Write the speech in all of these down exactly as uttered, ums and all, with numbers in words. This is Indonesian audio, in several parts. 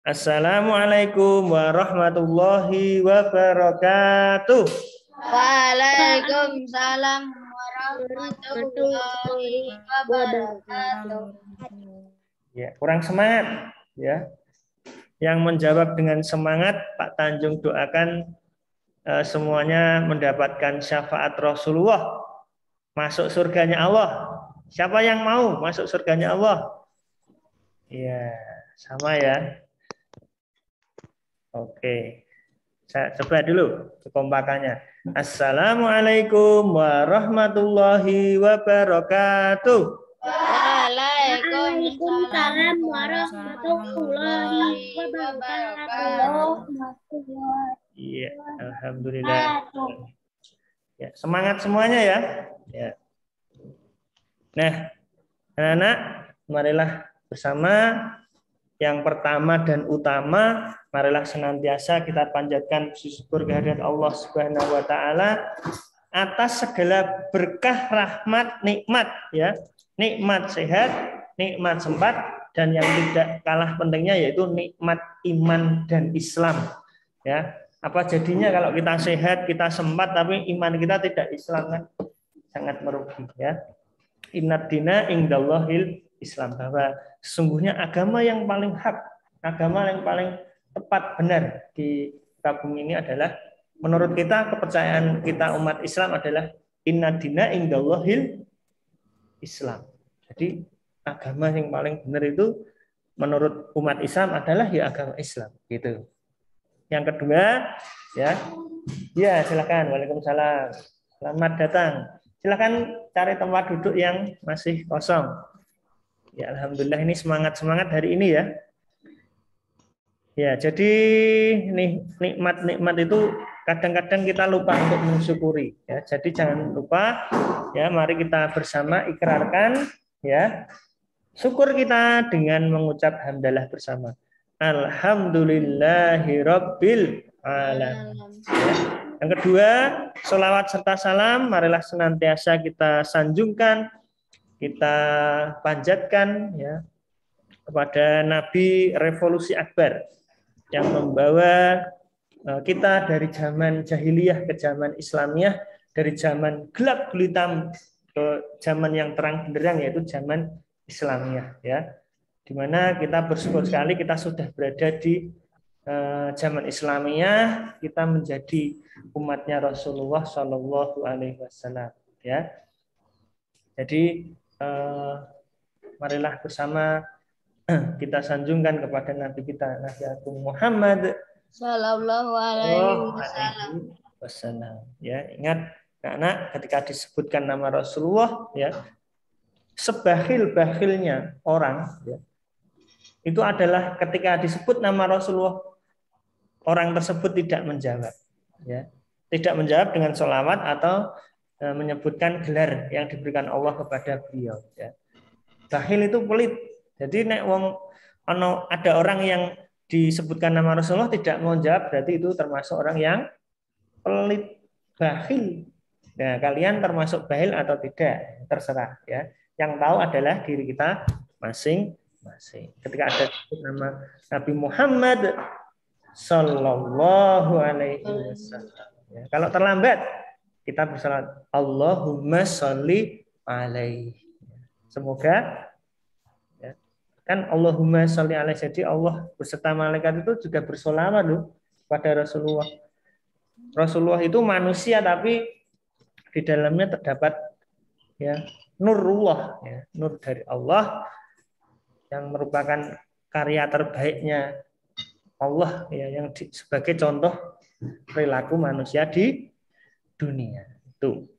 Assalamualaikum warahmatullahi wabarakatuh. Waalaikumsalam warahmatullahi wabarakatuh. Ya, kurang semangat ya. Yang menjawab dengan semangat Pak Tanjung doakan eh, semuanya mendapatkan syafaat Rasulullah, masuk surganya Allah. Siapa yang mau masuk surganya Allah? Iya, sama ya. Oke. Saya coba dulu kekompakannya. Assalamualaikum warahmatullahi wabarakatuh. Waalaikumsalam warahmatullahi wabarakatuh. Iya, alhamdulillah. Ya, semangat semuanya ya. Ya. Nah, anak-anak, marilah bersama. Yang pertama dan utama, marilah senantiasa kita panjatkan syukur kehadirat Allah Subhanahu wa taala atas segala berkah, rahmat, nikmat ya. Nikmat sehat, nikmat sempat, dan yang tidak kalah pentingnya yaitu nikmat iman dan Islam. Ya. Apa jadinya kalau kita sehat, kita sempat tapi iman kita tidak Islam kan? Sangat merugi ya. Innad dina indallahil Islam, bahwa sesungguhnya agama yang paling hak, agama yang paling tepat benar di bumi ini adalah menurut kita, kepercayaan kita umat Islam adalah innad dina indallahil Islam. Jadi agama yang paling benar itu menurut umat Islam adalah ya agama Islam gitu. Yang kedua ya, ya silakan. Waalaikumsalam. Selamat datang. Silakan cari tempat duduk yang masih kosong. Ya, alhamdulillah ini semangat-semangat hari ini ya. Ya, jadi nih nikmat-nikmat itu kadang-kadang kita lupa untuk mensyukuri ya. Jadi jangan lupa ya, mari kita bersama ikrarkan ya. Syukur kita dengan mengucap hamdalah bersama. Alhamdulillahirabbil alamin. Ya. Yang kedua, sholawat serta salam marilah senantiasa kita sanjungkan, kita panjatkan ya kepada Nabi Revolusi Akbar yang membawa kita dari zaman jahiliyah ke zaman Islamiyah, dari zaman gelap gulita ke zaman yang terang benderang yaitu zaman Islamiyah ya. Di mana kita bersyukur sekali kita sudah berada di uh, zaman Islamiyah, kita menjadi umatnya Rasulullah Shallallahu Alaihi Wasallam ya. Jadi uh, marilah bersama kita sanjungkan kepada Nabi kita, Nabi Agung Muhammad Sallallahu alaihi wasallam. Ya, ingat anak-anak ketika disebutkan nama Rasulullah ya, sebahil-bahilnya orang ya, itu adalah ketika disebut nama Rasulullah orang tersebut tidak menjawab ya. Tidak menjawab dengan sholawat atau e, menyebutkan gelar yang diberikan Allah kepada beliau ya. Bahil itu pelit. Jadi nek wong ono ada orang yang disebutkan nama Rasulullah tidak mau jawab, berarti itu termasuk orang yang pelit, bahil. Nah, kalian termasuk bahil atau tidak, terserah ya. Yang tahu adalah diri kita masing-masing. Ketika ada nama Nabi Muhammad Sallallahu Alaihi Wasallam. Ya, kalau terlambat kita bersalat Allahumma sholli alaihi. Semoga ya, kan Allahumma sholli alaihi, jadi Allah beserta malaikat itu juga bersolawat loh pada Rasulullah. Rasulullah itu manusia tapi di dalamnya terdapat ya nurullah ya, nur dari Allah yang merupakan karya terbaiknya Allah ya, yang di, sebagai contoh perilaku manusia di dunia itu.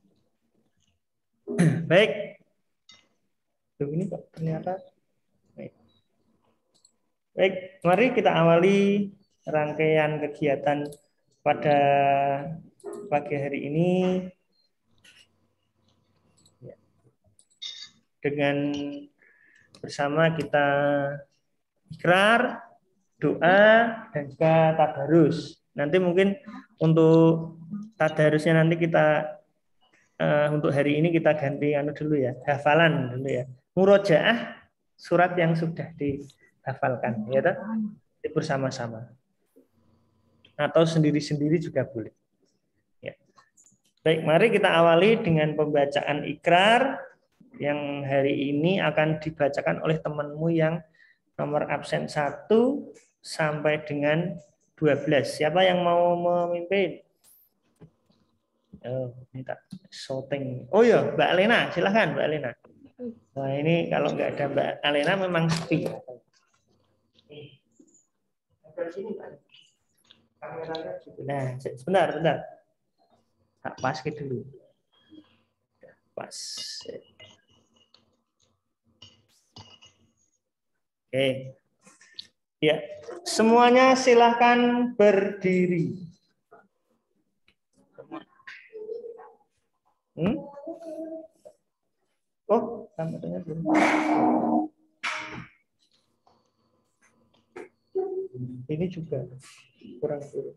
Baik. Tuh, ini kok ternyata. Baik. Baik, mari kita awali rangkaian kegiatan pada pagi hari ini dengan bersama kita ikrar, doa, dan juga tadarus. Nanti mungkin untuk tadarusnya nanti kita uh, untuk hari ini kita ganti anu dulu ya, hafalan dulu ya. Murojaah surat yang sudah dihafalkan ya toh? bersama-sama. Atau sendiri-sendiri juga boleh. Ya. Baik, mari kita awali dengan pembacaan ikrar yang hari ini akan dibacakan oleh temanmu yang nomor absen satu sampai dengan dua belas. Siapa yang mau memimpin? Oh, minta shooting. Oh ya, Mbak Alena, silahkan Mbak Alena. Nah, ini kalau nggak ada Mbak Alena memang sepi. Nah, sebentar, sebentar. Tak pas dulu. Pas. Oke. Ya, semuanya silahkan berdiri. Hmm? Oh, kameranya belum. Ini juga kurang turun.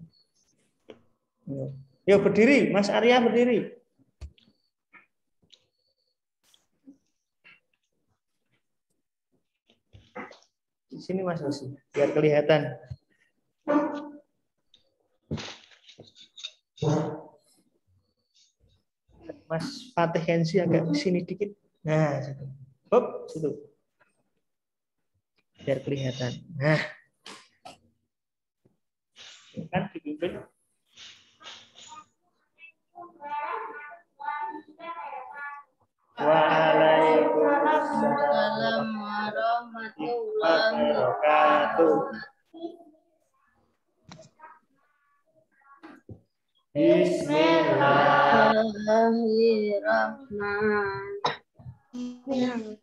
Yuk berdiri, Mas Arya berdiri. Di sini Mas Rosi, biar kelihatan. Mas Fatih Hensi agak di sini dikit. Nah, situ. Hop, situ. Biar kelihatan. Nah. Kan dipimpin. Waalaikumsalam warahmatullahi wabarakatuh. Bismillahirrahmanirrahim.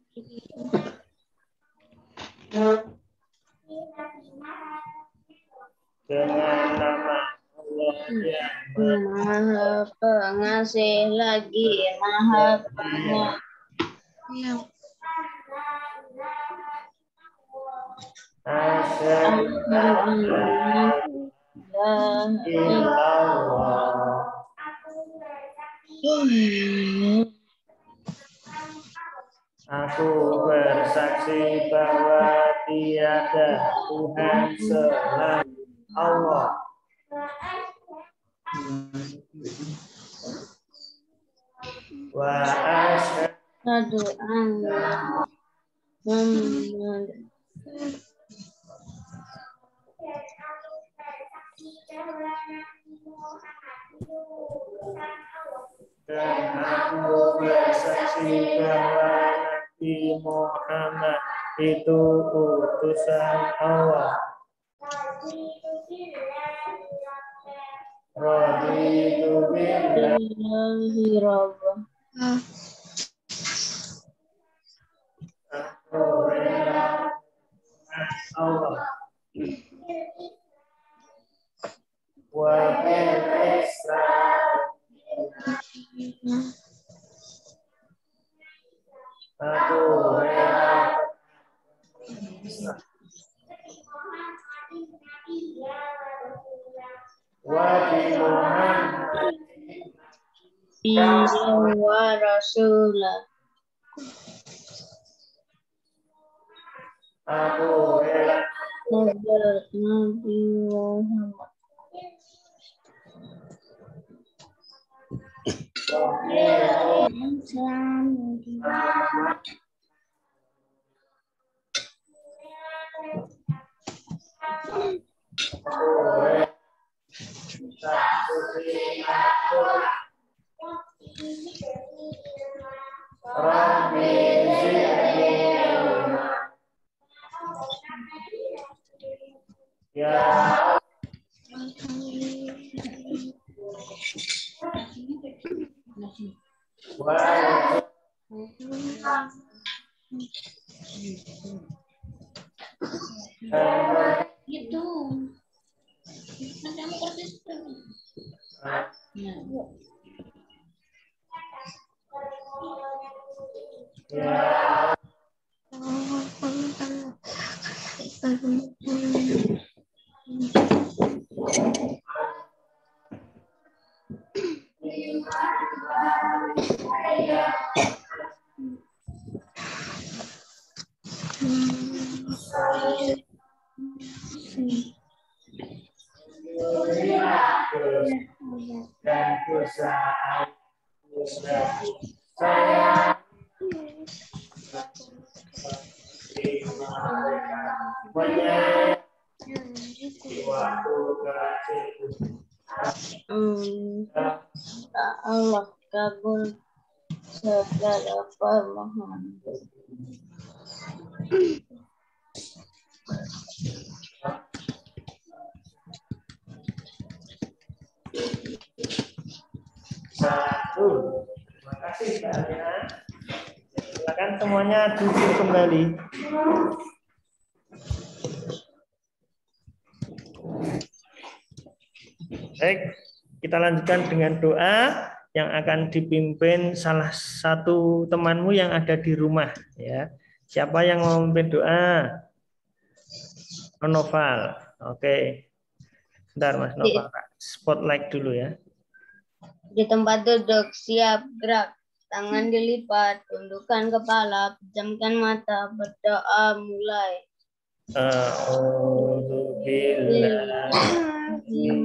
Dengan nama Allah yang Maha Pengasih lagi Maha Penyayang. Asyhadu an la ilaha illallah. Aku bersaksi bahwa tiada Tuhan selain Allah. Wa asyhadu anna Muhammad dan aku bersaksi bahwa Nabi Muhammad itu utusan Allah. Raditu billahi rabban. Aku rela Allah. Wa bil Islam. Aku rela wa bi Muhammad wa rasulah. Aku rela Nabi Muhammad. Ya Gitu. Nanti kamu proses dulu. Ya. Ya. dan perusahaan saya menyayangi waktu kecil. Allah kabul segala permohonan. Satu. Terima kasih kalian. Silakan semuanya duduk kembali. Baik, kita lanjutkan dengan doa yang akan dipimpin salah satu temanmu yang ada di rumah. Ya, siapa yang mau memimpin doa? Noval. Oke. Bentar Mas Noval. Spotlight dulu ya. Di tempat duduk, siap gerak. Tangan dilipat, tundukkan kepala, pejamkan mata, berdoa mulai. A'udzu billahi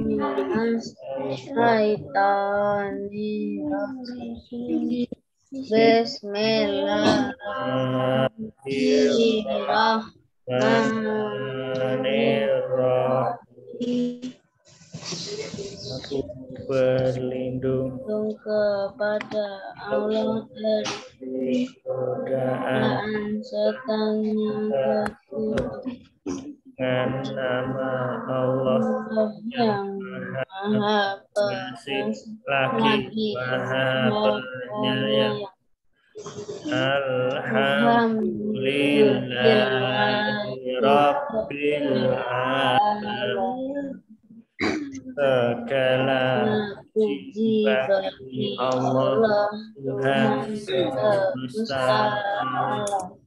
minasyaitonir Bismillahirrahmanirrahim. Aku berlindung kepada Allah dari godaan setan yang terkutuk. dengan nama Allah yang Maha Pengasih lagi Maha Penyayang. Alhamdulillahi Rabbil Alamin. Segala puji bagi Allah Tuhan semesta alam.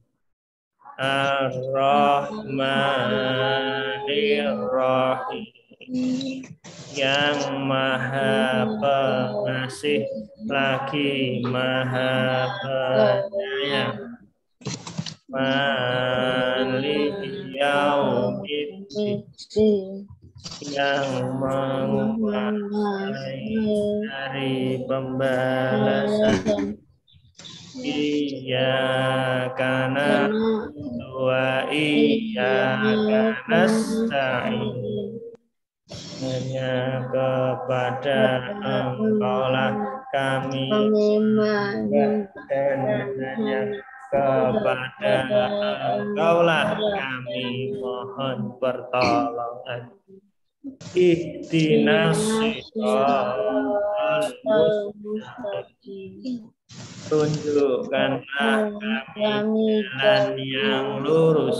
Ar-Rahmanir-Rahim, yang Maha Pengasih lagi Maha Penyayang. Maliki yaumiddin, yang menguasai dari pembalasan. Iyyaka na'budu wa iyyaka nasta'in. Hanya kepada Engkau-lah kami dan hanya kepada Engkau-lah kami mohon pertolongan. Ihdinas siratal mustaqim. Tunjukkanlah kami jalan yang lurus.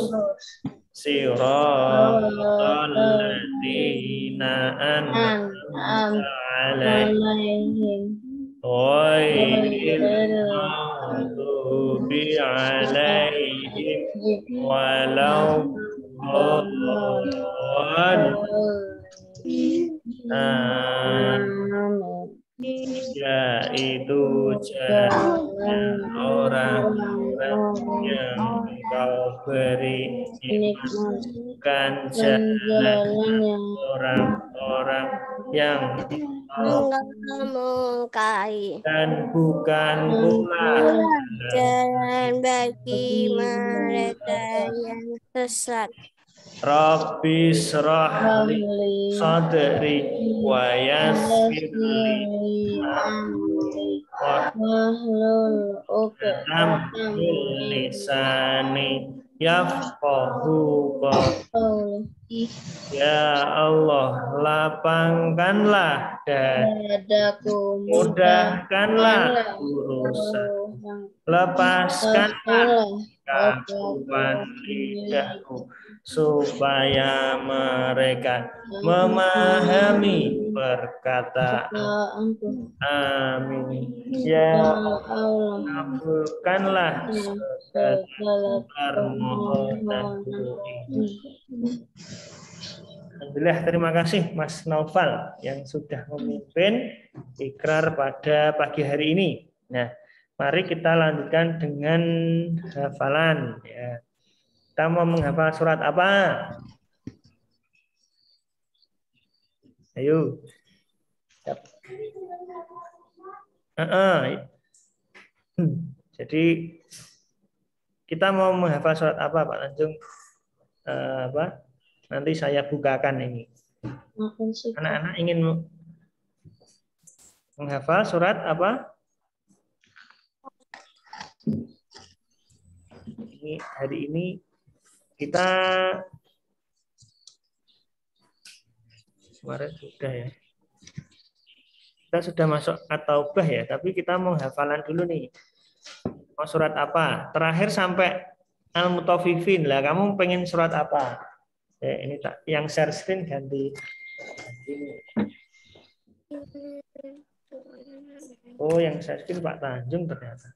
Siratal ladzina an'amta alaihim ghairil maghdubi alaihim waladdallin. Amin. Yaitu jalan orang-orang yang Kau beri nikmat, bukan jalan orang-orang yang Kau murkai, dan bukan pula jalan bagi mereka yang sesat. Rabbi shrah li sadri wa yassir li amri wahlul uqdatam min lisani yafqahu qawli. Ya Allah, lapangkanlah dadaku, mudahkanlah urusan, lepaskanlah kakuan lidahku, supaya mereka memahami perkataan. Amin. Ya Allah, kabulkanlah segala permohonan ini. Alhamdulillah, terima kasih Mas Noval yang sudah memimpin ikrar pada pagi hari ini. Nah, mari kita lanjutkan dengan hafalan. Ya. Kita mau menghafal surat apa? Ayo. Siap. Uh -uh. Jadi kita mau menghafal surat apa Pak Tanjung? Uh, apa? Nanti saya bukakan ini. Anak-anak ingin menghafal surat apa? Ini hari ini kita kemarin sudah ya. Kita sudah masuk At-Taubah ya, tapi kita mau hafalan dulu nih. Mau surat apa? Terakhir sampai Al-Mutaffifin lah. Kamu pengen surat apa? Ya, ini tak yang share screen ganti. Ini. Oh, yang share screen Pak Tanjung ternyata.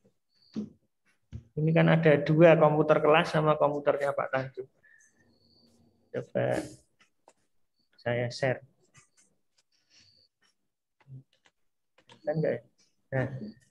Ini kan ada dua, komputer kelas sama komputernya Pak Tanjung. Coba saya share. Kan enggak ya? Nah.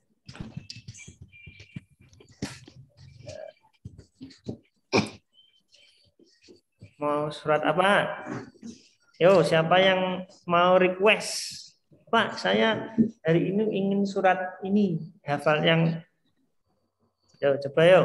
Mau surat apa? Yo, siapa yang mau request? Pak, saya hari ini ingin surat ini, hafal yang yo, coba yo.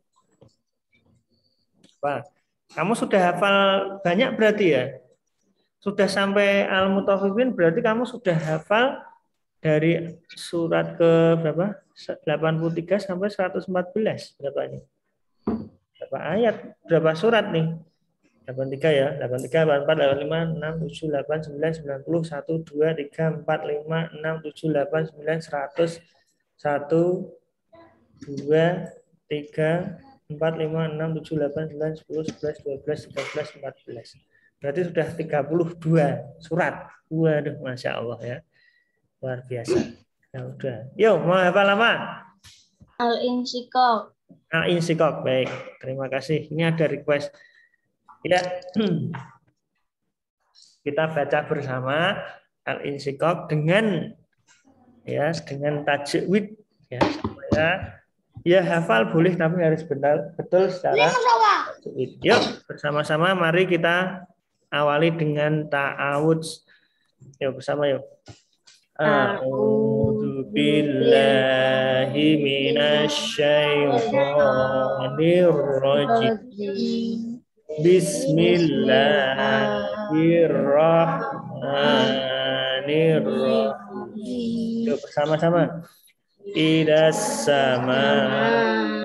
Pak, kamu sudah hafal banyak berarti ya? Sudah sampai Al-Mutaffifin berarti kamu sudah hafal dari surat ke berapa? delapan puluh tiga sampai seratus empat belas. Berapa ini? Berapa ayat? Berapa surat nih? delapan puluh tiga ya. delapan puluh tiga, delapan puluh empat, delapan puluh lima, enam, tujuh, delapan, sembilan, sembilan puluh, satu, dua, tiga, empat, lima, enam, tujuh, delapan, sembilan, seratus, satu, dua, tiga, empat, lima, enam, tujuh, delapan, sembilan, sepuluh, sebelas, dua belas, tiga belas, empat belas. Berarti sudah tiga puluh dua surat. Waduh, Masya Allah ya. Luar biasa. Ya udah. Yuk, mau hafal lama? Al-Insyikok. Al-Insyikok. Baik, terima kasih. Ini ada request. Ya. Kita baca bersama Al-Insyikok dengan ya, dengan tajwid ya, supaya ya hafal boleh tapi harus benar betul secara tajwid. Yuk, bersama-sama mari kita awali dengan ta'awudz. Yuk, bersama yuk. A'udzu billahi minasyaitonir rajim. Bismillahirrahmanirrahim. Yuk, bersama-sama. Idas sama'un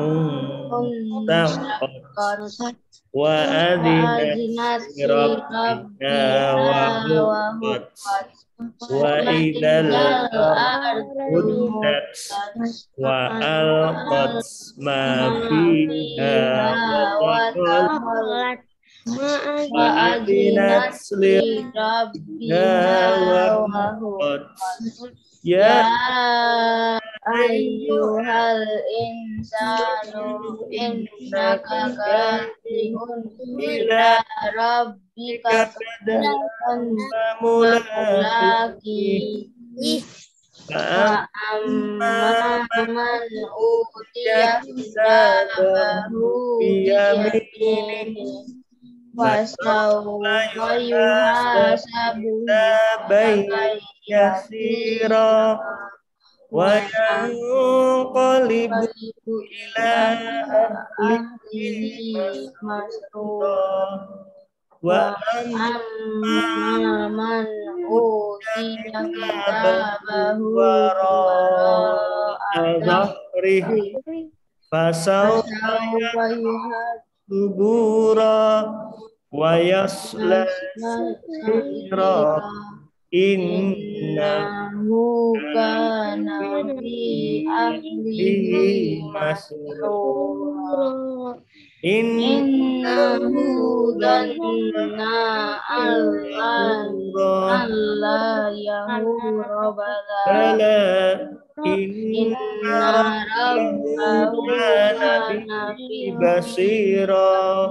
taqqat wa adzinat rabbika wa huqqat wa idzal ardu muddat wa alqat ma fiha wa taqallat wa adzinat li rabbika wa huqqat. Ya ayyuhal insanu innaka kadihun ila rabbika mulaki wa amma man utiya kitabahu biyaminihi wasawfa yuhasabu hisaban yasira wa yanqalibu ila ahlihi masrura wa amma man utiya kitabahu wara'a dhahrihi fasawfa yuhasabura wa yasla sa'ira innahu kana fi ahlihi masrura innahu dhanna alla yahura bala inna rabbahu kana bi basira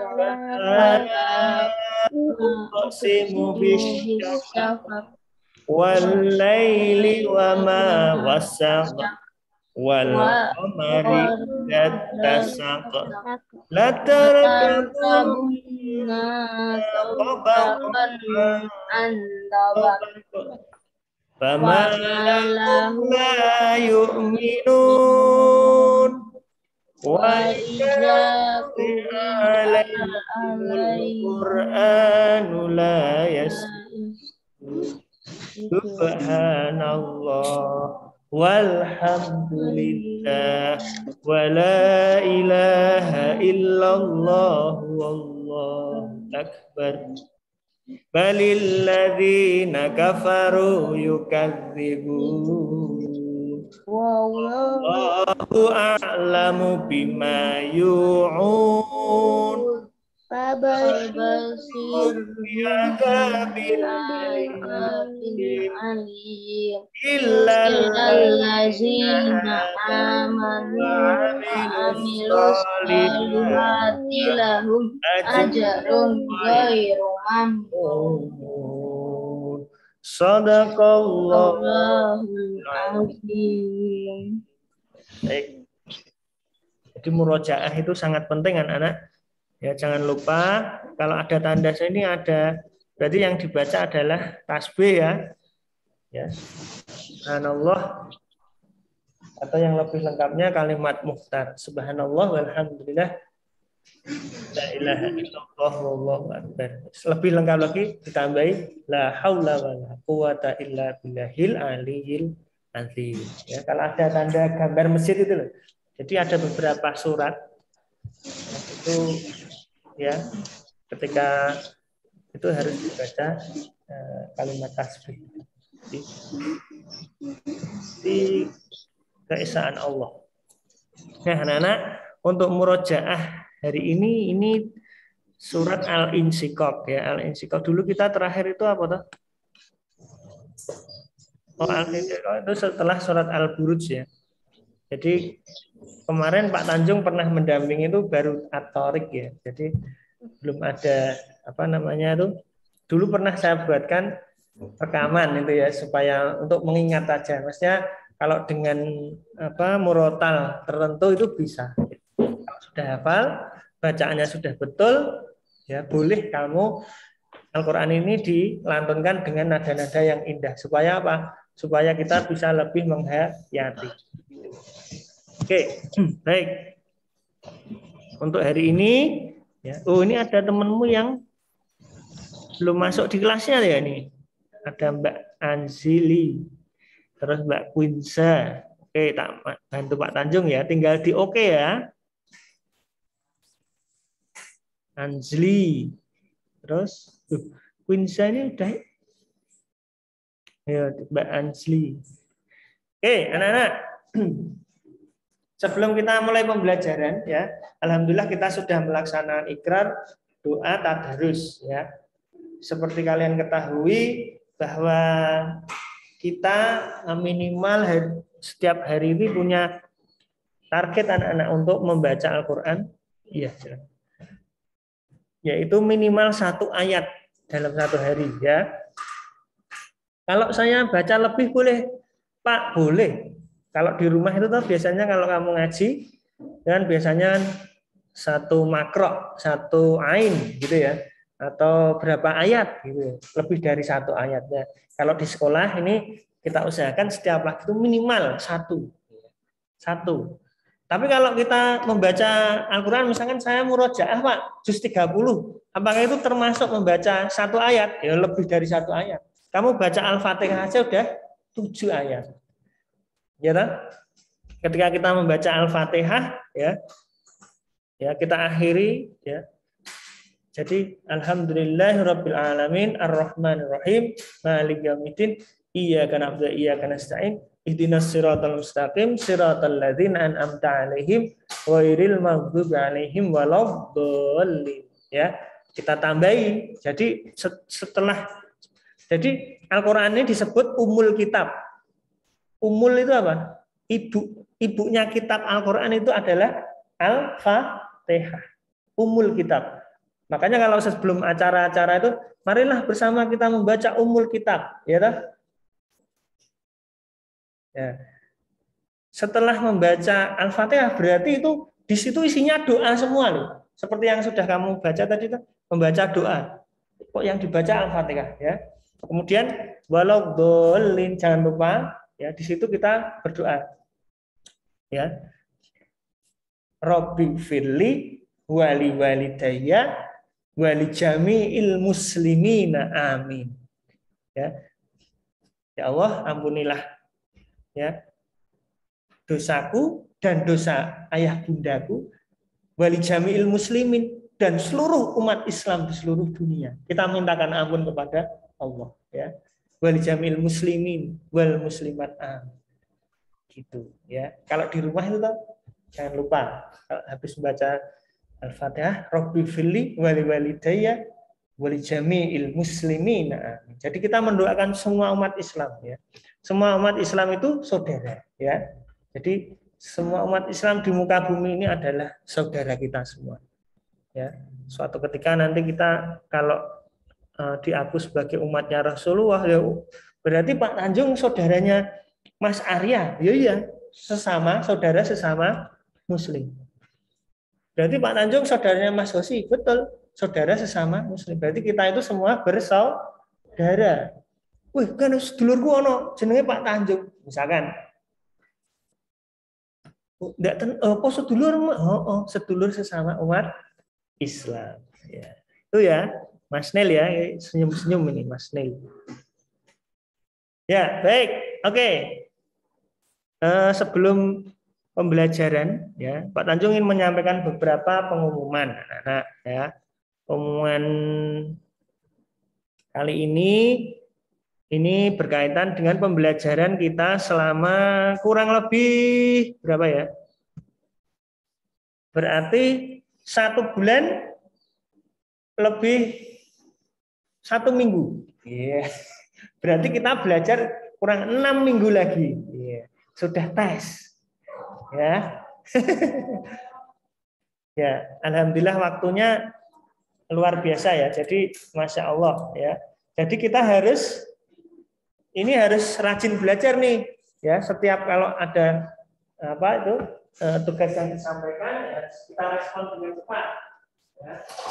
uqsimu bisyafaq wal laili wa ma wasaq wal qamari idza tasaq la tarkabunna inna qabalan andabak fama lahum la yu'minun wa idza quri'a alaihim qur'anu la yasma'un subhanallah walhamdulillah wa la ilaha illallah wallahu akbar balil ladzina kafaru yukadzibun wallahu a'lamu bima yu'un Fabashir bi'adzabin alim illa allazina amanu wa amilus solihati lahum ajrun ghairu mamnun. Sadaqallahul azim. Baik. Jadi murojaah itu sangat penting anak-anak. Ya, jangan lupa kalau ada tanda sini ada, berarti yang dibaca adalah tasbih ya. Ya. Subhanallah atau yang lebih lengkapnya kalimat mukhtar. Subhanallah walhamdulillah la ilaha illallah wallahu akbar. Lebih lengkap lagi ditambahi la haula wala quwata illa billahil aliyil azim. Ya, kalau ada tanda gambar masjid itu loh. Jadi ada beberapa surat itu ya ketika itu harus dibaca uh, kalimat tasbih di, di keesaan Allah. Nah, anak-anak untuk murojaah hari ini ini surat Al-Insyiqaq ya. Al-Insyiqaq dulu kita terakhir itu apa toh? Oh, Al-Insyiqaq itu setelah surat Al-Buruj ya. Jadi kemarin Pak Tanjung pernah mendampingi itu baru At-Thariq ya. Jadi belum ada apa namanya itu. Dulu pernah saya buatkan rekaman itu ya supaya untuk mengingat aja. Maksudnya kalau dengan apa murotal tertentu itu bisa. Kalau sudah hafal, bacaannya sudah betul, ya boleh kamu Al-Qur'an ini dilantunkan dengan nada-nada yang indah supaya apa? Supaya kita bisa lebih menghayati. Oke, baik. Untuk hari ini, ya. Oh ini ada temanmu yang belum masuk di kelasnya ya nih. Ada Mbak Anzili, terus Mbak Quinza. Oke, tak bantu Pak Tanjung ya. Tinggal di oke ya. Anzli, terus uh, Quinza ini udah. Ya, Mbak Anzli. Oke, anak-anak. Sebelum kita mulai pembelajaran ya, alhamdulillah kita sudah melaksanakan ikrar, doa, tadarus ya. Seperti kalian ketahui bahwa kita minimal hari, setiap hari ini punya target anak-anak untuk membaca Al-Qur'an. Iya, yaitu minimal satu ayat dalam satu hari ya. Kalau saya baca lebih boleh, Pak, boleh. Kalau di rumah itu tuh biasanya kalau kamu ngaji kan biasanya satu makro, satu ain gitu ya, atau berapa ayat gitu, lebih dari satu ayatnya. Kalau di sekolah ini kita usahakan setiap waktu minimal satu, satu. Tapi kalau kita membaca Al-Qur'an, misalkan saya murojaah Pak, juz tiga puluh, apakah itu termasuk membaca satu ayat? Ya lebih dari satu ayat. Kamu baca Al-Fatihah aja udah tujuh ayat. Ya kan? Ketika kita membaca Al-Fatihah ya, ya kita akhiri ya. Jadi alhamdulillahirabbil alamin arrahmanirrahim maliki yaumiddin iyyaka na'budu wa iyyaka nasta'in ihdinas siratal mustaqim siratal ladzina an'amta 'alaihim ghairil maghdubi 'alaihim waladdallin ya. Kita tambahi. Jadi setelah jadi Al-Qur'an ini disebut umul kitab. Umul itu apa? Ibu, ibunya kitab Al-Qur'an itu adalah Al-Fatihah. Umul kitab. Makanya kalau sebelum acara-acara itu, marilah bersama kita membaca umul kitab, ya toh? Ya. Setelah membaca Al-Fatihah berarti itu di situ isinya doa semua loh. Seperti yang sudah kamu baca tadi itu, membaca doa. Kok yang dibaca Al-Fatihah ya. Kemudian walau dolin, jangan lupa ya, di situ kita berdoa. Ya. Rabbi firli wali walidayya wali jami'il muslimina amin. Ya. Ya Allah, ampunilah ya dosaku dan dosa ayah bundaku, wali jami'il muslimin, dan seluruh umat Islam di seluruh dunia. Kita mintakan ampun kepada Allah ya. Wali jami'il muslimin wal muslimat amin. Gitu ya. Kalau di rumah itu jangan lupa kalau habis membaca Al-Fatihah, Rabbi firli wali walidayya wali jami'il muslimin. Jadi kita mendoakan semua umat Islam ya. Semua umat Islam itu saudara ya. Jadi semua umat Islam di muka bumi ini adalah saudara kita semua. Ya. Suatu ketika nanti kita kalau uh, diaku sebagai umatnya Rasulullah ya, berarti Pak Tanjung saudaranya Mas Arya. Ya iya, sesama saudara sesama muslim. Berarti Pak Tanjung saudaranya Mas Hosi, betul, saudara sesama muslim. Berarti kita itu semua bersaudara. Wih, kan sedulurku ono jenenge Pak Tanjung, misalkan. Enggak ten, oh, apa sedulur? Oh, oh, sedulur sesama umat Islam. Ya. Itu ya, Mas Nel ya, senyum-senyum ini Mas Nel. Ya, baik. Oke. Uh, sebelum pembelajaran ya, Pak Tanjung ingin menyampaikan beberapa pengumuman anak-anak ya. Pengumuman kali ini ini berkaitan dengan pembelajaran kita selama kurang lebih berapa ya? Berarti satu bulan lebih satu minggu. Yeah. Berarti kita belajar kurang enam minggu lagi. Yeah. Sudah tes. Ya. Ya, alhamdulillah waktunya luar biasa ya. Jadi masya Allah ya. Jadi kita harus ini harus rajin belajar nih ya. Setiap kalau ada apa itu tugas yang disampaikan ya, kita respon dengan cepat. Ya.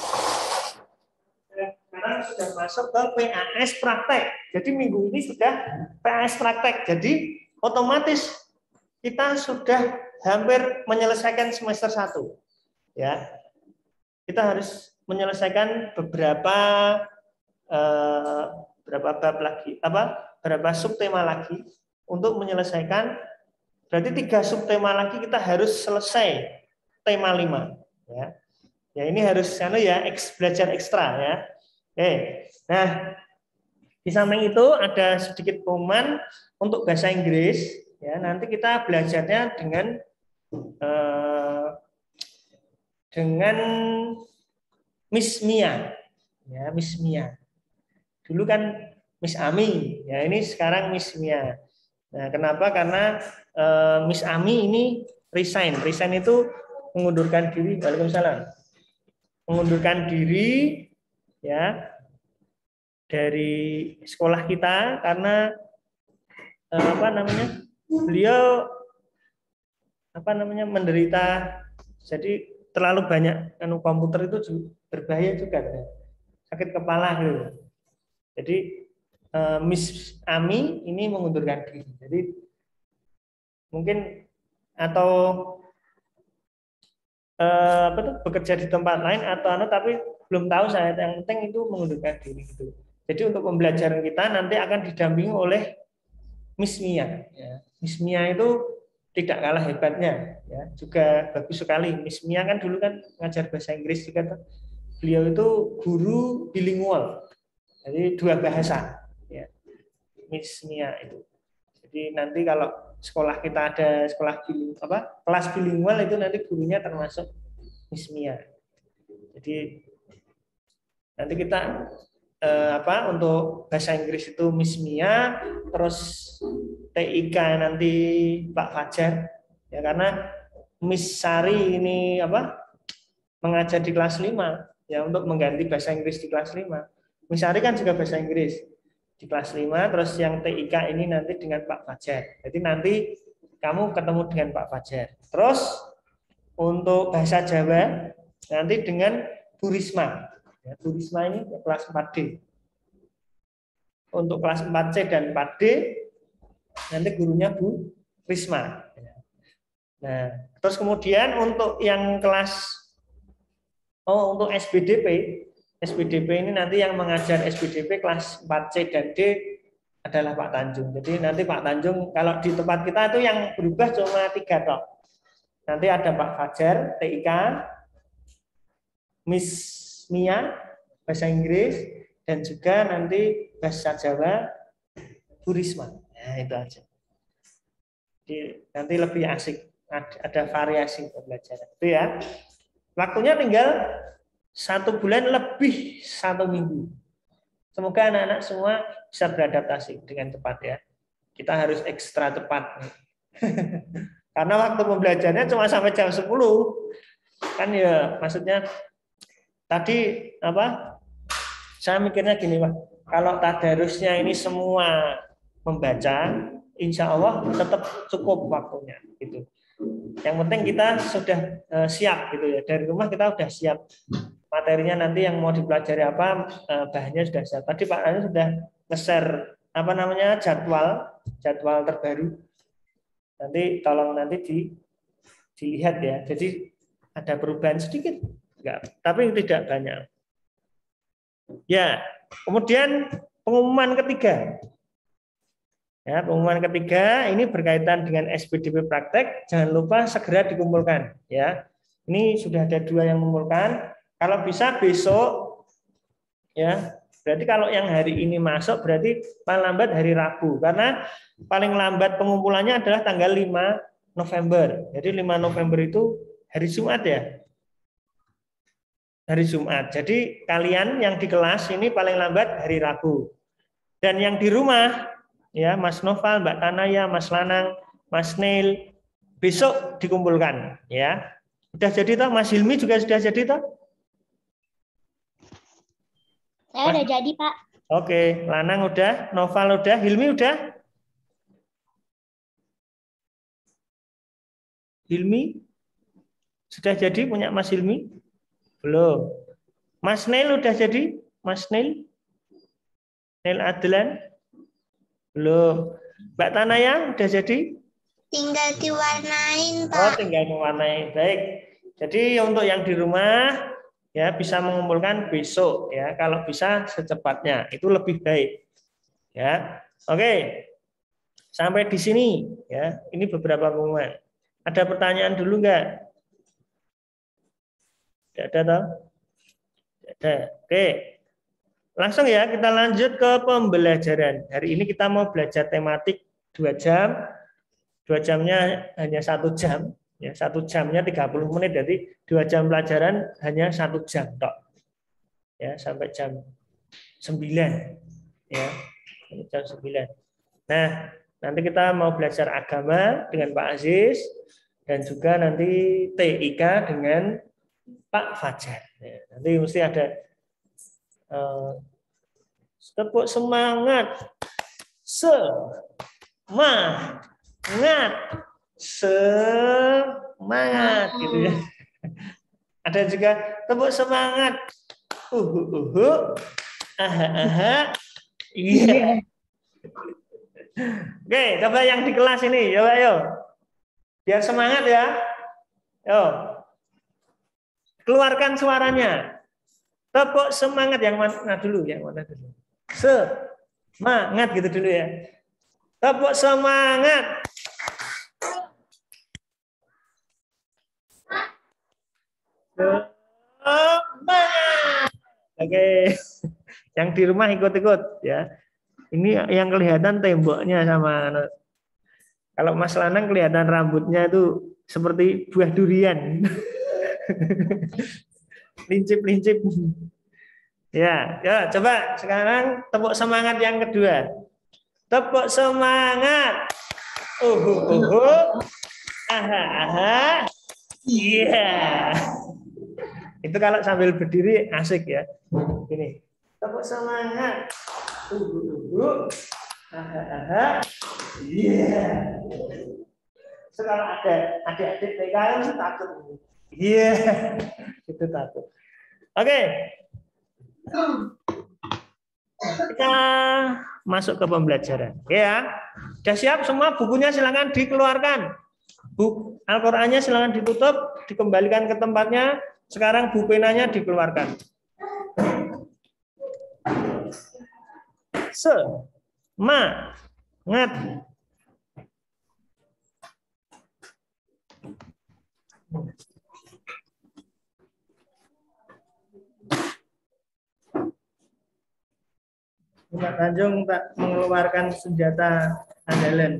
Sekarang sudah masuk ke P A S praktek. Jadi minggu ini sudah P A S praktek. Jadi otomatis kita sudah hampir menyelesaikan semester satu. Ya. Kita harus menyelesaikan beberapa eh, berapa bab lagi, apa? Berapa subtema lagi untuk menyelesaikan. Berarti tiga subtema lagi kita harus selesai tema lima. Ya. Ya ini harus anu ya, eks, belajar ekstra ya. Oke. Nah, di samping itu ada sedikit pengumuman untuk bahasa Inggris. Ya, nanti kita belajarnya dengan eh, dengan Miss Mia, ya Miss Mia. Dulu kan Miss Ami, ya ini sekarang Miss Mia. Nah, kenapa? Karena eh, Miss Ami ini resign. Resign itu mengundurkan diri. Waalaikumsalam. Mengundurkan diri, ya dari sekolah kita karena eh, apa namanya? Beliau apa namanya menderita, jadi terlalu banyak anu komputer itu berbahaya juga, sakit kepala gitu. Jadi eh, Miss Ami ini mengundurkan diri. Jadi mungkin atau eh, apa tuh bekerja di tempat lain atau anu tapi belum tahu saya. Yang penting itu mengundurkan diri gitu. Jadi untuk pembelajaran kita nanti akan didampingi oleh Miss Mia. Ya. Miss Mia itu tidak kalah hebatnya, ya juga bagus sekali. Miss Mia kan dulu kan ngajar bahasa Inggris juga. Beliau itu guru bilingual, jadi dua bahasa. Ya. Miss Mia itu. Jadi nanti kalau sekolah kita ada sekolah biling apa kelas bilingual itu nanti gurunya termasuk Miss Mia. Jadi nanti kita eh, apa untuk bahasa Inggris itu Miss Mia, terus T I K nanti Pak Fajar, ya karena Miss Sari ini apa mengajar di kelas lima, ya untuk mengganti bahasa Inggris di kelas lima. Miss Sari kan juga bahasa Inggris di kelas lima, terus yang T I K ini nanti dengan Pak Fajar. Jadi nanti kamu ketemu dengan Pak Fajar. Terus untuk bahasa Jawa nanti dengan Bu Risma. Ya, Bu Risma ini kelas empat D. Untuk kelas empat C dan empat D nanti gurunya Bu Risma. Nah, terus kemudian untuk yang kelas oh untuk S B D P, S B D P ini nanti yang mengajar S B D P kelas empat C dan D adalah Pak Tanjung. Jadi nanti Pak Tanjung kalau di tempat kita itu yang berubah cuma tiga tok. Nanti ada Pak Fajar T I K, Miss Mia bahasa Inggris, dan juga nanti bahasa Jawa Bu Risma. Nah, itu aja. Jadi, nanti lebih asik, ada variasi pembelajaran. Itu ya. Waktunya tinggal satu bulan lebih satu minggu. Semoga anak-anak semua bisa beradaptasi dengan cepat ya. Kita harus ekstra cepat. Karena waktu pembelajarannya cuma sampai jam sepuluh. Kan ya maksudnya tadi apa? Saya mikirnya gini, Pak. Kalau tadarusnya ini semua membaca, insya Allah tetap cukup waktunya gitu. Yang penting kita sudah uh, siap gitu ya. Dari rumah kita sudah siap. Materinya nanti yang mau dipelajari apa, uh, bahannya sudah siap. Tadi Pak Rani sudah nge-share apa namanya jadwal, jadwal terbaru. Nanti tolong nanti di, dilihat ya. Jadi ada perubahan sedikit, enggak, tapi tidak banyak. Ya, kemudian pengumuman ketiga. Ya, pengumuman ketiga ini berkaitan dengan S B D P praktek. Jangan lupa segera dikumpulkan. Ya, ini sudah ada dua yang mengumpulkan. Kalau bisa besok, ya. Berarti kalau yang hari ini masuk berarti paling lambat hari Rabu. Karena paling lambat pengumpulannya adalah tanggal lima November. Jadi lima November itu hari Jumat ya. Hari Jumat. Jadi kalian yang di kelas ini paling lambat hari Rabu. Dan yang di rumah, ya Mas Noval, Mbak Tanaya, Mas Lanang, Mas Neil, besok dikumpulkan. Ya, sudah jadi toh? Mas Hilmi juga sudah jadi toh? Saya udah jadi, Pak. Oke, Lanang udah, Noval udah, Hilmi udah? Hilmi sudah jadi punya Mas Hilmi? Belum. Mas Neil udah jadi? Mas Neil? Neil Adlan? Belum. Mbak Tanaya udah jadi? Tinggal diwarnain, Pak. Oh, tinggal mewarnai. Baik. Jadi untuk yang di rumah ya bisa mengumpulkan besok ya. Kalau bisa secepatnya. Itu lebih baik. Ya. Oke. Sampai di sini ya. Ini beberapa pengumuman. Ada pertanyaan dulu enggak? Tidak ada toh? Tidak ada. Oke. Langsung ya kita lanjut ke pembelajaran. Hari ini kita mau belajar tematik dua jam. Dua jamnya hanya satu jam. Ya, satu jamnya tiga puluh menit. Jadi dua jam pelajaran hanya satu jam tok. Ya, sampai jam sembilan. Ya, jam sembilan. Nah, nanti kita mau belajar agama dengan Pak Aziz dan juga nanti T I K dengan Pak Fajar. Ya, nanti mesti ada uh, tepuk semangat, semangat, semangat, gitu ya. Ada juga tepuk semangat, uhu uhu, aha aha, iya. Oke, coba yang di kelas ini, yo ayo, biar semangat ya. Yo. Keluarkan suaranya. Tepuk semangat yang mana dulu? Yang mana dulu? Semangat gitu dulu ya. Tepuk semangat. Semangat. Oke. Yang di rumah ikut-ikut ya. Ini yang kelihatan temboknya sama. Kalau Mas Lanang kelihatan rambutnya itu seperti buah durian. Lincip-lincip. Ya, ya, coba sekarang tepuk semangat yang kedua. Tepuk semangat. Uhu uhu. Aha aha. Iya. Itu kalau sambil berdiri asik ya. Ini. Tepuk semangat. Uhu uhu. Aha aha. Iya. Sekarang ada adik-adik T K takut. Iya, yeah. Itu takut. Oke, Kita masuk ke pembelajaran. Ya, sudah siap semua bukunya silakan dikeluarkan. Buku Al-Qur'annya silakan ditutup, dikembalikan ke tempatnya. Sekarang buku penanya dikeluarkan. Semangat. Pak Tanjung tak mengeluarkan senjata andalan.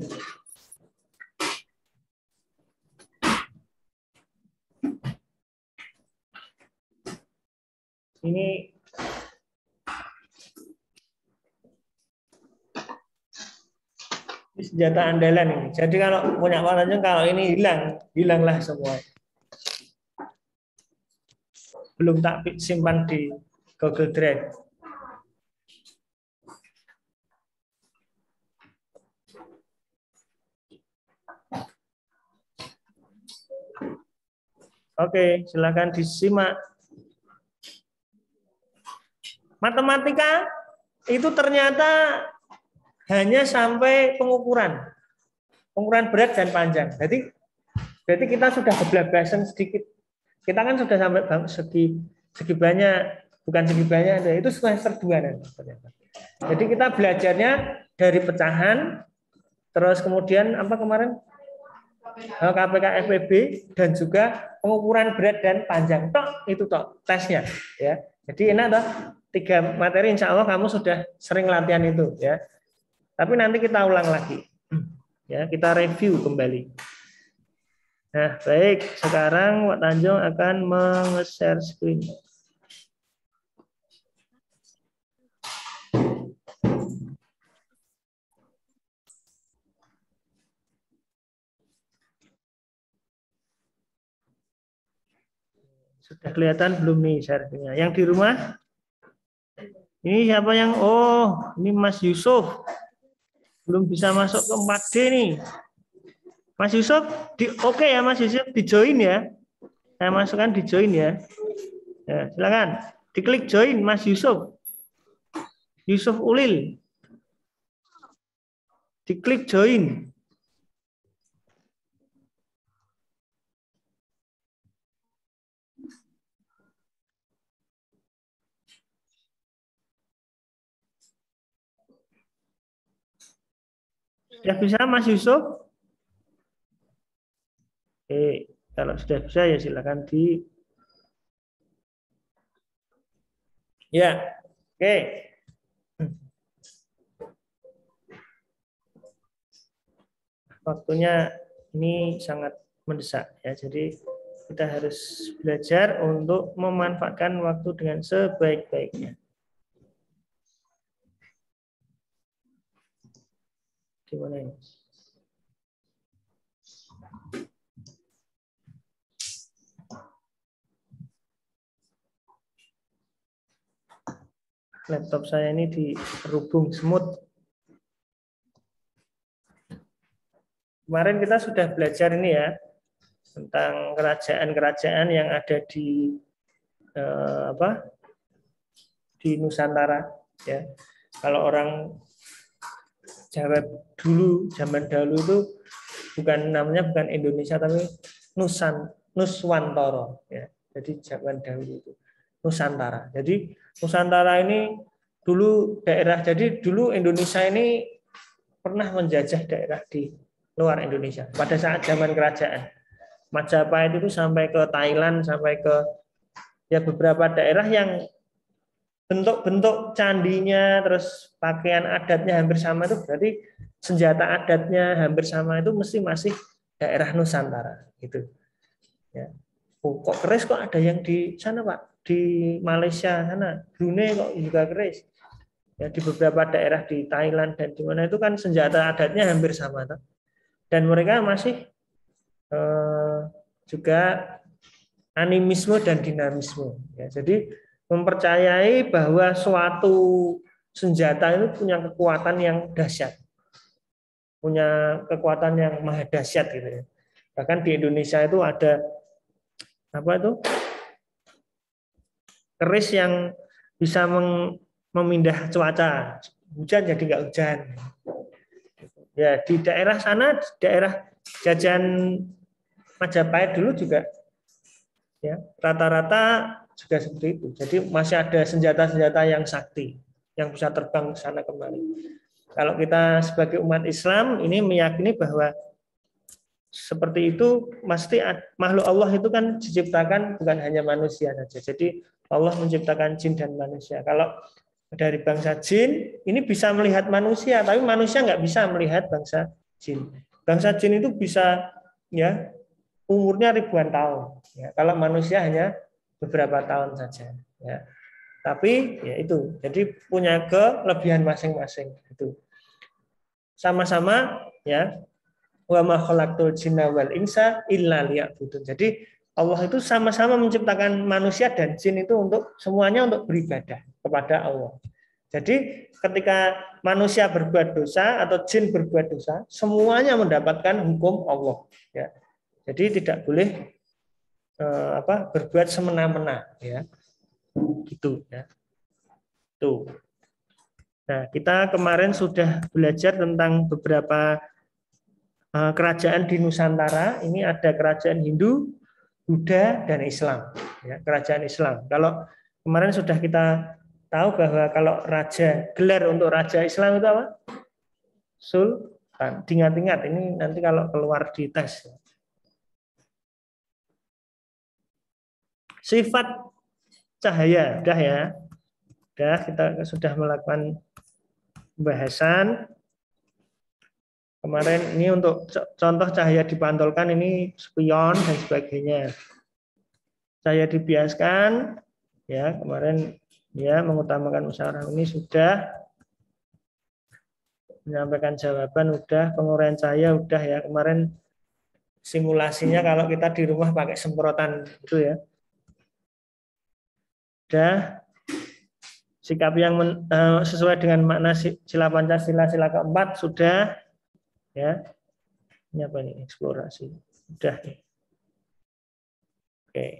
Ini Ini senjata andalan ini. Jadi kalau punya Pak Tanjung, kalau ini hilang, hilanglah semua. Belum tak simpan di Google Drive. Oke, silakan disimak. Matematika itu ternyata hanya sampai pengukuran, pengukuran berat dan panjang. Jadi, berarti kita sudah kebablasan sedikit. Kita kan sudah sampai segi segi banyak, bukan segi banyak, itu semester dua nanti. Jadi kita belajarnya dari pecahan, terus kemudian apa kemarin? K P K F P B dan juga pengukuran berat dan panjang. Tok itu tok tesnya, ya. Jadi enak toh, tiga materi insya Allah kamu sudah sering latihan itu, ya. Tapi nanti kita ulang lagi, ya. Kita review kembali. Nah, baik. Sekarang Pak Tanjung akan meng-share screen. Sudah kelihatan belum nih share-nya? Yang di rumah? Ini siapa yang? Oh, ini Mas Yusuf. Belum bisa masuk ke empat D nih. Mas Yusuf, di oke okay ya Mas Yusuf, di join ya. Saya masukkan di join ya. Ya, silakan. Diklik join Mas Yusuf. Yusuf Ulil. Diklik join. Sudah bisa Mas Yusuf? Oke, kalau sudah bisa ya silakan di. Ya, oke. Waktunya ini sangat mendesak ya, jadi kita harus belajar untuk memanfaatkan waktu dengan sebaik-baiknya. Gimana ini? Laptop saya ini dihubung semut. Kemarin kita sudah belajar ini ya tentang kerajaan-kerajaan yang ada di eh, apa di Nusantara ya. Kalau orang Jawa dulu, zaman dahulu itu bukan namanya bukan Indonesia tapi Nusan Nuswantara ya. Jadi zaman dahulu itu Nusantara. Jadi Nusantara ini dulu daerah, jadi dulu Indonesia ini pernah menjajah daerah di luar Indonesia pada saat zaman kerajaan Majapahit itu sampai ke Thailand, sampai ke ya beberapa daerah yang bentuk-bentuk candinya, terus pakaian adatnya hampir sama, itu berarti senjata adatnya hampir sama, itu mesti masih daerah Nusantara gitu. Ya. Oh, kok keris kok ada yang di sana Pak? Di Malaysia sana, Brunei kok juga keris. Ya, di beberapa daerah di Thailand dan di mana itu kan senjata adatnya hampir sama. Toh? Dan mereka masih eh, juga animisme dan dinamisme. Ya, jadi mempercayai bahwa suatu senjata itu punya kekuatan yang dahsyat, punya kekuatan yang maha dahsyat gitu ya. Bahkan di Indonesia itu ada apa itu keris yang bisa memindah cuaca, hujan jadi nggak hujan. Ya di daerah sana, daerah jajahan Majapahit dulu juga, ya rata-rata juga seperti itu. Jadi masih ada senjata-senjata yang sakti yang bisa terbang ke sana kembali. Kalau kita sebagai umat Islam ini meyakini bahwa seperti itu, pasti makhluk Allah itu kan diciptakan bukan hanya manusia saja. Jadi Allah menciptakan jin dan manusia. Kalau dari bangsa jin ini bisa melihat manusia, tapi manusia nggak bisa melihat bangsa jin. Bangsa jin itu bisa ya umurnya ribuan tahun. Ya, kalau manusia hanya beberapa tahun saja. Ya. Tapi ya itu, jadi punya kelebihan masing-masing. Itu sama-sama ya. Wa ma khalaqtul jinna wal insa illa liya'budun. Jadi Allah itu sama-sama menciptakan manusia dan jin itu untuk semuanya untuk beribadah kepada Allah. Jadi ketika manusia berbuat dosa atau jin berbuat dosa, semuanya mendapatkan hukum Allah. Ya. Jadi tidak boleh eh, apa berbuat semena-mena, ya. Gitu ya. Tuh. Nah, kita kemarin sudah belajar tentang beberapa kerajaan di Nusantara. Ini ada kerajaan Hindu, Buddha, dan Islam. Ya, kerajaan Islam. Kalau kemarin sudah kita tahu bahwa kalau raja, gelar untuk raja Islam itu apa? Sultan. Ingat-ingat, ini nanti kalau keluar di tes. Sifat cahaya, udah ya. Udah, kita sudah melakukan pembahasan. Kemarin ini untuk contoh cahaya dipantulkan, ini spion dan sebagainya. Cahaya dibiaskan, ya kemarin ya mengutamakan musyawarah ini sudah, menyampaikan jawaban udah, penguraian cahaya udah ya kemarin, simulasinya kalau kita di rumah pakai semprotan itu ya. Udah, sikap yang men, uh, sesuai dengan makna sila Pancasila sila keempat sudah. Ya, ini apa ini eksplorasi, udah nih. Oke.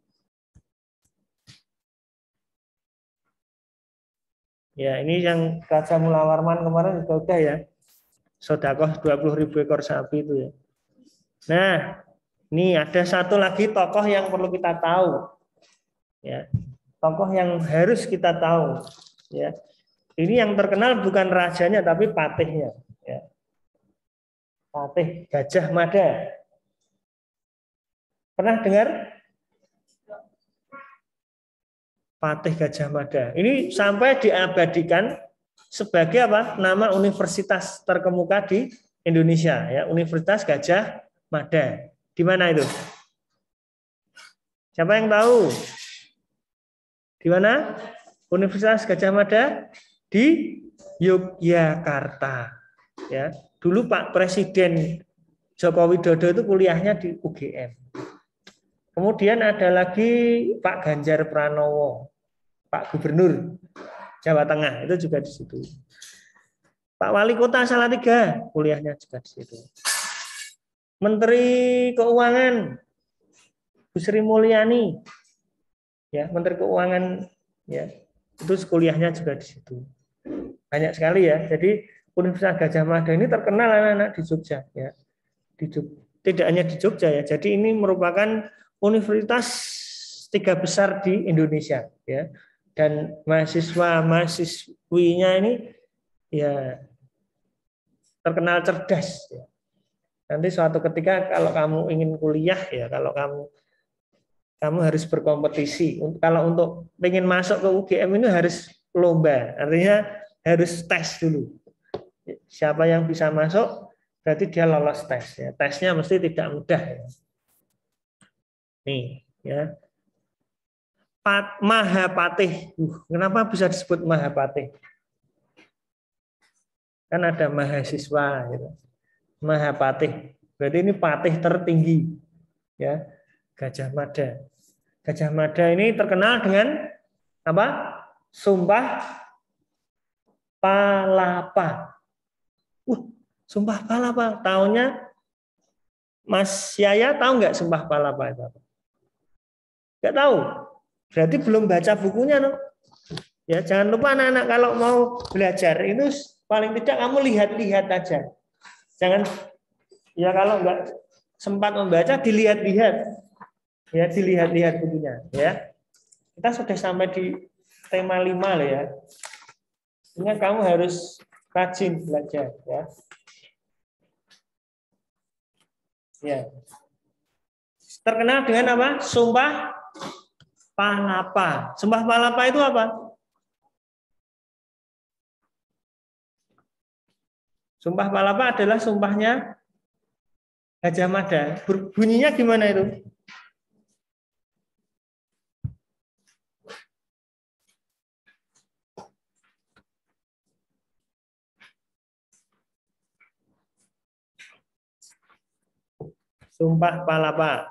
Ya, ini yang Raja Mula Warman kemarin juga udah ya. Sodakoh dua puluh ribu ekor sapi itu ya. Nah, ini ada satu lagi tokoh yang perlu kita tahu. Ya, tokoh yang harus kita tahu. Ya, ini yang terkenal bukan rajanya tapi patihnya. Ya. Patih Gajah Mada. Pernah dengar? Patih Gajah Mada. Ini sampai diabadikan sebagai apa? Nama universitas terkemuka di Indonesia, ya, Universitas Gajah Mada. Di mana itu? Siapa yang tahu? Di mana? Universitas Gajah Mada di Yogyakarta. Ya. Dulu Pak Presiden Joko Widodo itu kuliahnya di U G M. Kemudian ada lagi Pak Ganjar Pranowo, Pak Gubernur Jawa Tengah, itu juga di situ. Pak Wali Kota Salatiga, kuliahnya juga di situ. Menteri Keuangan Bu Sri Mulyani, ya Menteri Keuangan, ya itu kuliahnya juga di situ. Banyak sekali ya. Jadi Universitas Gajah Mada ini terkenal anak-anak di Jogja, ya. Di Jogja. Tidak hanya di Jogja ya. Jadi ini merupakan universitas tiga besar di Indonesia, ya. Dan mahasiswa mahasiswinya ini ya terkenal cerdas. Ya. Nanti suatu ketika kalau kamu ingin kuliah ya, kalau kamu kamu harus berkompetisi. Kalau untuk ingin masuk ke U G M ini harus lomba, artinya harus tes dulu. Siapa yang bisa masuk berarti dia lolos tes. Ya. Tesnya mesti tidak mudah. Ya. Nih, ya. Pat, Mahapatih. Uh, kenapa bisa disebut Mahapatih? Kan ada mahasiswa, gitu. Mahapatih. Berarti ini patih tertinggi, ya. Gajah Mada. Gajah Mada ini terkenal dengan apa? Sumpah Palapa. Uh, Sumpah Palapa. Taunya Mas Yaya tahu nggak Sumpah Palapa itu apa? Nggak tahu. Berarti belum baca bukunya, no? Ya, jangan lupa anak-anak kalau mau belajar itu paling tidak kamu lihat-lihat aja. Jangan ya kalau enggak sempat membaca dilihat-lihat. Ya, dilihat-lihat bukunya, ya. Kita sudah sampai di tema lima loh ya. Ini kamu harus rajin belajar ya. Ya. Terkenal dengan apa? Sumpah Palapa. Sumpah Palapa itu apa? Sumpah Palapa adalah sumpahnya Gajah Mada. Bunyinya gimana itu? Sumpah Palapa.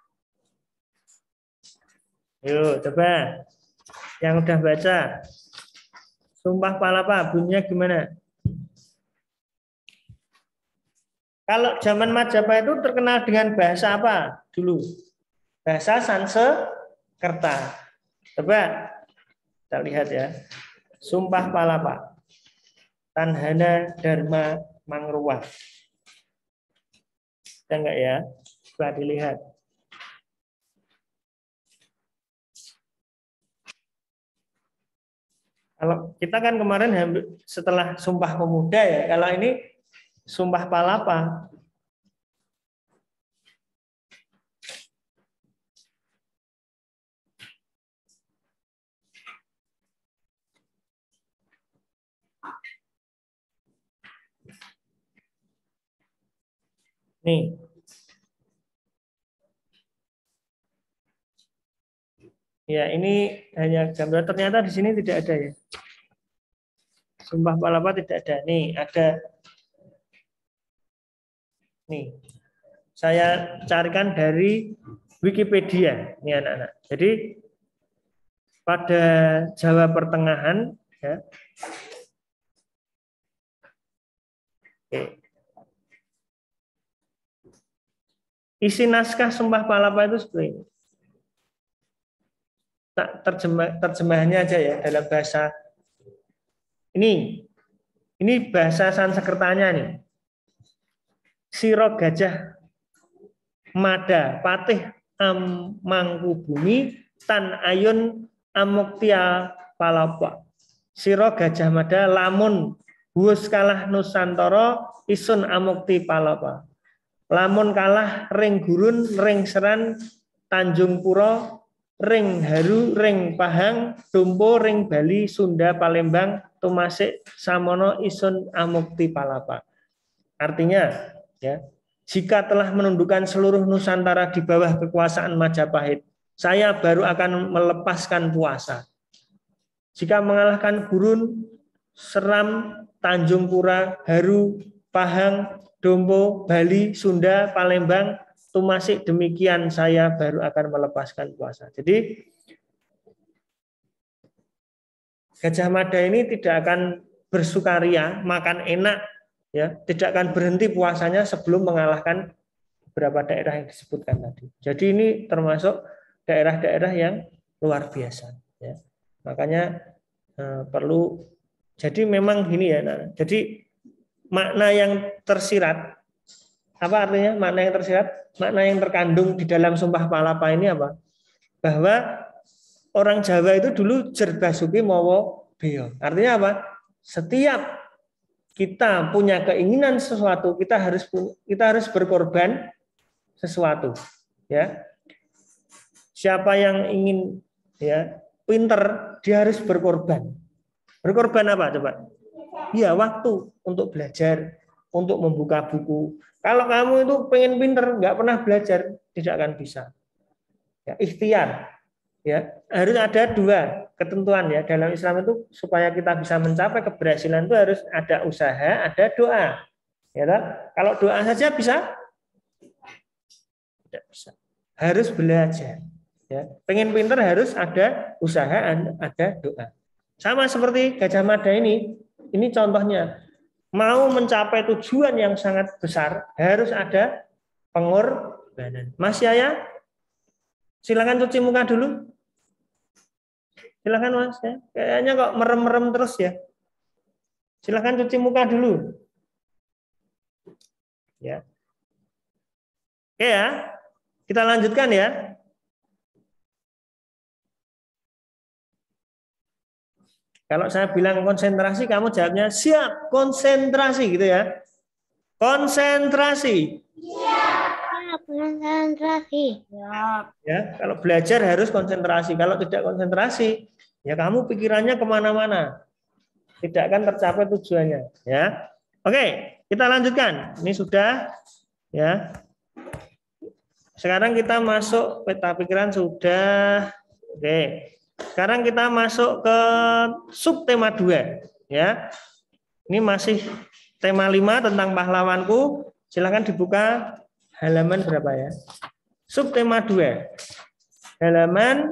Yuk, coba. Yang udah baca. Sumpah Palapa, bunyinya gimana? Kalau zaman Majapahit itu terkenal dengan bahasa apa dulu? Bahasa Sansekerta. Coba kita lihat ya. Sumpah Palapa. Tanhana Dharma Mangruah. Ada enggak ya? Coba dilihat. Kalau kita kan kemarin setelah Sumpah Pemuda ya. Kalau ini Sumpah Palapa. Nih. Ya, ini hanya gambar. Ternyata di sini tidak ada ya. Sumpah Palapa tidak ada. Nih, ada. Nih. Saya carikan dari Wikipedia, nih anak-anak. Jadi pada Jawa Pertengahan, ya. Oke. Isi naskah Sumpah Palapa itu seperti ini. Tak terjemah terjemahannya aja ya dalam bahasa ini. Ini bahasa Sansekertanya nih. Siro Gajah Mada Patih Amangkubumi Tan Ayun Amuktia Palapa. Siro Gajah Mada lamun huus kalah Nusantara isun amukti Palapa. Lamun kalah ring gurun ring seran Tanjung Pura ring haru ring Pahang Dumpo ring Bali Sunda Palembang tumasik samono isun amukti Palapa. Artinya ya, jika telah menundukkan seluruh Nusantara di bawah kekuasaan Majapahit, saya baru akan melepaskan puasa. Jika mengalahkan Gurun, Seram, Tanjung Pura, Haru, Pahang, Dompo, Bali, Sunda, Palembang, tumasik demikian saya baru akan melepaskan puasa. Jadi Gajah Mada ini tidak akan bersukaria, makan enak, ya, tidak akan berhenti puasanya sebelum mengalahkan beberapa daerah yang disebutkan tadi. Jadi ini termasuk daerah-daerah yang luar biasa. Ya. Makanya eh, perlu. Jadi memang gini ya. Nah, jadi makna yang tersirat, apa artinya makna yang tersirat? Makna yang terkandung di dalam Sumpah Palapa ini apa? Bahwa orang Jawa itu dulu jerbasuki mawa beyo. Artinya apa? Setiap kita punya keinginan sesuatu, kita harus kita harus berkorban sesuatu, ya. Siapa yang ingin ya pinter, dia harus berkorban. Berkorban apa coba? Ya, waktu untuk belajar, untuk membuka buku. Kalau kamu itu pengen pinter, nggak pernah belajar, tidak akan bisa. Ya, ikhtiar. Ya, harus ada dua ketentuan ya dalam Islam itu supaya kita bisa mencapai keberhasilan itu harus ada usaha, ada doa. Ya, kalau doa saja bisa? Tidak bisa. Harus belajar. Ya, pengen pinter harus ada usaha, ada doa. Sama seperti Gajah Mada ini, ini contohnya. Mau mencapai tujuan yang sangat besar harus ada pengorbanan. Mas Yaya, silakan cuci muka dulu. Silakan Mas ya. Kayaknya kok merem-merem terus ya. Silakan cuci muka dulu. Ya. Oke ya. Kita lanjutkan ya. Kalau saya bilang konsentrasi, kamu jawabnya siap, konsentrasi gitu ya. Konsentrasi. Siap, konsentrasi. Siap. Ya, kalau belajar harus konsentrasi. Kalau tidak konsentrasi, ya kamu pikirannya kemana-mana. Tidak akan tercapai tujuannya. Ya, oke, kita lanjutkan. Ini sudah, ya. Sekarang kita masuk peta pikiran sudah. Oke. Sekarang kita masuk ke subtema dua, ya. Ini masih tema lima tentang pahlawanku. Silakan dibuka halaman berapa ya? Subtema dua. Halaman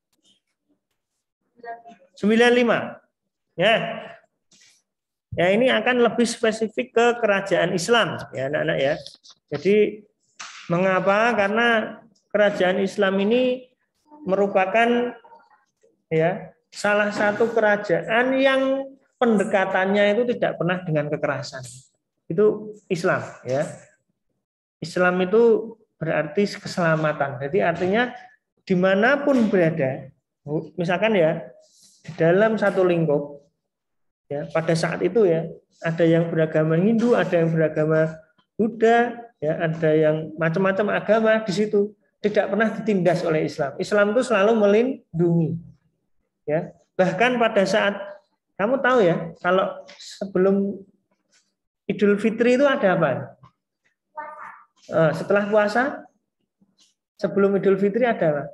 sembilan puluh lima. Ya. Ya, ini akan lebih spesifik ke kerajaan Islam, ya, anak-anak ya. Jadi mengapa? Karena kerajaan Islam ini merupakan ya salah satu kerajaan yang pendekatannya itu tidak pernah dengan kekerasan. Itu Islam ya. Islam itu berarti keselamatan. Jadi artinya dimanapun berada, misalkan ya di dalam satu lingkup, ya pada saat itu ya ada yang beragama Hindu, ada yang beragama Buddha, ya ada yang macam-macam agama di situ tidak pernah ditindas oleh Islam. Islam itu selalu melindungi. Ya, bahkan pada saat kamu tahu ya, kalau sebelum Idul Fitri itu ada apa? Uh, setelah puasa, sebelum Idul Fitri ada apa?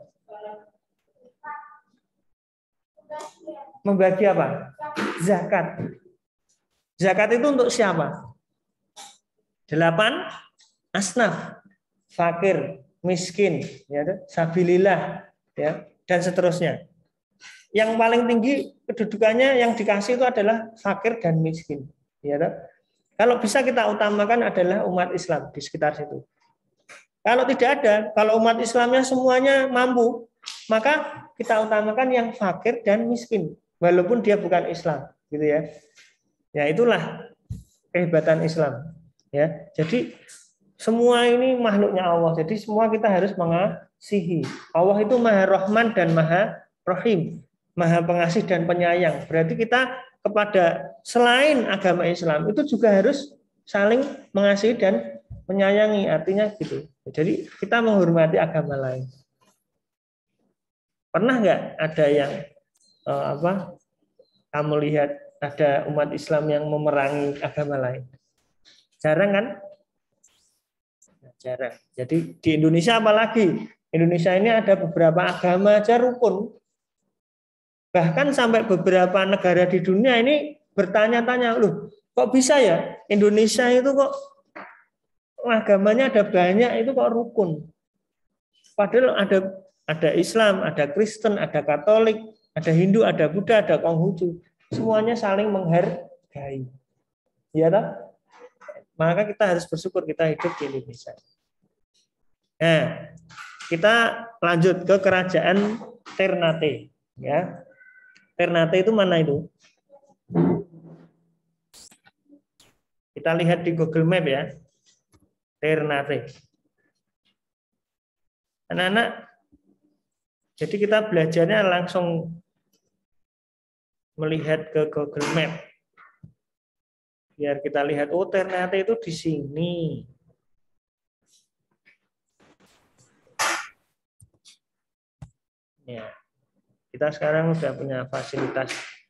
Membagi apa? Zakat. Zakat itu untuk siapa? Delapan asnaf, fakir, miskin, ya, sabilillah, ya, dan seterusnya. Yang paling tinggi kedudukannya yang dikasih itu adalah fakir dan miskin. Ya, kalau bisa kita utamakan adalah umat Islam di sekitar situ. Kalau tidak ada, kalau umat Islamnya semuanya mampu, maka kita utamakan yang fakir dan miskin, walaupun dia bukan Islam, gitu ya. Ya itulah kehebatan Islam. Ya, jadi semua ini makhluknya Allah. Jadi semua kita harus mengasihi. Allah itu Maha Rahman dan Maha Rahim. Maha pengasih dan penyayang. Berarti kita kepada selain agama Islam itu juga harus saling mengasihi dan menyayangi. Artinya gitu. Jadi kita menghormati agama lain. Pernah nggak ada yang eh, apa? Kamu lihat ada umat Islam yang memerangi agama lain? Jarang kan? Jarang. Jadi di Indonesia apalagi? Indonesia ini ada beberapa agama aja rukun. Bahkan sampai beberapa negara di dunia ini bertanya-tanya, loh, kok bisa ya Indonesia itu kok agamanya ada banyak, itu kok rukun. Padahal ada ada Islam, ada Kristen, ada Katolik, ada Hindu, ada Buddha, ada Konghucu. Semuanya saling menghargai. Ya tak? Maka kita harus bersyukur kita hidup di Indonesia. Nah, kita lanjut ke kerajaan Ternate, ya. Ternate itu mana itu? Kita lihat di Google Map ya. Ternate. Anak-anak, jadi kita belajarnya langsung melihat ke Google Map. Biar kita lihat, oh Ternate itu di sini. Ya. Kita sekarang sudah punya fasilitas.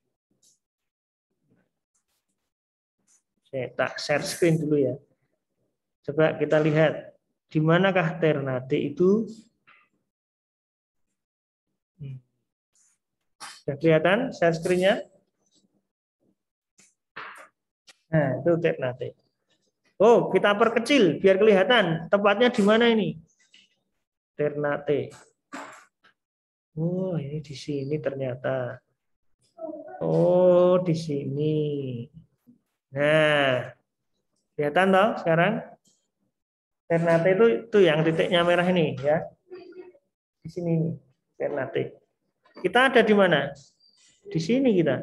Saya tak share screen dulu ya. Coba kita lihat di manakah Ternate itu. Sudah kelihatan share screen-nya? Nah, itu Ternate. Oh, kita perkecil biar kelihatan tempatnya di mana ini. Ternate. Oh, ini di sini ternyata. Oh, di sini. Nah, kelihatan toh sekarang? Ternate itu itu yang titiknya merah ini ya. Di sini nih, Ternate. Kita ada di mana? Di sini kita.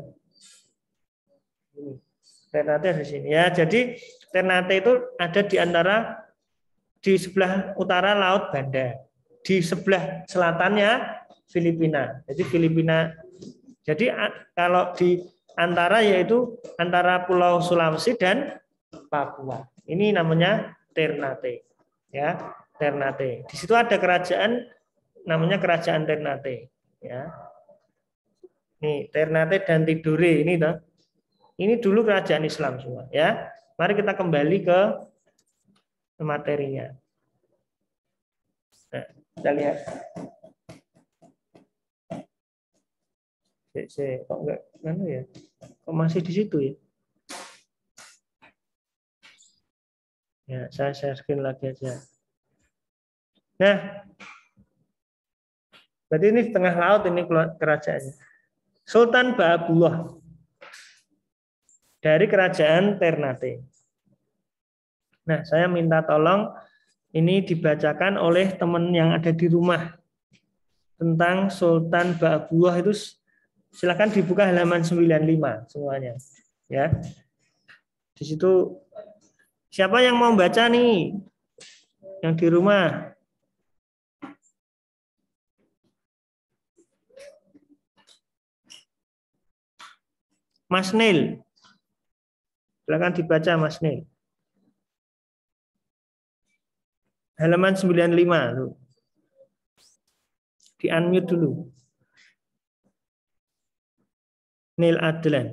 Ternate di sini. Ya, jadi Ternate itu ada di antara di sebelah utara Laut Banda, di sebelah selatannya Filipina. Jadi Filipina. Jadi kalau di antara yaitu antara Pulau Sulawesi dan Papua. Ini namanya Ternate. Ya, Ternate. Di situ ada kerajaan namanya Kerajaan Ternate, ya. Nih, Ternate dan Tidore ini toh. Ini dulu kerajaan Islam semua, ya. Mari kita kembali ke materinya. Nah, kita lihat. Cek, cek. Kok enggak mana ya? Kok masih di situ ya? Ya, saya share screen lagi aja. Nah, berarti ini di tengah laut ini kerajaannya. Sultan Ba'abullah dari kerajaan Ternate. Nah, saya minta tolong ini dibacakan oleh teman yang ada di rumah tentang Sultan Ba'abullah itu. Silakan dibuka halaman sembilan puluh lima semuanya, ya. Di situ siapa yang mau baca nih? Yang di rumah. Mas Nil. Silakan dibaca Mas Nil. Halaman sembilan puluh lima tuh. Di-unmute dulu. Nil Adlan.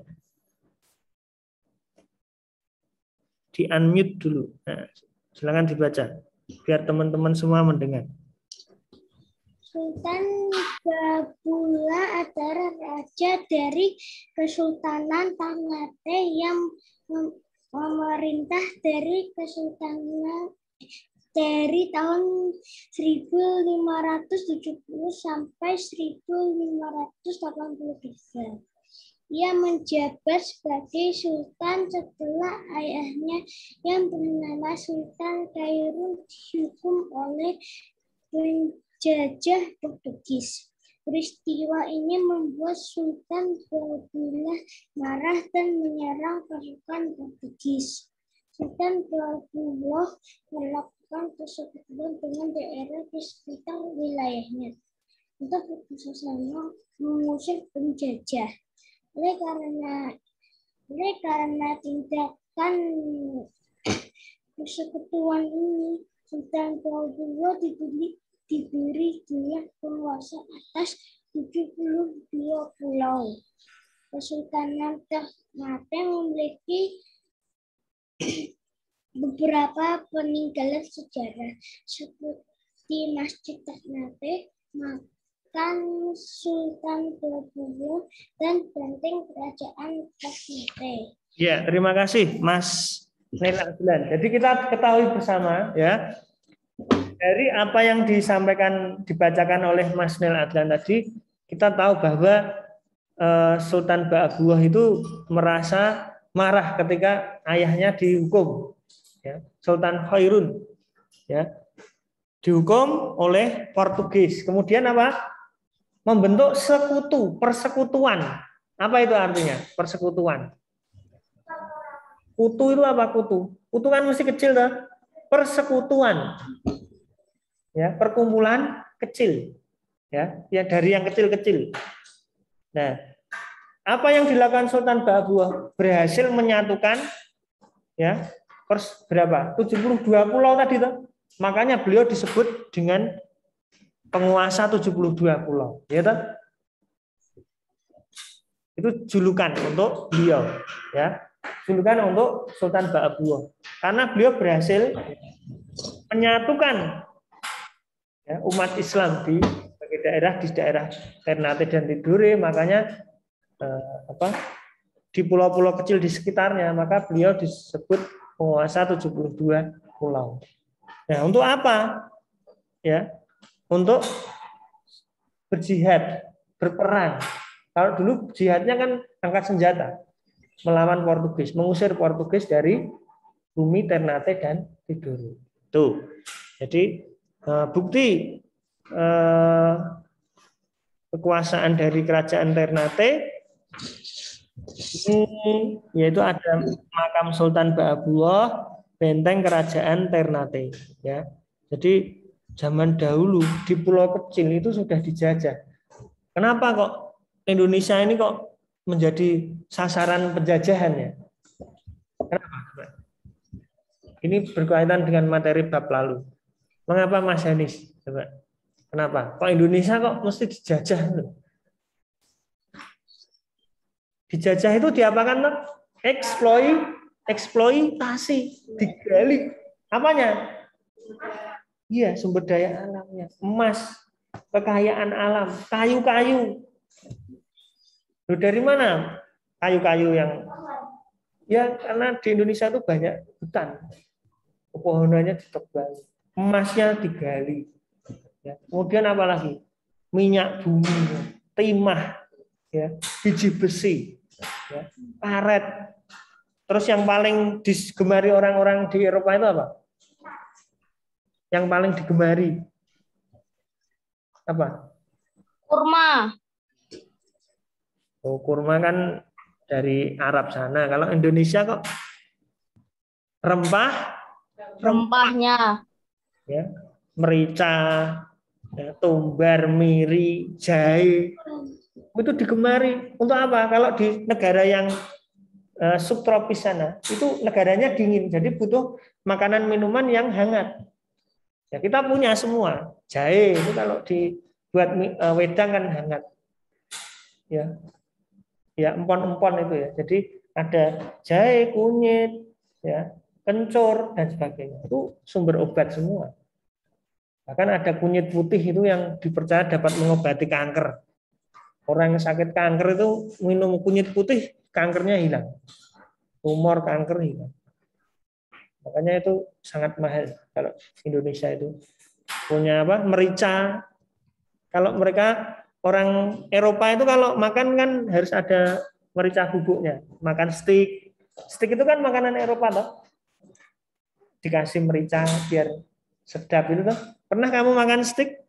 Di-unmute dulu. Nah, silakan dibaca biar teman-teman semua mendengar. Sultan Ba'abullah adalah raja dari Kesultanan Ternate yang memerintah dari Kesultanan dari tahun seribu lima ratus tujuh puluh sampai seribu lima ratus delapan puluh tiga. Ia menjabat sebagai sultan setelah ayahnya yang bernama Sultan Khairun dihukum oleh penjajah Portugis. Peristiwa ini membuat Sultan Ba'abullah marah dan menyerang pasukan Portugis. Sultan Ba'abullah melakukan persekutuan dengan daerah di sekitar wilayahnya untuk bersama-sama mengusir penjajah. Oleh karena oleh karena tindakan persekutuan ini, Sultan Ba'abullah diberi diberi gelar penguasa atas tujuh puluh dua pulau. Kesultanan Ternate memiliki beberapa peninggalan sejarah seperti Masjid Ternate, makam Sultan Ba'abullah, dan benteng kerajaan Ternate. Ya, terima kasih Mas Nil Adlan. Jadi kita ketahui bersama ya, dari apa yang disampaikan dibacakan oleh Mas Nil Adlan tadi, kita tahu bahwa eh, Sultan Ba'abullah itu merasa marah ketika ayahnya dihukum, ya, Sultan Khairun, ya, dihukum oleh Portugis. Kemudian apa? Membentuk sekutu, persekutuan. Apa itu artinya? Persekutuan. Kutu itu apa kutu? Kutu kan mesti kecil tuh. Persekutuan. Ya, perkumpulan kecil, ya, ya dari yang kecil-kecil. Nah, apa yang dilakukan Sultan Ba'abullah? Berhasil menyatukan, ya, pers berapa? tujuh puluh dua pulau tadi tuh. Makanya beliau disebut dengan penguasa tujuh puluh dua pulau, ya toh? Itu julukan untuk beliau, ya. Julukan untuk Sultan Ba'abullah. Karena beliau berhasil menyatukan, ya, umat Islam di berbagai daerah, di daerah Ternate dan Tidore, makanya eh, apa di pulau-pulau kecil di sekitarnya, maka beliau disebut penguasa tujuh puluh dua pulau. Nah, untuk apa? Ya, untuk berjihad, berperang. Kalau dulu jihadnya kan angkat senjata, melawan Portugis, mengusir Portugis dari bumi Ternate dan Tidore. Tuh. Jadi bukti eh, kekuasaan dari kerajaan Ternate ini yaitu ada makam Sultan Ba'abullah, benteng kerajaan Ternate. Ya, jadi zaman dahulu di pulau kecil itu sudah dijajah. Kenapa kok Indonesia ini kok menjadi sasaran penjajahan ya? Kenapa? Ini berkaitan dengan materi bab lalu. Mengapa Mas Hanis? Coba. Kenapa? Kok Indonesia kok mesti dijajah? Dijajah itu diapakan? Eksploit, eksploitasi, digali. Apanya? Iya, sumber daya alamnya. Emas, kekayaan alam, kayu-kayu. Dari mana kayu-kayu yang ya karena di Indonesia itu banyak hutan, pepohonannya ditebang, emasnya digali. Ya. Kemudian apa lagi? Minyak bumi, timah, ya, biji besi, ya, karet. Terus yang paling digemari orang-orang di Eropa itu apa? Yang paling digemari apa? Kurma. Oh, kurma kan dari Arab sana. Kalau Indonesia kok rempah, Rempahnya. ya, merica, ya, tumbar, miri, jahe, itu digemari. Untuk apa? Kalau di negara yang uh, subtropis sana, itu negaranya dingin, jadi butuh makanan minuman yang hangat. Ya, kita punya semua. Jahe itu kalau dibuat uh, wedang kan hangat. Ya, ya empon-empon itu ya. Jadi ada jahe, kunyit, ya, kencur dan sebagainya. Itu sumber obat semua. Bahkan ada kunyit putih itu yang dipercaya dapat mengobati kanker. Orang yang sakit kanker itu minum kunyit putih, kankernya hilang. Tumor kanker hilang. Makanya itu sangat mahal kalau Indonesia itu punya apa? Merica. Kalau mereka orang Eropa itu kalau makan kan harus ada merica bubuknya. Makan steak. Steak itu kan makanan Eropa toh. Dikasih merica biar sedap itu toh. Pernah kamu makan steak?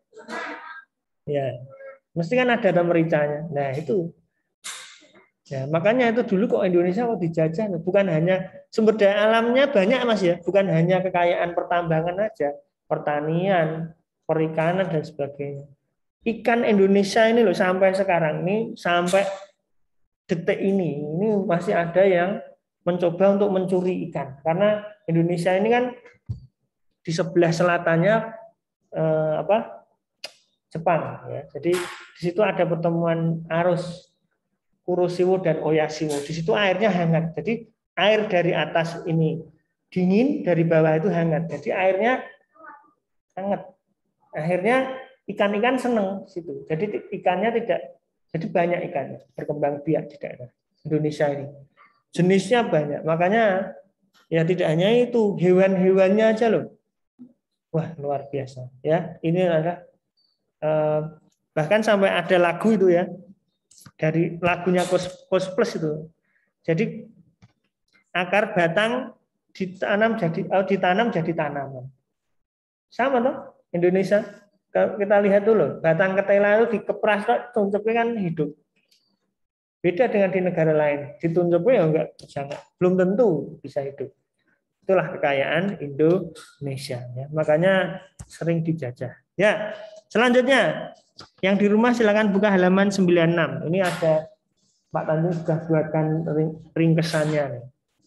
Ya. Mesti kan ada ada mericanya. Nah, itu. Ya, makanya itu dulu kok Indonesia kok dijajah, bukan hanya sumber daya alamnya banyak Mas ya, bukan hanya kekayaan pertambangan aja, pertanian, perikanan dan sebagainya. Ikan Indonesia ini loh sampai sekarang ini, sampai detik ini, ini masih ada yang mencoba untuk mencuri ikan. Karena Indonesia ini kan di sebelah selatannya eh, apa? Jepang ya. Jadi di situ ada pertemuan arus Kuroshio dan Oyashio. Di situ airnya hangat. Jadi air dari atas ini dingin, dari bawah itu hangat. Jadi airnya hangat. Akhirnya ikan-ikan seneng situ. Jadi ikannya tidak, jadi banyak ikannya berkembang biak di daerah Indonesia ini. Jenisnya banyak. Makanya ya tidak hanya itu, hewan-hewannya aja loh. Wah luar biasa. Ya ini adalah eh, bahkan sampai ada lagu itu ya. Dari lagunya Kos Plus itu. Jadi akar batang ditanam jadi oh, ditanam jadi tanaman. Sama toh Indonesia. Kalau kita lihat dulu, batang ketela itu dikepras tunjuknya kan hidup. Beda dengan di negara lain. Ditunjuknya ya enggak bisa enggak. Belum tentu bisa hidup. Itulah kekayaan Indonesia ya. Makanya sering dijajah. Ya, selanjutnya yang di rumah silakan buka halaman sembilan puluh enam. Ini ada Pak Tanjung sudah buatkan ringkesannya.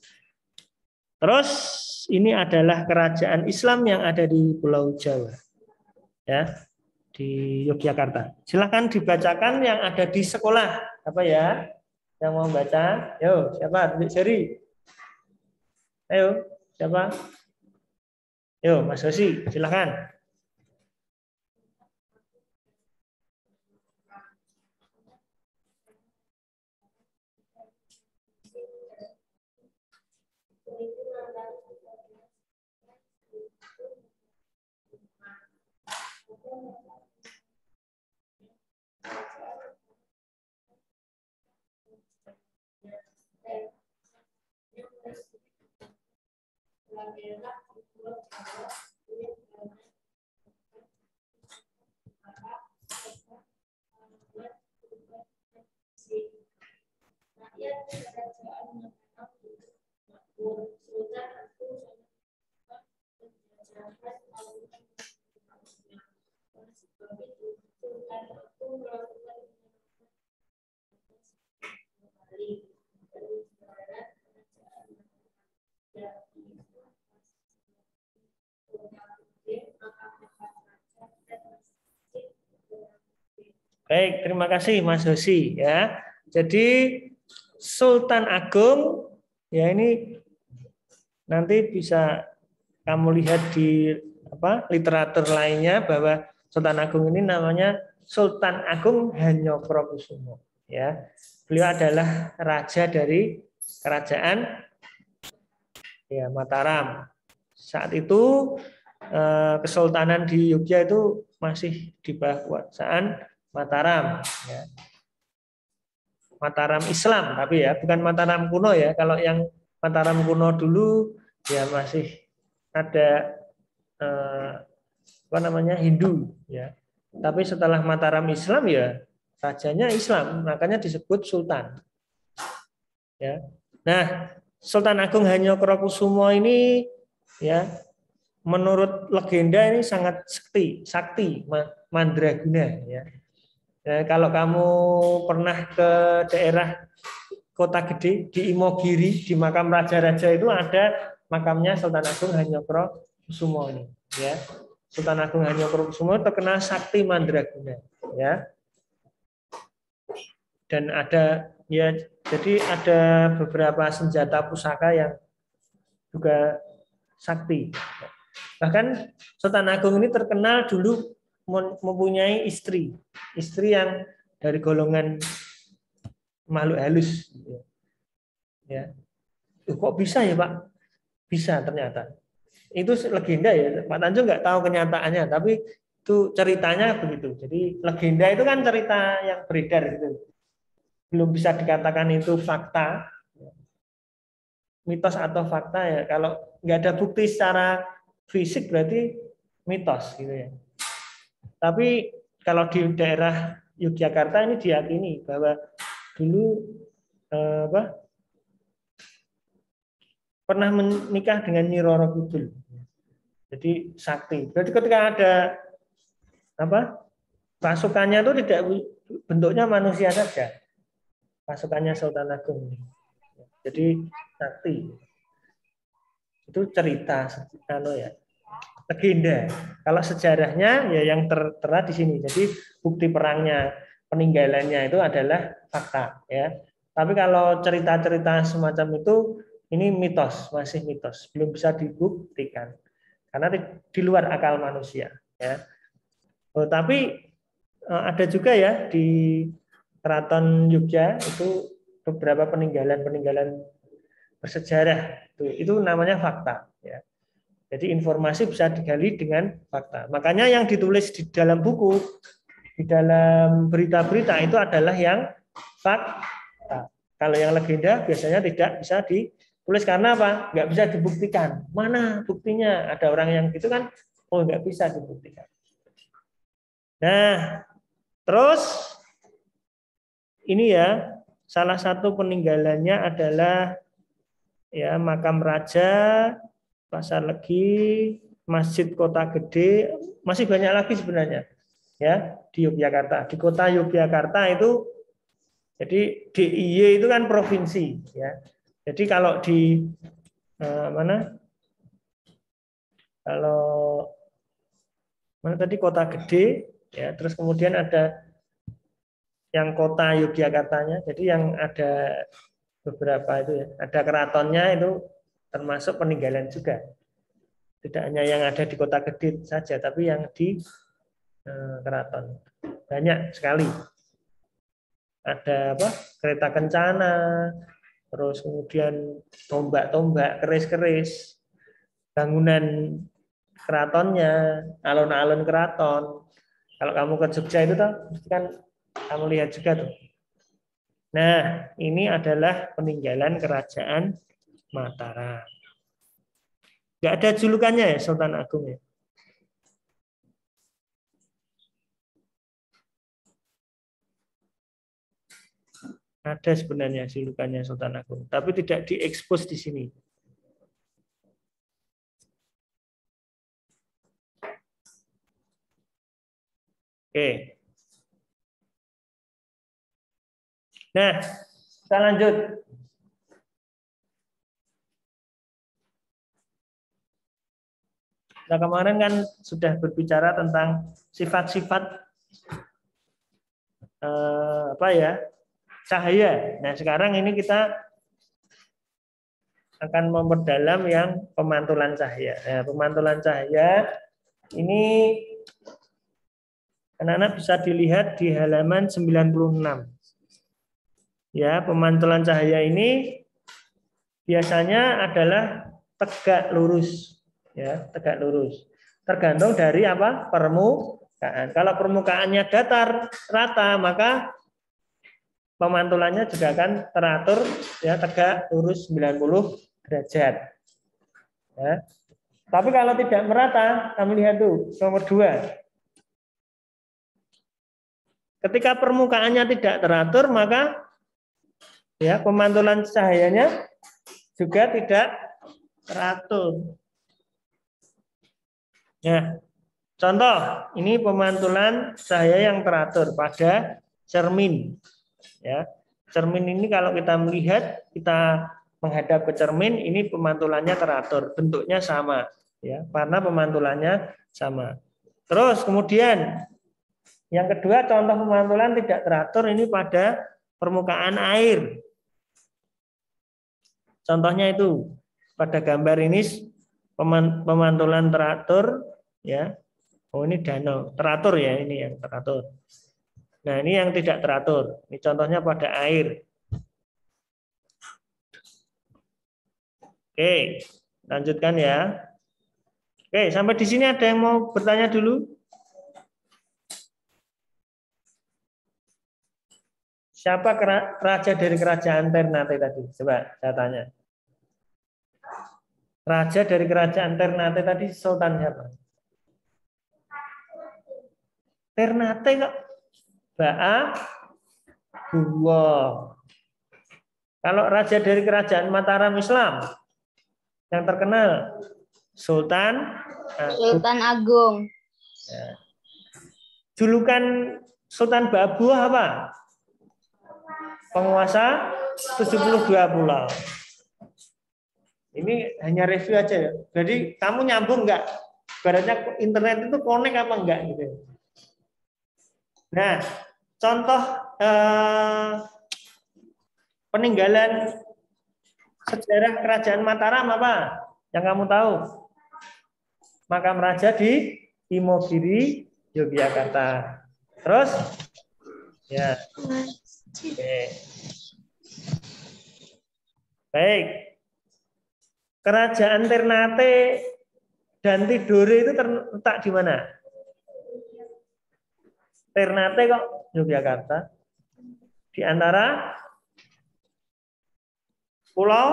Terus ini adalah kerajaan Islam yang ada di Pulau Jawa. Ya, di Yogyakarta. Silakan dibacakan yang ada di sekolah. Apa ya? Yang mau baca? Yo, siapa? Jari. Ayo, siapa? Yo, Mas Hosi, silakan. Baik, terima kasih Mas Hosi ya. Jadi Sultan Agung ya ini nanti bisa kamu lihat di apa literatur lainnya bahwa Sultan Agung ini namanya Sultan Agung Hanyokrokusumo ya. Beliau adalah raja dari kerajaan ya Mataram. Saat itu eh, kesultanan di Yogyakarta itu masih di bawah kekuasaan Mataram ya. Mataram Islam tapi ya bukan Mataram kuno ya. Kalau yang Mataram kuno dulu ya masih ada eh, apa namanya Hindu ya. Tapi setelah Mataram Islam ya rajanya Islam, makanya disebut sultan. Ya. Nah, Sultan Agung Hanyokrokusumo ini ya menurut legenda ini sangat sakti, sakti mandraguna ya. Ya, kalau kamu pernah ke daerah Kota Gede di Imogiri di makam raja-raja itu ada makamnya Sultan Agung Hanyokrokusumo ini ya. Sultan Agung Hanyokrokusumo terkenal sakti mandraguna ya. Dan ada ya jadi ada beberapa senjata pusaka yang juga sakti. Bahkan Sultan Agung ini terkenal dulu mempunyai istri, istri yang dari golongan makhluk halus. Ya, kok bisa ya Pak? Bisa ternyata. Itu legenda ya. Pak Tanjung nggak tahu kenyataannya, tapi itu ceritanya begitu. Jadi legenda itu kan cerita yang beredar gitu. Belum bisa dikatakan itu fakta, mitos atau fakta ya. Kalau nggak ada bukti secara fisik berarti mitos gitu ya. Tapi kalau di daerah Yogyakarta ini diyakini bahwa dulu eh, apa, pernah menikah dengan Nyi Roro Kidul. Jadi sakti. Berarti ketika ada apa pasukannya itu tidak bentuknya manusia saja. Pasukannya Sultan Agung. Jadi sakti. Itu cerita anu ya. Legenda. Kalau sejarahnya ya yang tertera di sini. Jadi bukti perangnya, peninggalannya itu adalah fakta ya. Tapi kalau cerita-cerita semacam itu ini mitos, masih mitos, belum bisa dibuktikan karena di luar akal manusia ya. Oh, tapi ada juga ya di Keraton Yogyakarta itu beberapa peninggalan-peninggalan bersejarah itu, itu namanya fakta ya. Jadi informasi bisa digali dengan fakta. Makanya yang ditulis di dalam buku, di dalam berita-berita itu adalah yang fakta. Kalau yang legenda biasanya tidak bisa ditulis karena apa? Nggak bisa dibuktikan. Mana buktinya? Ada orang yang gitu kan, oh nggak bisa dibuktikan. Nah, terus ini ya salah satu peninggalannya adalah ya makam raja, Pasar Legi, Masjid Kota Gede, masih banyak lagi sebenarnya ya di Yogyakarta. Di kota Yogyakarta itu jadi D I Y itu kan provinsi ya. Jadi kalau di eh, mana? Kalau mana tadi Kota Gede ya, terus kemudian ada yang kota Yogyakartanya. Jadi yang ada beberapa itu ya, ada keratonnya itu termasuk peninggalan juga. Tidak hanya yang ada di Kota Gede saja, tapi yang di eh, keraton. Banyak sekali. Ada apa? Kereta kencana, terus kemudian tombak-tombak, keris-keris, bangunan keratonnya, alun-alun keraton. Kalau kamu ke Jogja itu tuh, kan kamu lihat juga tuh. Nah, ini adalah peninggalan kerajaan Mataram. Nggak ada julukannya ya Sultan Agung ya. Ada sebenarnya julukannya Sultan Agung, tapi tidak diekspos di sini. Oke. Nah, kita lanjut. Nah, kemarin kan sudah berbicara tentang sifat-sifat eh, apa ya, cahaya. Nah, sekarang ini kita akan memperdalam yang pemantulan cahaya. Nah, pemantulan cahaya ini anak-anak bisa dilihat di halaman sembilan puluh enam. Ya, pemantulan cahaya ini biasanya adalah tegak lurus. Ya, tegak lurus. Tergantung dari apa? Permukaan. Kalau permukaannya datar rata, maka pemantulannya juga akan teratur ya, tegak lurus sembilan puluh derajat. Ya. Tapi kalau tidak merata, kami lihat tuh nomor dua. Ketika permukaannya tidak teratur, maka ya pemantulan cahayanya juga tidak teratur. Ya, contoh ini pemantulan cahaya yang teratur pada cermin. Ya, cermin ini kalau kita melihat, kita menghadap ke cermin, ini pemantulannya teratur, bentuknya sama, ya, warna pemantulannya sama. Terus kemudian yang kedua, contoh pemantulan tidak teratur ini pada permukaan air. Contohnya itu pada gambar ini pemantulan teratur, ya. Oh, ini danau teratur ya, ini yang teratur. Nah, ini yang tidak teratur. Ini contohnya pada air. Oke, lanjutkan ya. Oke, sampai di sini ada yang mau bertanya dulu? Siapa raja dari kerajaan Ternate tadi? Coba saya tanya. Raja dari kerajaan Ternate tadi Sultan siapa? Ternate kok. Ba'a Buwo. Kalau raja dari kerajaan Mataram Islam yang terkenal Sultan Sultan Agung. Ya. Julukan Sultan Ba'a Buwo apa? Penguasa tujuh puluh dua pulau. Ini hanya review aja ya. Jadi kamu nyambung enggak? Ibaratnya internet itu connect apa enggak gitu. Nah, contoh eh, peninggalan sejarah kerajaan Mataram apa? Yang kamu tahu? Makam raja di Imogiri, Yogyakarta. Terus ya. Oke. Baik. Kerajaan Ternate dan Tidore itu terletak di mana? Ternate kok Yogyakarta. Di antara pulau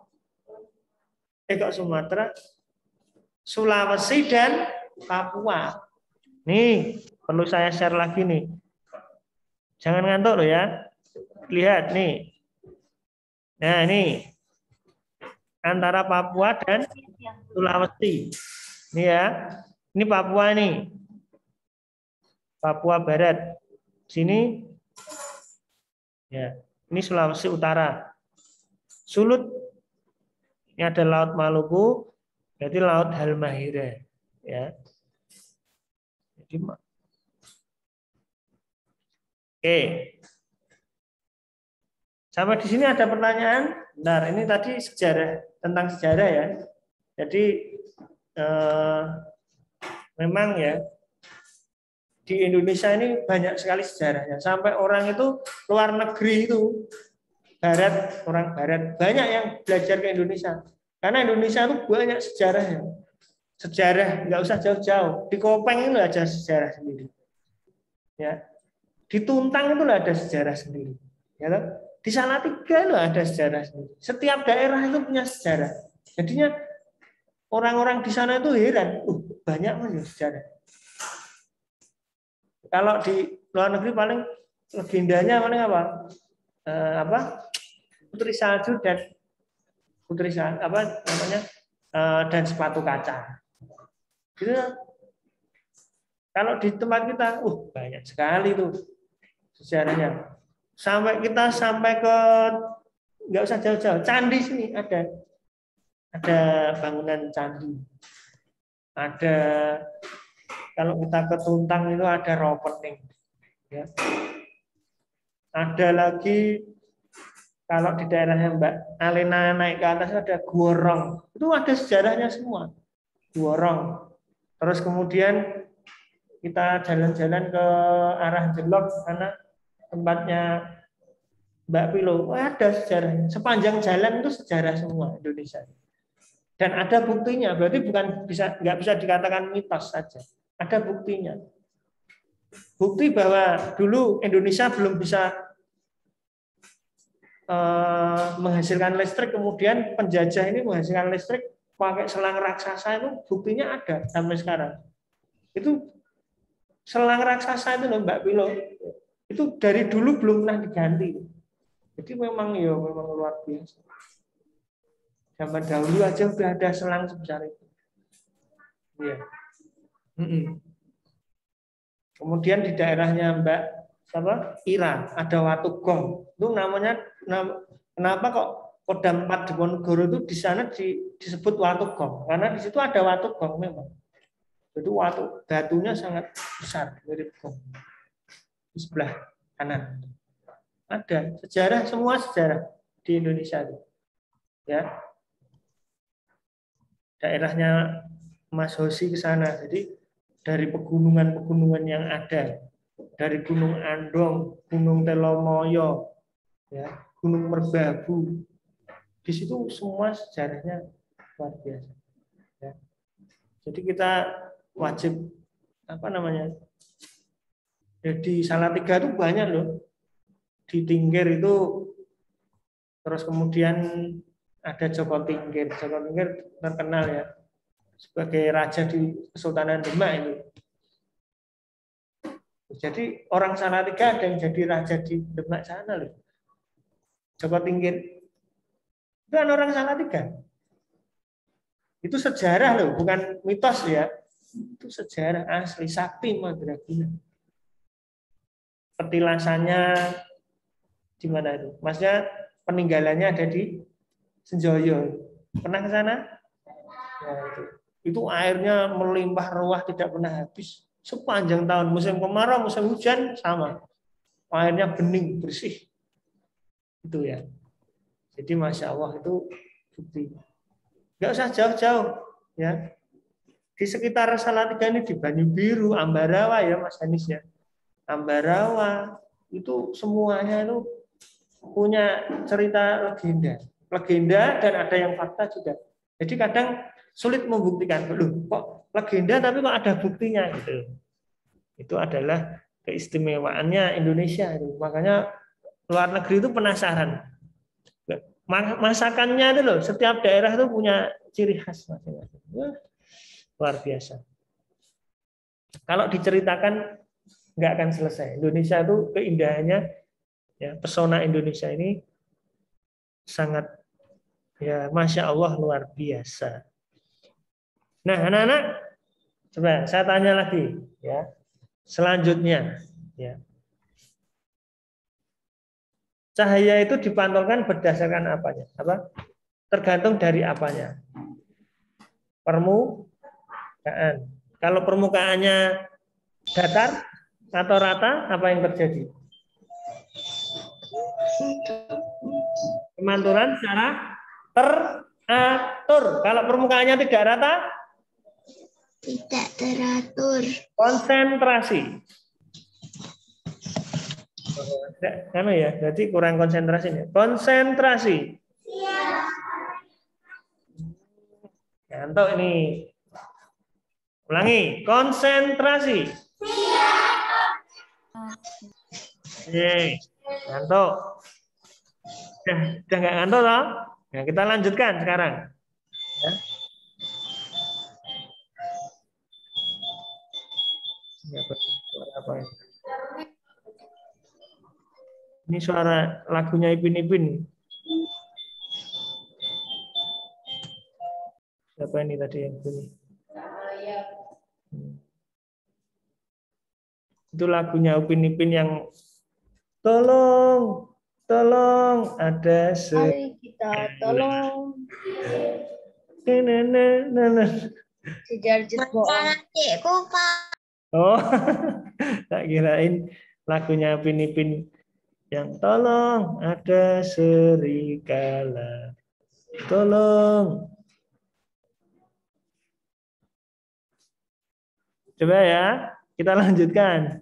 eh kok Sumatera, Sulawesi dan Papua. Nih, perlu saya share lagi nih. Jangan ngantuk loh ya. Lihat nih. Nah, ini antara Papua dan Sulawesi. Ini ya. Ini Papua nih. Papua Barat. Sini ya. Ini Sulawesi Utara. Sulut. Ini ada Laut Maluku, berarti Laut Halmahera, ya. Jadi Oke. Sampai di sini ada pertanyaan? Benar, ini tadi sejarah, tentang sejarah ya. Jadi eh, memang ya di Indonesia ini banyak sekali sejarahnya. Sampai orang itu luar negeri itu, barat, orang barat, banyak yang belajar ke Indonesia. Karena Indonesia itu banyak sejarahnya. Sejarah nggak usah jauh-jauh. Di Kopeng itu ada sejarah sendiri. Ya. Di Tuntang itu ada sejarah sendiri. Ya, di Salatiga itu ada sejarah sendiri. Setiap daerah itu punya sejarah. Jadinya orang-orang di sana itu heran, uh, banyak punya sejarah. Kalau di luar negeri paling legendanya paling apa? eh, apa putri salju dan putri salju apa namanya eh, dan sepatu kaca. Gitu. Kalau di tempat kita, uh banyak sekali tuh sejarahnya. Sampai kita sampai ke nggak usah jauh-jauh, candi sini ada ada bangunan candi. Ada kalau kita ke Tuntang itu ada Ropening. Ya. Ada lagi kalau di daerahnya Mbak Alena naik ke atas ada Gorong. Itu ada sejarahnya semua. Gorong. Terus kemudian kita jalan-jalan ke arah Jelok karena tempatnya Mbak Pilo. Oh, ada sejarahnya. Sepanjang jalan itu sejarah semua Indonesia. Dan ada buktinya. Berarti bukan bisa nggak bisa dikatakan mitos saja. Ada buktinya. Bukti bahwa dulu Indonesia belum bisa Uh, menghasilkan listrik, kemudian penjajah ini menghasilkan listrik pakai selang raksasa, itu buktinya ada sampai sekarang. Itu selang raksasa itu loh Mbak Pilo, itu dari dulu belum pernah diganti. Jadi memang ya memang luar biasa. Zaman dahulu aja udah ada selang sebesar itu. Ya. Kemudian di daerahnya Mbak apa Ira ada Watu Gong. Itu namanya kenapa kok Kodam empat Diponegoro itu di sana di, disebut Watu Gong? Karena di situ ada Watu Gong memang. Itu watu batunya sangat besar mirip gong. Di sebelah kanan. Ada sejarah, semua sejarah di Indonesia itu. Ya. Daerahnya Mas Hosi ke sana. Jadi dari pegunungan-pegunungan yang ada, dari Gunung Andong, Gunung Telomoyo, ya, Gunung Merbabu, di situ semua sejarahnya luar biasa. Ya. Jadi kita wajib apa namanya? Jadi Salatiga itu banyak loh. Di Tingkir itu, terus kemudian ada Joko Tingkir. Joko Tingkir terkenal ya sebagai raja di Kesultanan Demak itu. Jadi orang Salatiga ada yang jadi raja di Demak sana loh. Joko Tingkir itu kan orang Salatiga. Itu sejarah loh, bukan mitos ya. Itu sejarah asli Sakti Madraguna. Petilasannya di mana itu? Maksudnya peninggalannya ada di Senjoyo. Pernah ke sana? Nah, itu. Itu airnya melimpah ruah tidak pernah habis. Sepanjang tahun, musim kemarau, musim hujan sama. Airnya bening, bersih. Itu ya. Jadi Masya Allah itu bukti. Nggak usah jauh-jauh. Ya. Di sekitar Salatiga ini di Banyu Biru, Ambarawa ya Mas Hanis ya. Ambarawa itu semuanya itu punya cerita legenda. Legenda dan ada yang fakta juga. Jadi kadang sulit membuktikan. Loh, kok legenda tapi kok ada buktinya gitu. Itu adalah keistimewaannya Indonesia itu. Makanya luar negeri itu penasaran. Masakannya itu loh, setiap daerah itu punya ciri khas masing-masing. Luar biasa. Kalau diceritakan nggak akan selesai. Indonesia itu keindahannya, ya, pesona Indonesia ini sangat, ya, Masya Allah luar biasa. Nah, anak-anak, coba saya tanya lagi, ya. Selanjutnya, ya. Cahaya itu dipantulkan berdasarkan apanya? Apa? Tergantung dari apanya? Permukaan. Kalau permukaannya datar atau rata, apa yang terjadi? Pemantulan secara teratur. Kalau permukaannya tidak rata, tidak teratur. Konsentrasi. Karena ya, berarti kurang konsentrasi ya. Konsentrasi. Ngantuk ini. Ulangi, konsentrasi. Oke, ngantuk. Udah, udah nggak ngantuk toh? Nah, kita lanjutkan sekarang. Ya. Apa ya? Ini suara lagunya Ipin Ipin. Siapa ini tadi yang bunyi? Itu lagunya Upin Ipin yang tolong, tolong ada se. Mari kita tolong. Sejarjit bohong. Oh, tak kirain lagunya Upin Ipin yang tolong ada serigala. Tolong. Coba ya, kita lanjutkan.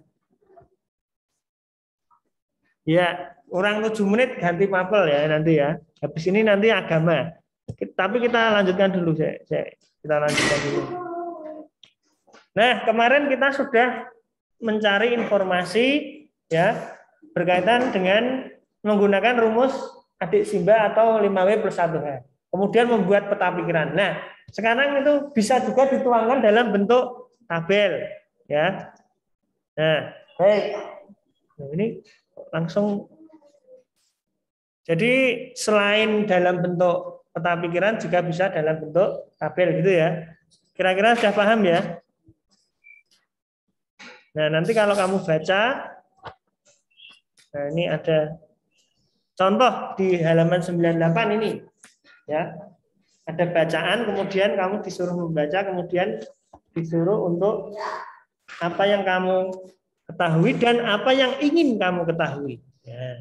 Ya, kurang tujuh menit ganti mapel ya nanti ya. Habis ini nanti agama. Tapi kita lanjutkan dulu, saya, saya, kita lanjutkan dulu. Nah, kemarin kita sudah mencari informasi ya berkaitan dengan menggunakan rumus adik Simba atau lima W plus satu H. Kemudian membuat peta pikiran. Nah, sekarang itu bisa juga dituangkan dalam bentuk tabel ya. Nah, baik. Nah, ini langsung. Jadi selain dalam bentuk peta pikiran juga bisa dalam bentuk tabel gitu ya. Kira-kira sudah paham ya? Nah, nanti kalau kamu baca, nah ini ada contoh di halaman sembilan puluh delapan ini ya. Ada bacaan, kemudian kamu disuruh membaca, kemudian disuruh untuk apa yang kamu ketahui dan apa yang ingin kamu ketahui. Ya.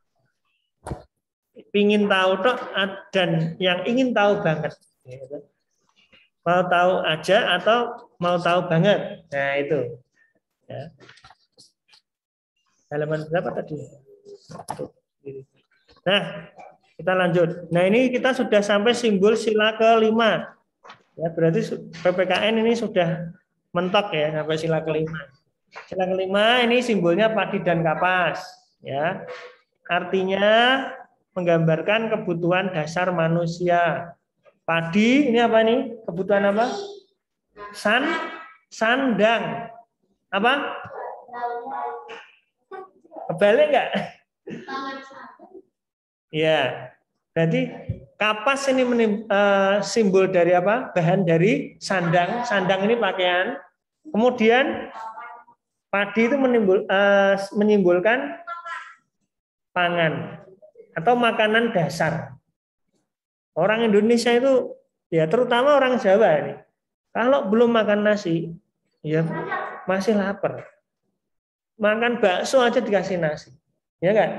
Ingin tahu toh dan yang ingin tahu banget. Mau tahu aja atau mau tahu banget. Nah itu. Ya. Halaman berapa tadi? Nah kita lanjut. Nah ini kita sudah sampai simbol sila kelima. Ya, berarti P P K N ini sudah mentok ya sampai sila kelima. Sila kelima ini simbolnya padi dan kapas. Ya, artinya menggambarkan kebutuhan dasar manusia. Padi ini apa nih? Kebutuhan apa? San, sandang. Apa? Kebalik enggak? Ya, berarti kapas ini menim, uh, simbol dari apa? Bahan dari sandang. Sandang ini pakaian. Kemudian padi itu menimbul, uh, menyimpulkan pangan atau makanan dasar. Orang Indonesia itu, ya terutama orang Jawa ini, kalau belum makan nasi, ya masih lapar. Makan bakso aja dikasih nasi, ya enggak?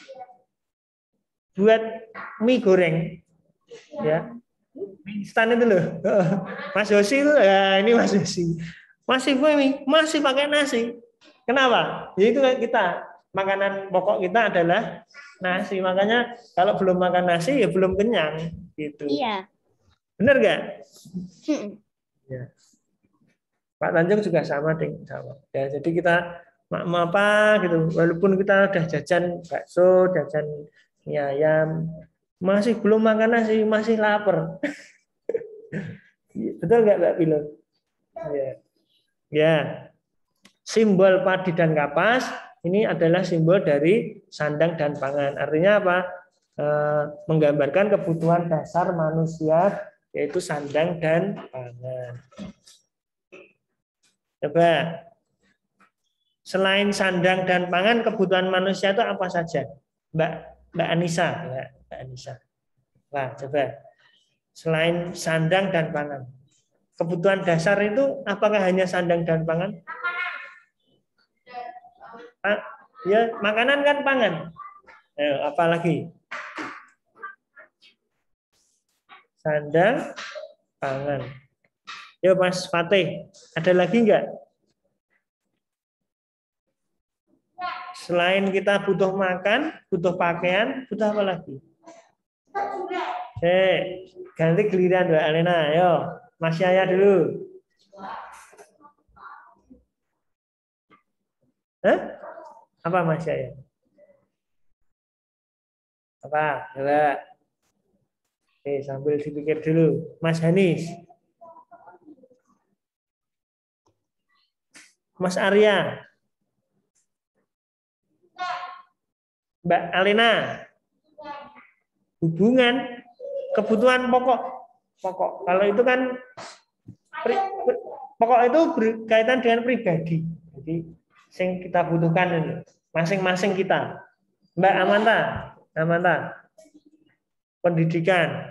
Buat mie goreng, ya mie instan itu loh. Mas Yosi itu, ya ini Mas Yosi. Masih mie, masih pakai nasi. Kenapa? Ya itu kita, makanan pokok kita adalah nasi. Makanya kalau belum makan nasi ya belum kenyang gitu. Iya. Benar nggak? Ya. Pak Tanjung juga sama ding, sama. Ya, jadi kita mak apa gitu, walaupun kita udah jajan bakso, jajan mie ayam, masih belum makan nasi, masih lapar. Betul nggak Mbak Pilo? Ya. Ya. Simbol padi dan kapas ini adalah simbol dari sandang dan pangan. Artinya apa? E, menggambarkan kebutuhan dasar manusia yaitu sandang dan pangan. Coba. Selain sandang dan pangan, kebutuhan manusia itu apa saja? Mbak Mbak Anissa, Mbak, Mbak Anissa. Wah, coba. Selain sandang dan pangan. Kebutuhan dasar itu apakah hanya sandang dan pangan? Ah, ya, makanan kan pangan. Eh, apalagi? Sandang, pangan. Yo Mas Fatih, ada lagi enggak? Selain kita butuh makan, butuh pakaian, butuh apa lagi? Eh, ganti giliran Mbak Alena, ayo. Mas Yaya dulu. Hah? Apa Mas Yaya? Apa? Coba. Oke, sambil dipikir dulu. Mas Hanis. Mas Arya. Mbak Alina. Hubungan, kebutuhan pokok. Pokok. Kalau itu kan pokok itu berkaitan dengan pribadi. Jadi yang kita butuhkan ini masing-masing kita. Mbak Amanda, Amanda. Pendidikan.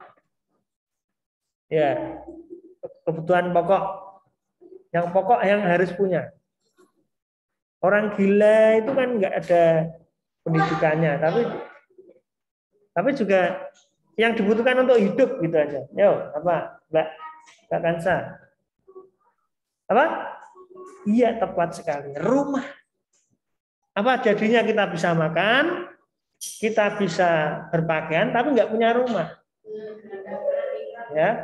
Ya. Kebutuhan pokok. Yang pokok yang harus punya. Orang gila itu kan nggak ada pendidikannya, tapi tapi juga yang dibutuhkan untuk hidup gitu aja. Yo, apa, Mbak, Mbak Kansa? Apa? Iya, tepat sekali. Rumah. Apa jadinya kita bisa makan, kita bisa berpakaian, tapi nggak punya rumah. Ya.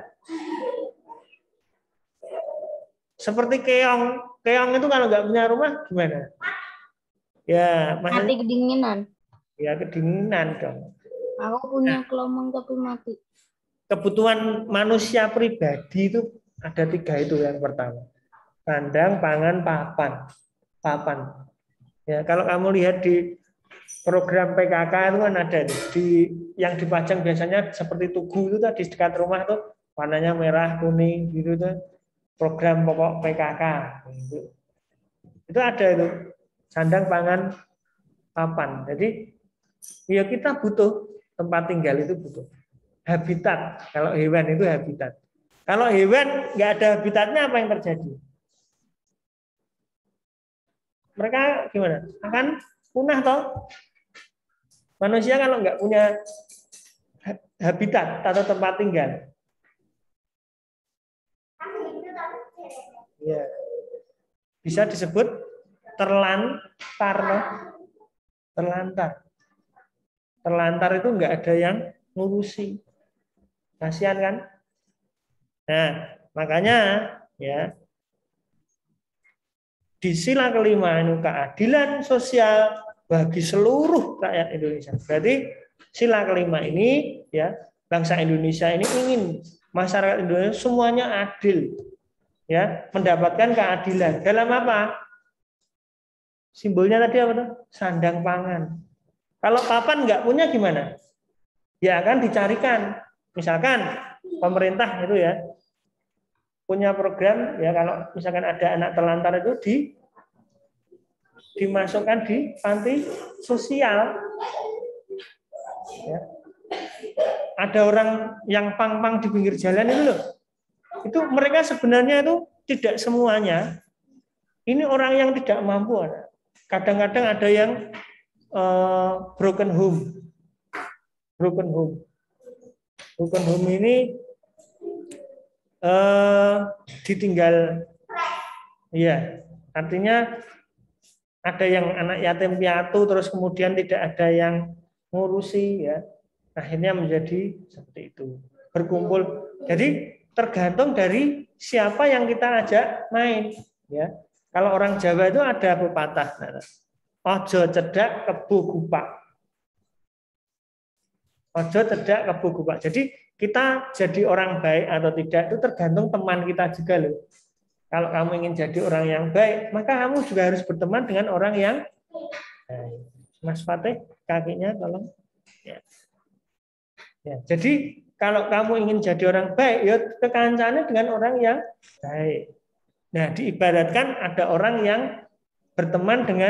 Seperti keong. Keong itu kalau nggak punya rumah gimana? Ya, mati kedinginan. Ya, kedinginan dong. Aku punya kelomang tapi mati. Kebutuhan manusia pribadi itu ada tiga itu yang pertama. Kandang, pangan, papan. Papan. Ya, kalau kamu lihat di program P K K itu kan ada di yang dipajang biasanya seperti tugu itu tadi dekat rumah tuh warnanya merah, kuning gitu tuh. Program pokok P K K itu, itu ada itu sandang, pangan, papan. Jadi ya kita butuh tempat tinggal, itu butuh habitat. Kalau hewan itu habitat. Kalau hewan nggak ada habitatnya, apa yang terjadi? Mereka gimana? Akan punah toh. Manusia kalau nggak punya habitat atau tempat tinggal, ya, bisa disebut terlantar, terlantar, terlantar itu nggak ada yang ngurusi, kasihan kan? Nah, makanya ya di sila kelima ini keadilan sosial bagi seluruh rakyat Indonesia. Berarti sila kelima ini ya bangsa Indonesia ini ingin masyarakat Indonesia semuanya adil. Ya, mendapatkan keadilan. Dalam apa? Simbolnya tadi apa tuh? Sandang pangan. Kalau papan nggak punya gimana? Ya akan dicarikan. Misalkan pemerintah itu ya punya program ya, kalau misalkan ada anak terlantar itu di dimasukkan di panti sosial. Ya. Ada orang yang pang-pang di pinggir jalan itu loh. Itu mereka sebenarnya itu tidak semuanya. Ini orang yang tidak mampu. Kadang-kadang ada yang uh, broken home. Broken home. Broken home ini uh, ditinggal. Iya, artinya ada yang anak yatim piatu terus kemudian tidak ada yang ngurusi ya. Akhirnya menjadi seperti itu. Berkumpul. Jadi tergantung dari siapa yang kita ajak main, ya. Kalau orang Jawa itu ada pepatah, ojo cedak kebu gupak, ojo cedak kebu gupak. Jadi kita jadi orang baik atau tidak itu tergantung teman kita juga loh. Kalau kamu ingin jadi orang yang baik, maka kamu juga harus berteman dengan orang yang baik. Mas Fatih, kakinya tolong. Ya. Ya, jadi kalau kamu ingin jadi orang baik, ya kekancannya dengan orang yang baik. Nah, diibaratkan ada orang yang berteman dengan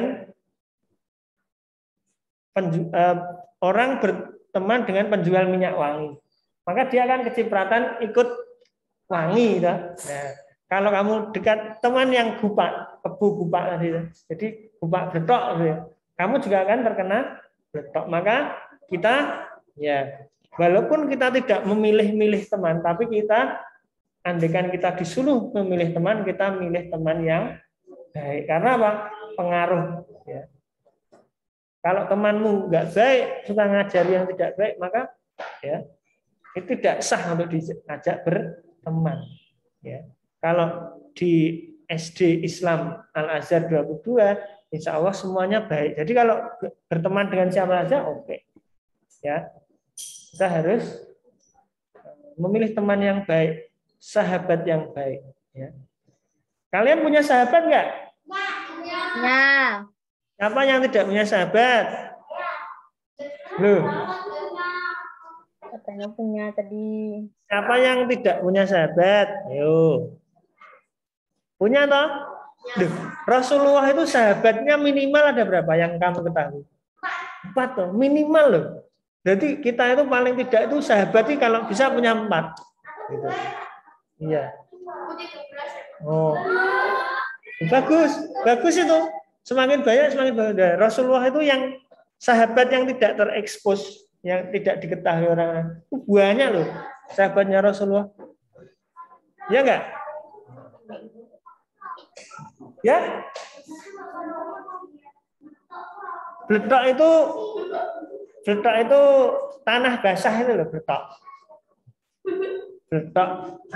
penju, uh, orang berteman dengan penjual minyak wangi, maka dia akan kecipratan ikut wangi. Gitu. Nah, kalau kamu dekat teman yang gupak, kebu gupak tadi, jadi gupak bletok, gitu, kamu juga akan terkena bletok. Maka kita ya walaupun kita tidak memilih-milih teman, tapi kita, andaikan kita disuruh memilih teman, kita milih teman yang baik. Karena apa? Pengaruh. Ya. Kalau temanmu nggak baik, suka ngajari yang tidak baik, maka ya itu tidak sah untuk diajak berteman. Ya. Kalau di S D Islam Al-Azhar dua puluh dua, insya Allah semuanya baik. Jadi kalau berteman dengan siapa saja, oke. Okay. Ya. Kita harus memilih teman yang baik, sahabat yang baik. Ya. Kalian punya sahabat nggak? Ya. Siapa yang tidak punya sahabat? Loh, Katanya punya tadi. siapa yang tidak punya sahabat? Ayo. Punya toh? Loh, Rasulullah itu sahabatnya minimal ada berapa yang kamu ketahui? Empat toh, minimal loh. Jadi kita itu paling tidak itu sahabat itu kalau bisa punya empat. Gitu. Iya. Oh, bagus, bagus itu. Semakin banyak, semakin bagus. Rasulullah itu yang sahabat yang tidak terekspos, yang tidak diketahui orang-orang. Banyak loh sahabatnya Rasulullah. Ya enggak? Ya? Bletok itu, bletok itu tanah basah itu loh, bletok. Bletok.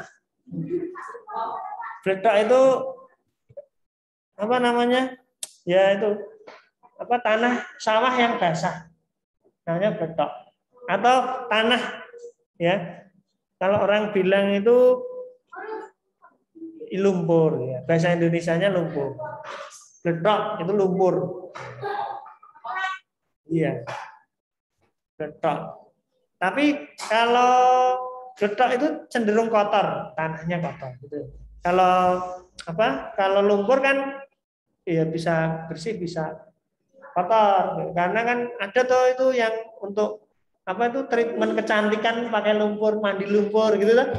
Bletok itu apa namanya? Ya itu apa tanah sawah yang basah. Namanya bletok. Atau tanah ya. Kalau orang bilang itu lumpur ya. Bahasa Indonesianya lumpur. Bletok itu lumpur. Iya. Bletok. Tapi kalau bletok itu cenderung kotor, tanahnya kotor gitu. Kalau apa? Kalau lumpur kan ya bisa bersih, bisa kotor. Karena kan ada tuh itu yang untuk apa itu treatment kecantikan pakai lumpur, mandi lumpur gitu kan?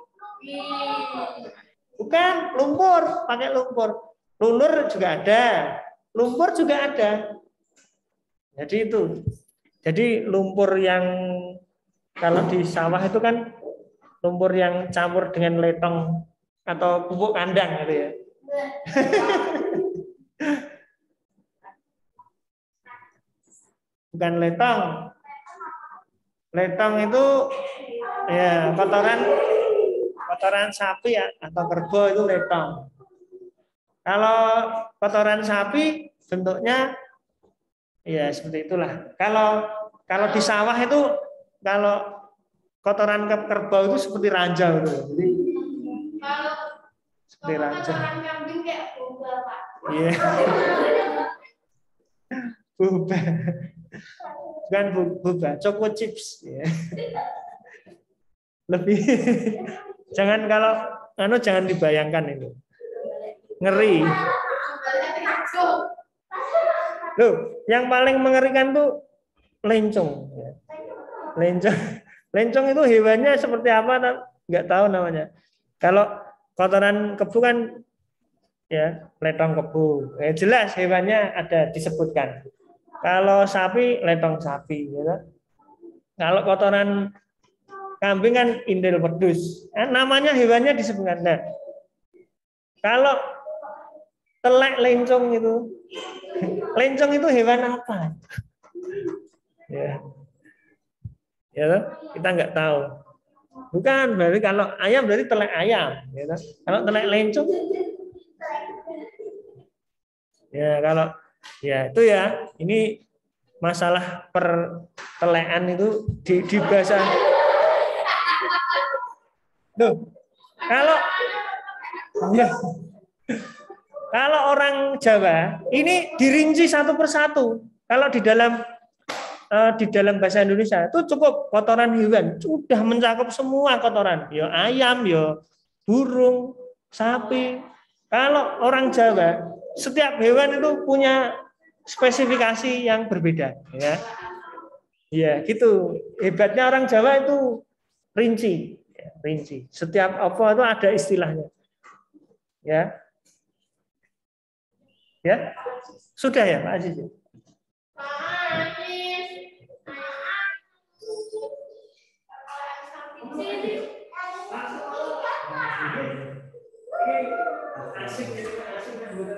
Bukan, lumpur, pakai lumpur. Lulur juga ada, lumpur juga ada. Jadi itu. Jadi lumpur yang kalau di sawah itu kan lumpur yang campur dengan letong atau pupuk kandang gitu ya. Bukan letong. Letong itu ya kotoran kotoran sapi ya, atau kerbau itu letong. Kalau kotoran sapi bentuknya ya seperti itulah. Kalau kalau di sawah itu kalau kotoran kerbau itu seperti ranjau itu. Jadi seperti ranjau. Iya. Boba. Bukan boba, choco chips. Ya. Lebih jangan kalau anu jangan dibayangkan itu. Ngeri. Loh, yang paling mengerikan tuh lencong. Lencong, lencong itu hewannya seperti apa? Nggak tahu namanya. Kalau kotoran kebu kan, ya letong kebu. Eh, jelas hewannya ada disebutkan. Kalau sapi, letong sapi. Ya. Kalau kotoran kambing kan indel wedus. Eh, namanya hewannya disebutkan. Nah, kalau telek lencong itu, lencong itu hewan apa? Ya. Ya, kita nggak tahu. Bukan berarti kalau ayam berarti telek ayam, ya. Kalau telek lencong, ya kalau ya itu ya ini masalah pertelekan itu di, di bahasa. Tuh, kalau ya, kalau orang Jawa ini dirinci satu persatu. Kalau di dalam di dalam bahasa Indonesia itu cukup kotoran hewan sudah mencakup semua kotoran, ya ayam, ya burung, sapi. Kalau orang Jawa setiap hewan itu punya spesifikasi yang berbeda, ya, ya gitu. Hebatnya orang Jawa itu rinci, ya, rinci. Setiap apa itu ada istilahnya, ya, ya. Sudah ya Pak Aziz. Asik, asik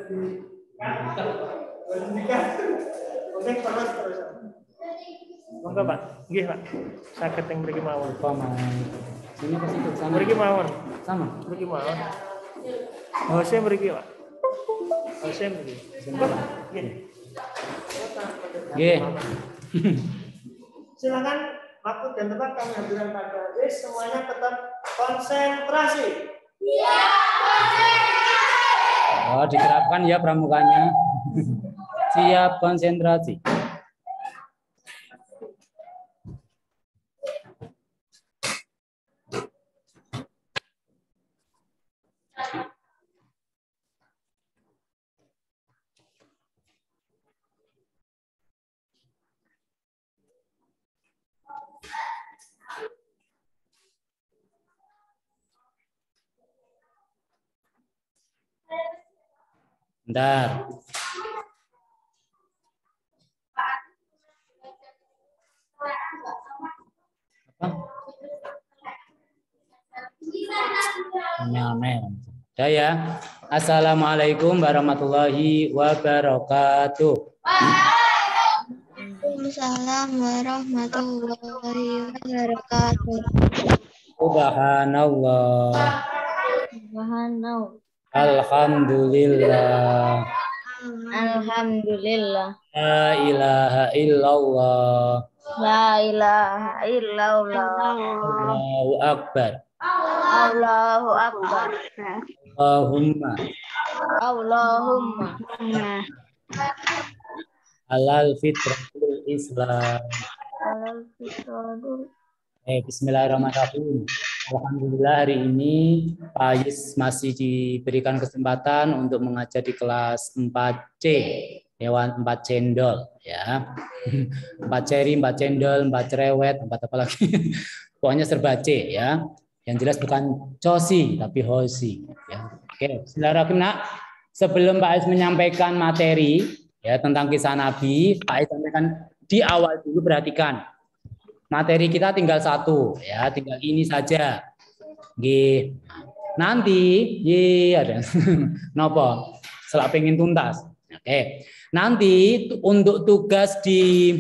Oke, terus terus. Monggo Pak, nggih Pak. Saged teng mriki mawon. Sini ke situ sama. Mriki mawon. Sama. Mriki mawon. Hose mriki Pak. Hose mriki. Monggo Pak. Nggih. Nggih. Silakan waktu dan tempat kami hadirkan pada habis, semuanya tetap konsentrasi. Iya, konsentrasi. Oh, diterapkan ya pramukanya. Siap konsentrasi. Bentar. Aneh-aneh. Udah ya. Assalamualaikum warahmatullahi wabarakatuh. Waalaikumsalam warahmatullahi wabarakatuh. Subhanallah. Subhanallah. Alhamdulillah. Alhamdulillah. La ilaha illallah. La ilaha illallah. Allahu akbar. Allahu akbar. Allahumma Allahumma halal fitratul Islam. halal fitrah. Eh, Bismillahirrahmanirrahim. Alhamdulillah hari ini Pak Yus masih diberikan kesempatan untuk mengajar di kelas empat C, hewan empat cendol, ya. empat ceri, empat cendol, empat cerewet, empat apa lagi? Pokoknya serba C, ya. Yang jelas bukan cosi tapi hosi, ya. Oke, Bismillahirrahmanirrahim. Nak, sebelum Pak Yus menyampaikan materi ya tentang kisah Nabi, Pak Yus sampaikan di awal dulu, perhatikan. Materi kita tinggal satu, ya, tinggal ini saja. G. Nanti, ye, ada, nopo, selak pengen tuntas. Oke, nanti untuk tugas di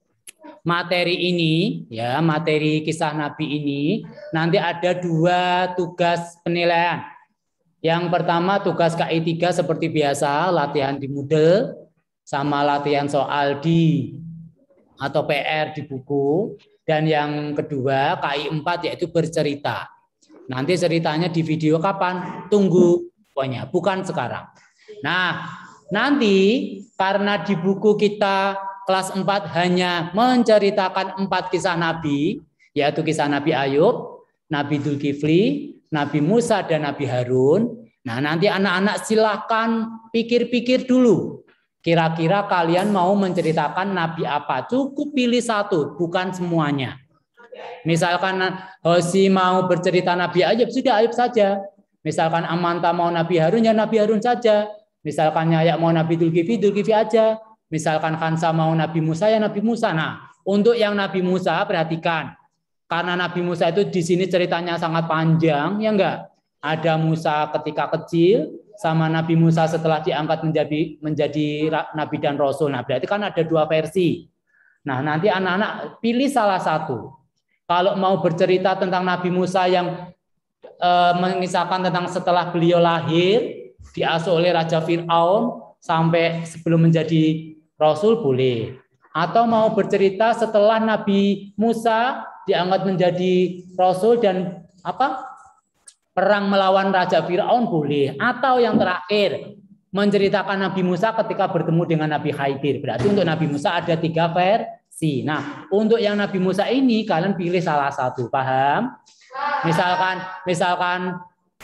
materi ini, ya, materi kisah Nabi ini, nanti ada dua tugas penilaian. Yang pertama tugas K I tiga seperti biasa, latihan di Moodle, sama latihan soal di atau P R di buku. Dan yang kedua K I empat yaitu bercerita. Nanti ceritanya di video kapan? Tunggu pokoknya, bukan sekarang. Nah, nanti karena di buku kita kelas empat hanya menceritakan empat kisah Nabi, yaitu kisah Nabi Ayub, Nabi Dzulkifli, Nabi Musa, dan Nabi Harun. Nah, nanti anak-anak silahkan pikir-pikir dulu. Kira-kira kalian mau menceritakan Nabi apa? Cukup pilih satu, bukan semuanya. Misalkan Hosi mau bercerita Nabi Ayub, sudah Ayub saja. Misalkan Amanta mau Nabi Harun, ya Nabi Harun saja. Misalkan Nyayak mau Nabi Dzulkifli, Dzulkifli aja. Misalkan Khansa mau Nabi Musa, ya Nabi Musa. Nah, untuk yang Nabi Musa, perhatikan. Karena Nabi Musa itu di sini ceritanya sangat panjang, ya enggak? Ada Musa ketika kecil, sama Nabi Musa setelah diangkat menjadi menjadi Nabi dan Rasul. Nah, berarti kan ada dua versi. Nah, nanti anak-anak pilih salah satu. Kalau mau bercerita tentang Nabi Musa yang e, mengisahkan tentang setelah beliau lahir, diasuh oleh Raja Fir'aun sampai sebelum menjadi Rasul, boleh. Atau mau bercerita setelah Nabi Musa diangkat menjadi Rasul dan apa? Perang melawan Raja Fir'aun, boleh. Atau yang terakhir, menceritakan Nabi Musa ketika bertemu dengan Nabi Khidir. Berarti untuk Nabi Musa ada tiga versi. Nah, untuk yang Nabi Musa ini kalian pilih salah satu, paham? Misalkan, misalkan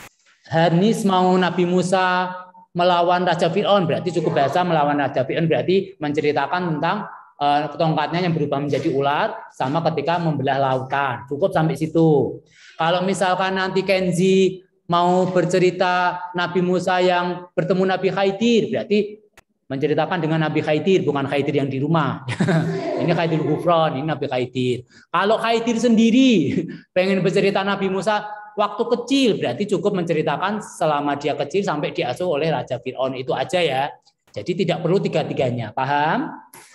Hanis mau Nabi Musa melawan Raja Fir'aun, berarti cukup bahasa melawan Raja Fir'aun, berarti menceritakan tentang uh, tongkatnya yang berubah menjadi ular, sama ketika membelah lautan. Cukup sampai situ. Kalau misalkan nanti Kenzi mau bercerita Nabi Musa yang bertemu Nabi Khidir, berarti menceritakan dengan Nabi Khidir, bukan Khidir yang di rumah. Ini Khidir Gufron, ini Nabi Khidir. Kalau Khidir sendiri pengen bercerita Nabi Musa waktu kecil, berarti cukup menceritakan selama dia kecil sampai diasuh oleh Raja Fir'aun. Itu aja ya. Jadi tidak perlu tiga-tiganya, paham?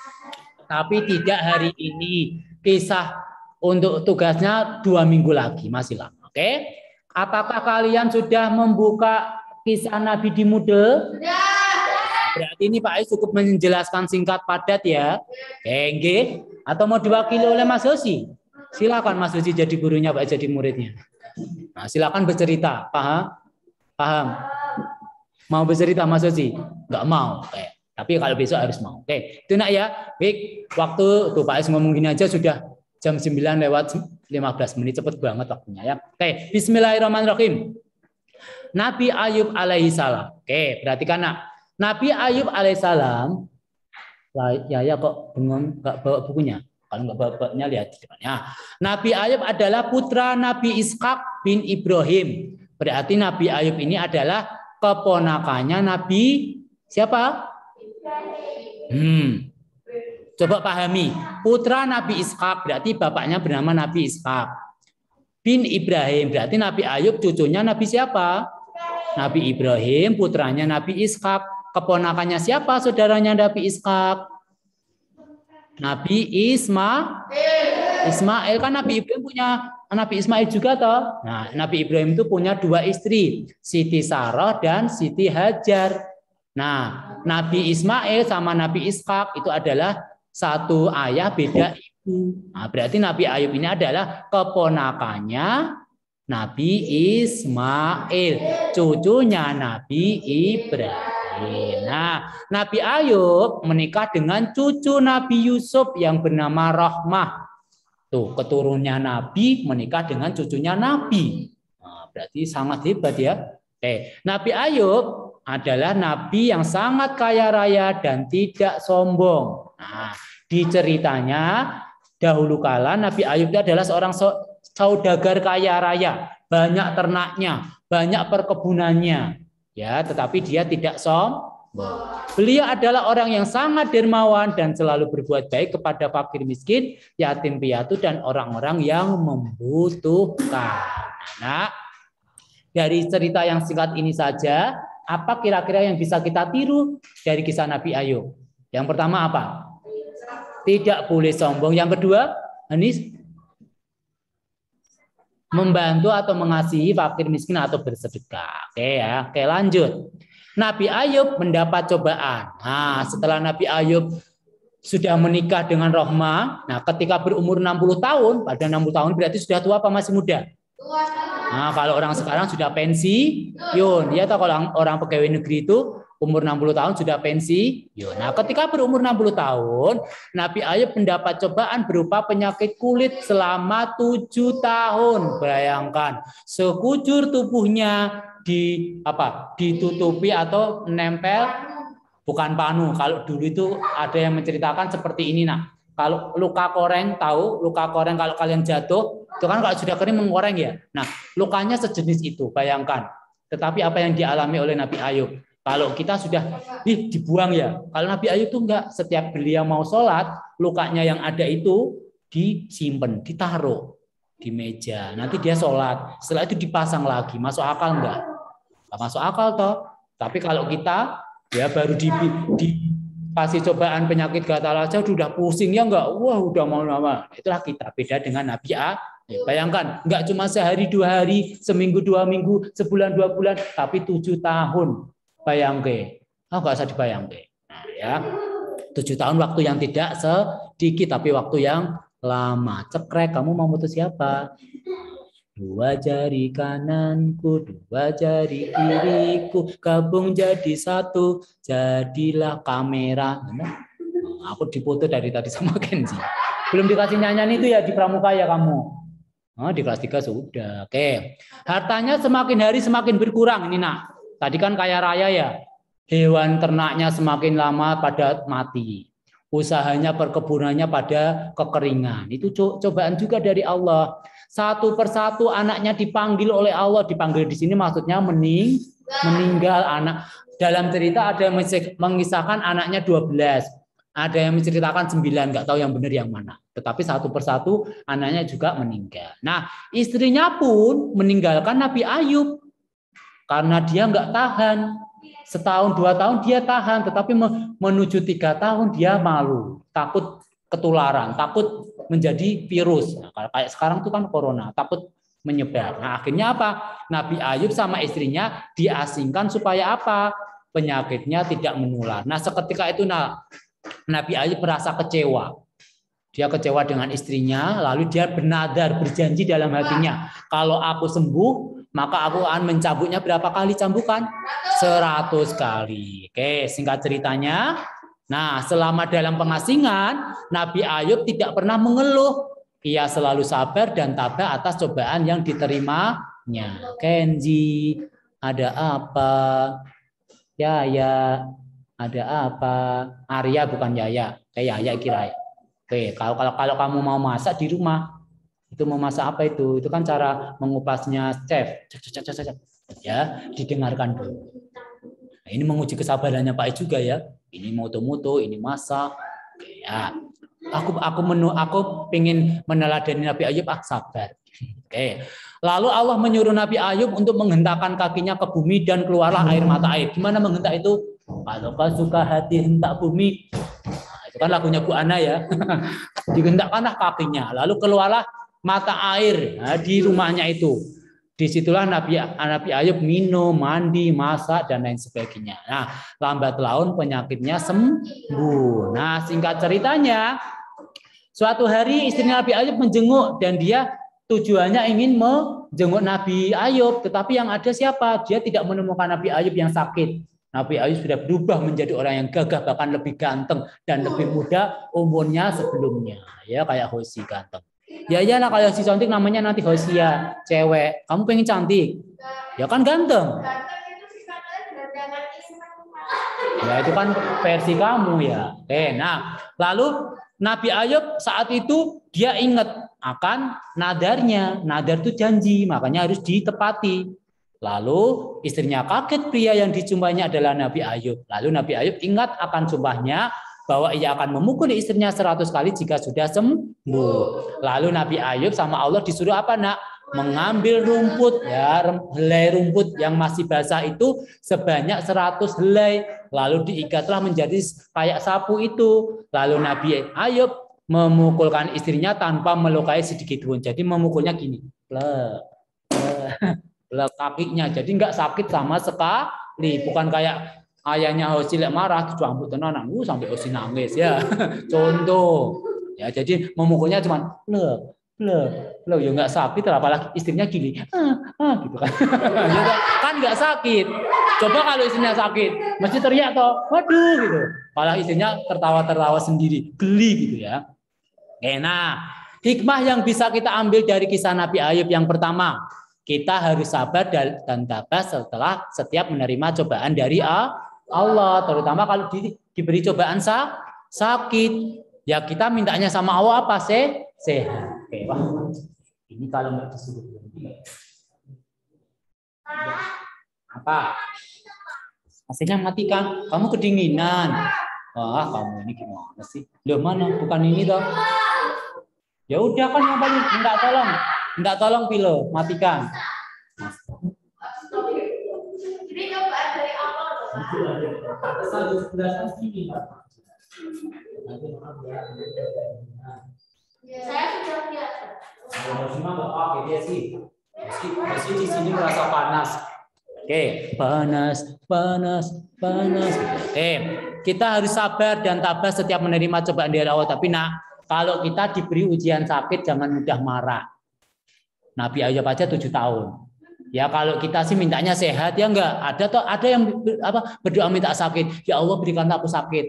Tapi tidak hari ini. Kisah untuk tugasnya dua minggu lagi, masih lama. Oke? Apakah kalian sudah membuka kisah Nabi di Moodle? Berarti ini Pak Ais cukup menjelaskan singkat padat ya. Oke, atau mau diwakili oleh Mas Hosi? Silakan Mas Hosi jadi gurunya, Pak, jadi muridnya. Nah, silakan bercerita. Paham? Paham? Mau bercerita Mas Hosi? Enggak mau. Oke. Tapi kalau besok harus mau. Oke, itu nak ya. Baik, waktu tuh Pak Ais ngomong gini aja sudah jam sembilan lewat lima belas menit, cepet banget waktunya ya. Oke, bismillahirrahmanirrahim. Nabi Ayub alaihissalam. Oke, perhatikan nak. Nabi Ayub alaihissalam. Ya ya kok bingung nggak bawa bukunya. Kalau nggak bawa bukunya lihat di depannya. Nabi Ayub adalah putra Nabi Ishak bin Ibrahim. Berarti Nabi Ayub ini adalah keponakannya Nabi siapa? Hmm. Coba pahami. Putra Nabi Ishak berarti bapaknya bernama Nabi Ishak. Bin Ibrahim berarti Nabi Ayub cucunya Nabi siapa? Nabi Ibrahim, putranya Nabi Ishak. Keponakannya siapa saudaranya Nabi Ishak? Nabi Isma. Ismail kan Nabi Ibrahim punya Nabi Ismail juga toh. Nah, Nabi Ibrahim itu punya dua istri, Siti Sarah dan Siti Hajar. Nah, Nabi Ismail sama Nabi Ishak itu adalah satu ayah beda ibu. Nah, berarti Nabi Ayub ini adalah keponakannya Nabi Ismail, cucunya Nabi Ibrahim. Nah, Nabi Ayub menikah dengan cucu Nabi Yusuf yang bernama Rahmah. Tuh, keturunannya Nabi menikah dengan cucunya Nabi. Nah, berarti sangat hebat ya. Oke, Nabi Ayub adalah nabi yang sangat kaya raya dan tidak sombong. Nah, di ceritanya dahulu kala Nabi Ayub itu adalah seorang saudagar kaya raya, banyak ternaknya, banyak perkebunannya. Ya, tetapi dia tidak sombong. Beliau adalah orang yang sangat dermawan dan selalu berbuat baik kepada fakir miskin, yatim piatu dan orang-orang yang membutuhkan. Nah, dari cerita yang singkat ini saja, apa kira-kira yang bisa kita tiru dari kisah Nabi Ayub? Yang pertama apa? Tidak boleh sombong. Yang kedua, ini membantu atau mengasihi fakir miskin atau bersedekah. Oke ya, oke lanjut. Nabi Ayub mendapat cobaan. Nah, setelah Nabi Ayub sudah menikah dengan Rahmah, nah ketika berumur enam puluh tahun, pada enam puluh tahun berarti sudah tua apa masih muda? Nah, kalau orang sekarang sudah pensiun, ya tahu kalau orang pegawai negeri itu umur enam puluh tahun sudah pensiun. Nah, ketika berumur enam puluh tahun, Nabi Ayub mendapat cobaan berupa penyakit kulit selama tujuh tahun. Bayangkan, sekujur tubuhnya di apa? Ditutupi atau nempel bukan panu. Kalau dulu itu ada yang menceritakan seperti ini, nah. Kalau luka koreng, tahu luka koreng kalau kalian jatuh, itu kan kalau sudah kering mengkoreng ya. Nah, lukanya sejenis itu, bayangkan. Tetapi apa yang dialami oleh Nabi Ayub? Kalau kita sudah ih, dibuang ya. Kalau Nabi Ayub itu enggak, setiap beliau mau sholat, lukanya yang ada itu disimpan, ditaruh di meja. Nanti dia sholat. Setelah itu dipasang lagi. Masuk akal enggak? Enggak masuk akal toh. Tapi kalau kita ya baru di, di kasih cobaan penyakit gatal aja udah pusing ya enggak? Wah, udah mau lama. Itulah kita. Beda dengan Nabi Ayub. Bayangkan, enggak cuma sehari dua hari, seminggu dua minggu, sebulan dua bulan, tapi tujuh tahun. Bayangke, oh nggak usah dibayangke. Nah, ya, tujuh tahun waktu yang tidak sedikit, tapi waktu yang lama. Cekrek, kamu mau mutus siapa? Dua jari kananku, dua jari kiriku, gabung jadi satu, jadilah kamera. Nah, aku dipoto dari tadi sama Kenzi. Belum dikasih nyanyian itu ya di pramuka ya kamu. Oh, di kelas tiga sudah. Oke. Hartanya semakin hari semakin berkurang ini nak. Tadi kan kaya raya ya, hewan ternaknya semakin lama pada mati, usahanya perkebunannya pada kekeringan. Itu co cobaan juga dari Allah. Satu persatu anaknya dipanggil oleh Allah, dipanggil di sini maksudnya mening meninggal anak. Dalam cerita ada yang mengisahkan anaknya dua belas, ada yang menceritakan sembilan, nggak tahu yang benar yang mana. Tetapi satu persatu anaknya juga meninggal. Nah, istrinya pun meninggalkan Nabi Ayub. Karena dia nggak tahan, setahun dua tahun dia tahan, tetapi menuju tiga tahun dia malu, takut ketularan, takut menjadi virus. Nah, kayak sekarang itu kan corona, takut menyebar. Nah, akhirnya apa? Nabi Ayub sama istrinya diasingkan supaya apa? Penyakitnya tidak menular. Nah, seketika itu nah, Nabi Ayub merasa kecewa. Dia kecewa dengan istrinya, lalu dia bernadar, berjanji dalam hatinya, kalau aku sembuh, maka aku akan mencambuknya berapa kali cambukan? seratus kali. Oke, singkat ceritanya. Nah, selama dalam pengasingan, Nabi Ayub tidak pernah mengeluh. Ia selalu sabar dan tabah atas cobaan yang diterimanya. Kenzi, ada apa? Yaya, ada apa? Arya bukan Yaya. Kayak Yaya kira. Oke, kalau kalau kalau kamu mau masak di rumah, itu mau masak apa itu? Itu kan cara mengupasnya chef. Ya, didengarkan dulu. Nah, ini menguji kesabarannya Pak juga ya. Ini moto-moto, ini masak. Ya, aku aku menu aku pengen meneladani Nabi Ayub, ah sabar. Oke. Lalu Allah menyuruh Nabi Ayub untuk menghentakkan kakinya ke bumi dan keluarlah air mata air. Gimana menghentak itu? Kalau kau suka hati hentak bumi. Nah, itu kan lagunya Bu Ana ya. Dihentakkanlah kakinya, lalu keluarlah mata air nah, di rumahnya itu. Disitulah Nabi, Nabi Ayub minum, mandi, masak, dan lain sebagainya. Nah, lambat laun penyakitnya sembuh. Nah, singkat ceritanya, suatu hari istri Nabi Ayub menjenguk dan dia tujuannya ingin menjenguk Nabi Ayub. Tetapi yang ada siapa? Dia tidak menemukan Nabi Ayub yang sakit. Nabi Ayub sudah berubah menjadi orang yang gagah, bahkan lebih ganteng dan lebih muda umurnya sebelumnya. Ya, kayak Hoshi ganteng. Ya iyalah kalau si cantik namanya nanti Hosia, cewek. Kamu pengen cantik? Ya kan ganteng. Ya itu kan versi kamu ya. Oke, nah lalu Nabi Ayub saat itu dia ingat akan nadarnya. Nadar itu janji, makanya harus ditepati. Lalu istrinya kaget, pria yang dijumpainya adalah Nabi Ayub. Lalu Nabi Ayub ingat akan sumpahnya bahwa ia akan memukul istrinya seratus kali jika sudah sembuh. Lalu Nabi Ayub sama Allah disuruh apa nak? Mengambil rumput ya, helai rumput yang masih basah itu sebanyak seratus helai. Lalu diikatlah menjadi kayak sapu itu. Lalu Nabi Ayub memukulkan istrinya tanpa melukai sedikit pun. Jadi memukulnya gini. Plek, plek, plek kakinya. Jadi nggak sakit sama sekali. Bukan kayak ayahnya Hoshi lek marah dijambut tenan uh, sampai Hoshi nangis ya. Contoh. Ya, jadi memukulnya cuma plek, plek, plek ya nggak sakit, apalagi istrinya gini. Ah, ah gitu kan. Kan nggak sakit. Coba kalau istrinya sakit, mesti teriak toh, waduh gitu. Malah istrinya tertawa-tertawa sendiri, geli gitu ya. Oke, nah, hikmah yang bisa kita ambil dari kisah Nabi Ayub yang pertama, kita harus sabar dan tabah setelah setiap menerima cobaan dari Allah, terutama kalau di, diberi cobaan sah, sakit. Ya kita mintanya sama Allah apa sih? Sehat. Oke, wah. Ini kalau nggak disuruh berhenti. Apa? Hasilnya matikan. Kamu kedinginan. Wah, kamu ini gimana sih? Loh mana? Bukan ini toh. Ya udah kan yang paling enggak tolong. Enggak tolong Pilo, matikan. Ini cobaan dari Allah. Saya sudah biasa. Kalau cuma enggak pakai dia sih. Meski di sini merasa panas. Oke, panas, panas, panas. Eh, kita harus sabar dan tabah setiap menerima cobaan dari Allah. Tapi nak, kalau kita diberi ujian sakit jangan mudah marah. Nabi Ayub aja tujuh tahun. Ya kalau kita sih mintanya sehat ya enggak. Ada toh ada yang apa berdoa minta sakit. Ya Allah berikanlah aku sakit.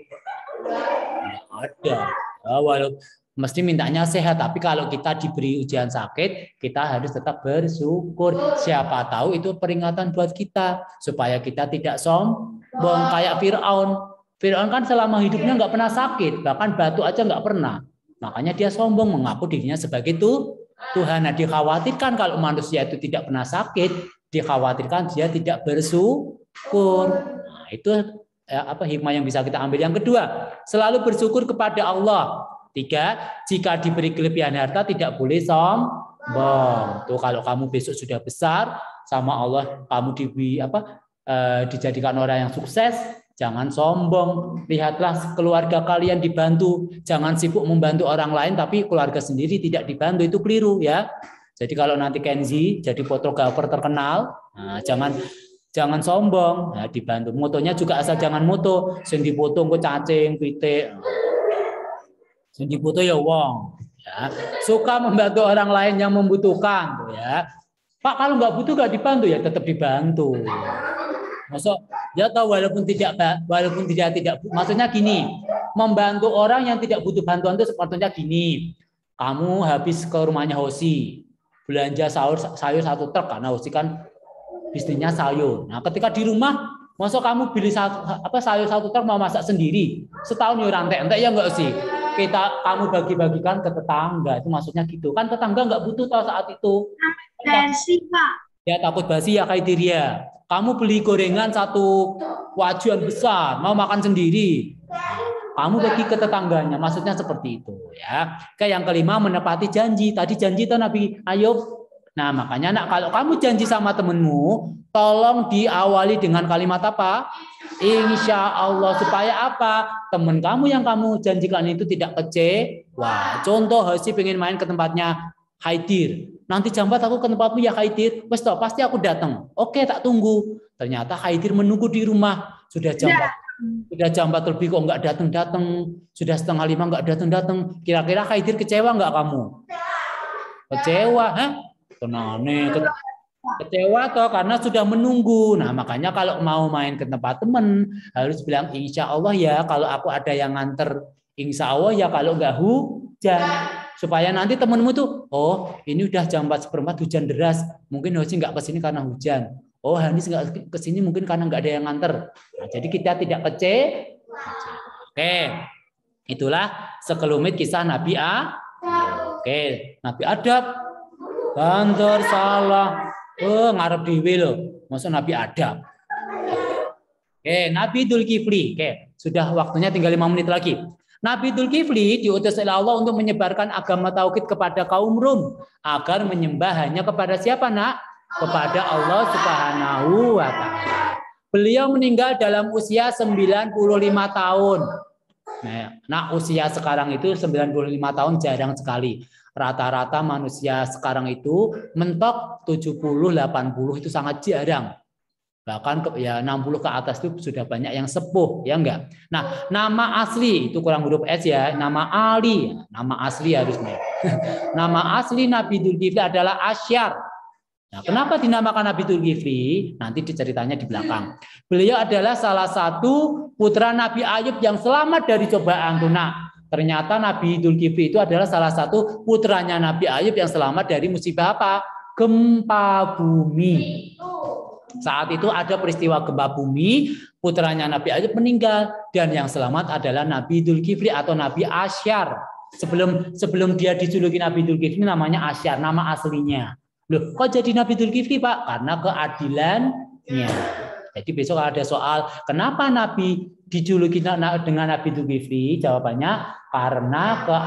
Ada. Ya, walau mesti mintanya sehat. Tapi kalau kita diberi ujian sakit, kita harus tetap bersyukur. Siapa tahu itu peringatan buat kita supaya kita tidak sombong kayak Firaun. Firaun kan selama hidupnya nggak pernah sakit, bahkan batu aja nggak pernah. Makanya dia sombong mengaku dirinya sebagai itu Tuhan. Nah, dikhawatirkan kalau manusia itu tidak pernah sakit, dikhawatirkan dia tidak bersyukur. Nah, itu ya, apa hikmah yang bisa kita ambil. Yang kedua, selalu bersyukur kepada Allah. Tiga, jika diberi kelebihan harta tidak boleh sombong. Tuh kalau kamu besok sudah besar sama Allah, kamu di apa eh, dijadikan orang yang sukses, jangan sombong. Lihatlah keluarga kalian dibantu. Jangan sibuk membantu orang lain tapi keluarga sendiri tidak dibantu. Itu keliru ya. Jadi kalau nanti Kenzi jadi fotografer terkenal, nah, jangan jangan sombong. Nah, dibantu. Motonya juga asal jangan moto. Sing dipoto engko cacing, pitik. Sing dipoto ya wong. Ya. Suka membantu orang lain yang membutuhkan. Tuh, ya. Pak kalau nggak butuh nggak dibantu ya tetap dibantu. Masuk ya tahu walaupun tidak walaupun tidak tidak maksudnya gini, membantu orang yang tidak butuh bantuan itu sepertinya gini. Kamu habis ke rumahnya Hoshi, belanja sayur sayur satu truk karena Hoshi kan bisnisnya sayur. Nah, ketika di rumah, masuk kamu beli satu, apa sayur satu truk mau masak sendiri. Setahun ya rantai-rantai ya enggak sih? Kita kamu bagi-bagikan ke tetangga. Itu maksudnya gitu. Kan tetangga enggak butuh tahu saat itu. Versi, Pak. Ya takut basi ya Khaidir ya. Kamu beli gorengan satu wajan besar, mau makan sendiri. Kamu bagi ke tetangganya, maksudnya seperti itu ya. Oke, yang kelima menepati janji. Tadi janji itu Nabi Ayub. Nah, makanya nak kalau kamu janji sama temenmu, tolong diawali dengan kalimat apa? Insya Allah, supaya apa? Temen kamu yang kamu janjikan itu tidak kecewa. Contoh, Hasi pengen main ke tempatnya Khaidir. Nanti jam empat aku ke tempatmu ya Khaidir. Wes toh, pasti aku datang. Oke, tak tunggu. Ternyata Khaidir menunggu di rumah. Sudah jam empat. Sudah jam empat lebih kok nggak datang-datang. Sudah setengah lima nggak datang-datang. Kira-kira Khaidir kecewa nggak kamu? Kecewa, hah? Tenane, kecewa toh karena sudah menunggu. Nah, makanya kalau mau main ke tempat teman harus bilang insya Allah ya kalau aku ada yang nganter. Insya Allah ya kalau nggak hujan. Supaya nanti temenmu tuh, oh ini udah jam empat seperempat hujan deras. Mungkin Hosi nggak kesini karena hujan. Oh Hanis nggak kesini mungkin karena nggak ada yang nganter. Nah, jadi kita tidak kecewa. Oke, itulah sekelumit kisah Nabi A. Oke, Nabi Adab. Banter salah. Oh, ngarep dhewe lho. Masa Nabi Adam. Oke, Nabi Dzulkifli. Oke, sudah waktunya tinggal lima menit lagi. Nabi Dzulkifli diutus oleh Allah untuk menyebarkan agama tauhid kepada kaum Rum agar menyembah hanya kepada siapa, Nak? Kepada Allah Subhanahu wa taala. Beliau meninggal dalam usia sembilan puluh lima tahun. Nah, nah usia sekarang itu sembilan puluh lima tahun jarang sekali. Rata-rata manusia sekarang itu mentok tujuh puluh delapan puluh itu sangat jarang. Bahkan ke, ya enam puluh ke atas itu sudah banyak yang sepuh, ya enggak? Nah, nama asli itu kurang huruf S ya, nama Ali, nama asli harusnya. Nama asli Nabi Dzulkifli adalah Asyar. Nah, kenapa dinamakan Nabi Dzulkifli? Nanti diceritanya di belakang. Beliau adalah salah satu putra Nabi Ayub yang selamat dari cobaan tuna. Ternyata Nabi Dzulkifli itu adalah salah satu putranya Nabi Ayub yang selamat dari musibah apa? Gempa bumi. Saat itu ada peristiwa gempa bumi, putranya Nabi Ayub meninggal dan yang selamat adalah Nabi Dzulkifli atau Nabi Asyar. Sebelum sebelum dia dijuluki Nabi Dzulkifli namanya Asyar, nama aslinya. Loh, kok jadi Nabi Dzulkifli, Pak? Karena keadilannya. Jadi besok ada soal kenapa Nabi dijuluki dengan Nabi Dzulkifli? Jawabannya karena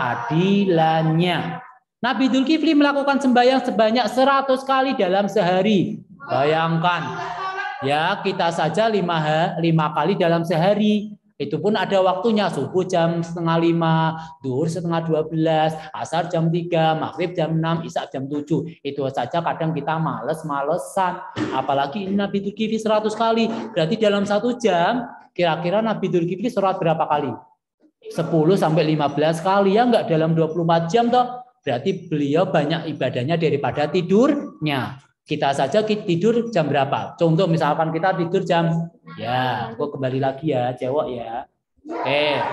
keadilannya. Nabi Dzulkifli melakukan sembahyang sebanyak seratus kali dalam sehari. Bayangkan, ya kita saja lima, lima kali dalam sehari. Itu pun ada waktunya, subuh jam setengah lima, duhur setengah dua belas, asar jam tiga, maghrib jam enam, isya jam tujuh. Itu saja kadang kita males-malesan. Apalagi ini Nabi Dzulkifli seratus kali. Berarti dalam satu jam, kira-kira Nabi Dzulkifli sholat berapa kali? sepuluh sampai lima belas kali, ya enggak dalam dua puluh empat jam toh. Berarti beliau banyak ibadahnya daripada tidurnya. Kita saja tidur jam berapa? Contoh misalkan kita tidur jam, ya, kok kembali lagi ya, cewek ya. Oke,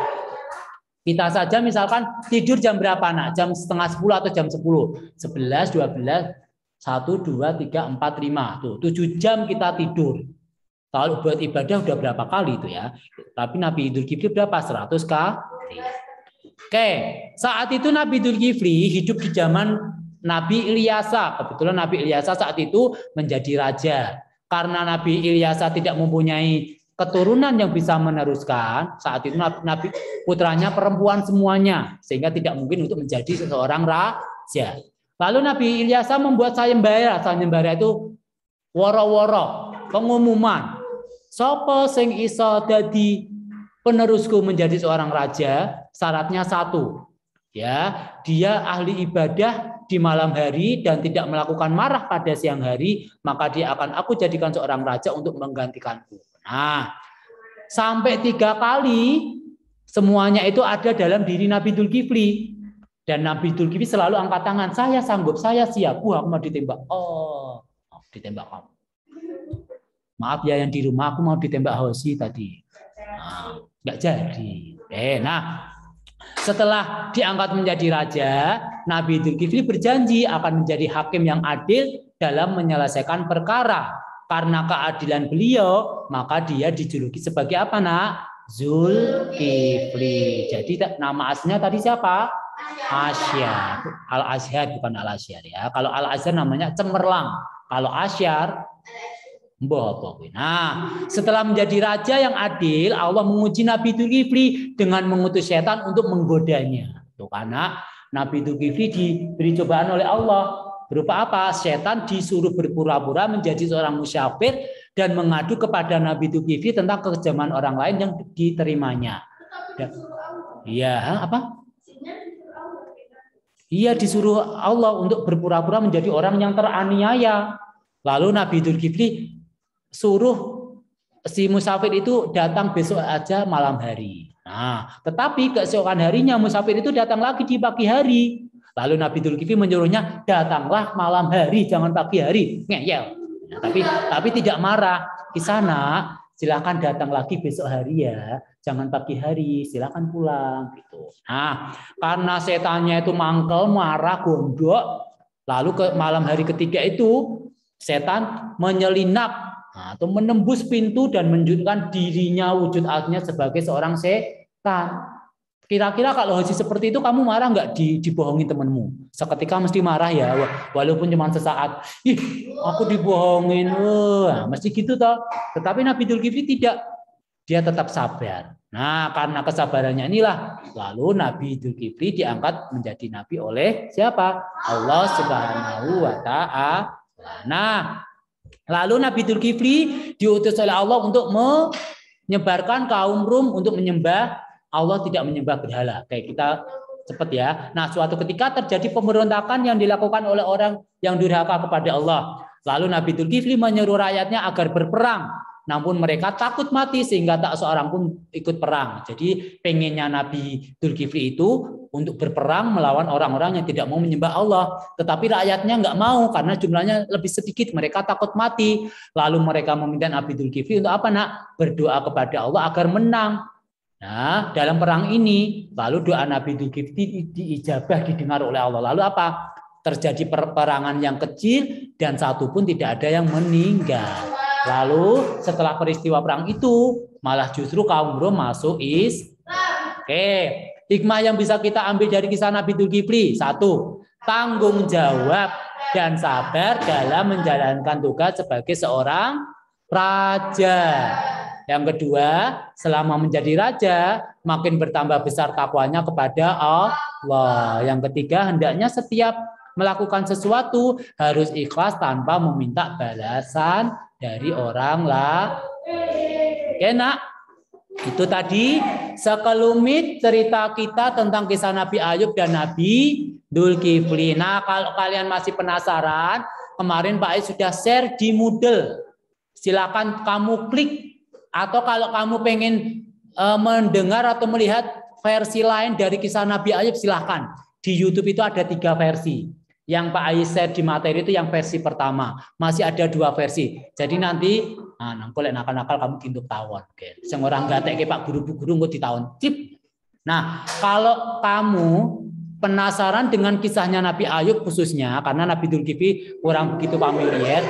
kita saja misalkan tidur jam berapa, Nak? Jam setengah sepuluh atau jam sepuluh? Sebelas, dua belas, satu, dua, tiga, empat, lima. Tuh, tujuh jam kita tidur. Kalau buat ibadah udah berapa kali itu ya? Tapi Nabi Dzulkifli berapa? seratus kali. Oke, saat itu Nabi Dzulkifli hidup di zaman Nabi Ilyasa. Kebetulan Nabi Ilyasa saat itu menjadi raja. Karena Nabi Ilyasa tidak mempunyai keturunan yang bisa meneruskan, saat itu Nabi putranya perempuan semuanya, sehingga tidak mungkin untuk menjadi seseorang raja. Lalu Nabi Ilyasa membuat sayembara. Sayembara itu woro-woro, pengumuman. Sopo sing iso dadi penerusku menjadi seorang raja, syaratnya satu. Ya, dia ahli ibadah di malam hari dan tidak melakukan marah pada siang hari, maka dia akan aku jadikan seorang raja untuk menggantikanku. Nah, sampai tiga kali semuanya itu ada dalam diri Nabi Dzulkifli. Dan Nabi Dzulkifli selalu angkat tangan, saya sanggup, saya siap. Wah, aku mau ditembak. Oh, ditembak kamu. Maaf ya yang di rumah, aku mau ditembak Hosi tadi. Nah, nggak jadi. Eh, nah. Setelah diangkat menjadi raja, Nabi Dzulkifli berjanji akan menjadi hakim yang adil dalam menyelesaikan perkara. Karena keadilan beliau, maka dia dijuluki sebagai apa, Nak? Dzulkifli. Jadi nama aslinya tadi siapa? Asyar. Al-Azhar bukan Al-Azhar ya. Kalau Al-Azhar namanya cemerlang. Kalau asyar, mbah apa kuwi. Nah, setelah menjadi raja yang adil, Allah menguji Nabi Dzulkifli dengan mengutus setan untuk menggodanya. Tuh, karena Nabi Dzulkifli diberi cobaan oleh Allah. Berupa apa? Setan disuruh berpura-pura menjadi seorang musyafir dan mengadu kepada Nabi Dzulkifli tentang kekejaman orang lain yang diterimanya. Iya, apa? Iya, disuruh Allah untuk berpura-pura menjadi orang yang teraniaya. Lalu Nabi Dzulkifli suruh si musafir itu datang besok aja malam hari. Nah, tetapi keesokan harinya musafir itu datang lagi di pagi hari. Lalu Nabi Dzulkifli menyuruhnya, datanglah malam hari, jangan pagi hari. Ngeyel. Nah, tapi tapi tidak marah. Di sana silakan datang lagi besok hari ya, jangan pagi hari, silakan pulang gitu. Nah, karena setannya itu mangkel, marah, gondok, lalu ke malam hari ketiga itu setan menyelinap atau menembus pintu dan menunjukkan dirinya wujud aslinya sebagai seorang setan. Kira-kira kalau haji seperti itu kamu marah nggak di, dibohongi temanmu? Seketika mesti marah ya, walaupun cuma sesaat. Ih, aku dibohongin, wah, mesti gitu toh. Tetapi Nabi Dzulkifli tidak, dia tetap sabar. Nah, karena kesabarannya inilah, lalu Nabi Dzulkifli diangkat menjadi nabi oleh siapa? Allah Subhanahu wa Ta'ala. Nah, lalu Nabi Dzulkifli diutus oleh Allah untuk menyebarkan kaum Rum untuk menyembah Allah, tidak menyembah berhala. Kayak kita cepat ya. Nah, suatu ketika terjadi pemberontakan yang dilakukan oleh orang yang durhaka kepada Allah. Lalu Nabi Dzulkifli menyuruh rakyatnya agar berperang. Namun mereka takut mati sehingga tak seorang pun ikut perang. Jadi pengennya Nabi Dzulkifli itu untuk berperang melawan orang-orang yang tidak mau menyembah Allah. Tetapi rakyatnya nggak mau karena jumlahnya lebih sedikit. Mereka takut mati. Lalu mereka meminta Nabi Dzulkifli untuk apa nak? Berdoa kepada Allah agar menang. Nah, dalam perang ini, lalu doa Nabi Dzulkifli diijabah, didengar oleh Allah. Lalu apa? Terjadi peperangan yang kecil dan satu pun tidak ada yang meninggal. Lalu setelah peristiwa perang itu, malah justru kaum Rum masuk Islam. Oke, hikmah yang bisa kita ambil dari kisah Nabi Dzulkifli. Satu, tanggung jawab dan sabar dalam menjalankan tugas sebagai seorang raja. Yang kedua, selama menjadi raja, makin bertambah besar takwanya kepada Allah. Yang ketiga, hendaknya setiap melakukan sesuatu harus ikhlas tanpa meminta balasan dari orang lain. Oke, nak? Itu tadi sekelumit cerita kita tentang kisah Nabi Ayub dan Nabi Dzulkifli. Nah, kalau kalian masih penasaran, kemarin Pak Ais sudah share di Moodle. Silakan kamu klik. Atau kalau kamu pengen e, mendengar atau melihat versi lain dari kisah Nabi Ayub, silahkan. Di YouTube itu ada tiga versi. Yang Pak Ais share di materi itu yang versi pertama. Masih ada dua versi. Jadi nanti, nah, nangkul nakal-nakal kamu kintuk tawon. Oke. Sing orang gatek ke Pak guru-guru nggak ditawon. Cip. Nah, kalau kamu penasaran dengan kisahnya Nabi Ayub khususnya, karena Nabi Dzulkifli kurang begitu familiar.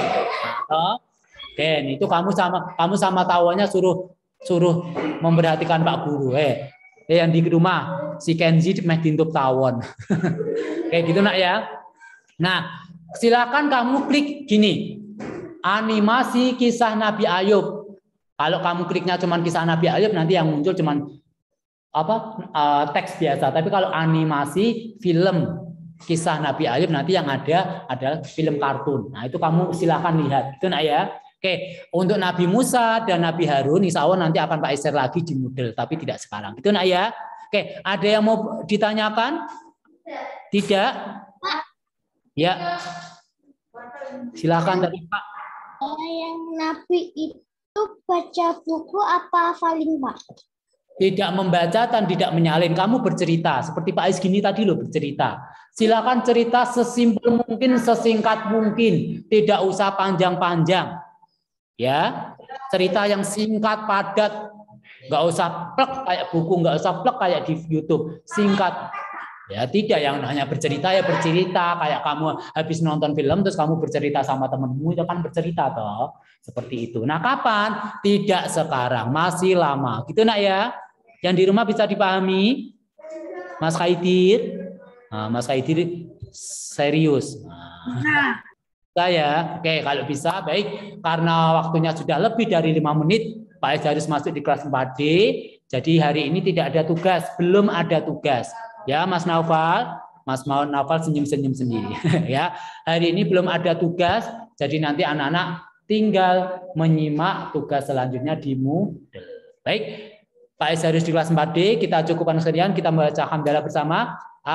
Nah, Ken, itu kamu sama kamu sama tawannya suruh suruh memperhatikan Pak Guru. Eh, eh yang di rumah si Kenzi meh dintup tawon. Kayak gitu nak ya. Nah, silakan kamu klik gini. Animasi kisah Nabi Ayub. Kalau kamu kliknya cuman kisah Nabi Ayub, nanti yang muncul cuman apa? Uh, teks biasa. Tapi kalau animasi film kisah Nabi Ayub, nanti yang ada adalah film kartun. Nah, itu kamu silakan lihat. Itu nak ya. Oke, untuk Nabi Musa dan Nabi Harun, insya Allah nanti akan Pak Iser lagi di Moodle, tapi tidak sekarang. Itu nak ya. Oke, ada yang mau ditanyakan? Tidak? Ya. Silakan tadi Pak. Yang Nabi itu baca buku apa hafalin Pak? Tidak membaca dan tidak menyalin. Kamu bercerita. Seperti Pak Ais gini tadi loh bercerita. Silakan cerita sesimpel mungkin, sesingkat mungkin. Tidak usah panjang-panjang. Ya, cerita yang singkat, padat, nggak usah plek kayak buku, nggak usah plek kayak di YouTube, singkat. Ya tidak, yang hanya bercerita ya bercerita kayak kamu habis nonton film terus kamu bercerita sama temenmu, itu kan bercerita toh, seperti itu. Nah kapan? Tidak sekarang, masih lama. Gitu nak ya. Yang di rumah bisa dipahami, Mas Khaidir. Nah, Mas Khaidir serius. Nah. Saya, oke, kalau bisa, baik. Karena waktunya sudah lebih dari lima menit, Pak Es harus masuk di kelas empat D. Jadi hari ini tidak ada tugas, belum ada tugas. Ya, Mas Naufal, Mas Naufal senyum-senyum sendiri. Ya, hari ini belum ada tugas. Jadi nanti anak-anak tinggal menyimak tugas selanjutnya di Moodle. Baik, Pak Es harus di kelas empat D. Kita cukupkan sekian. Kita membaca hamdalah bersama.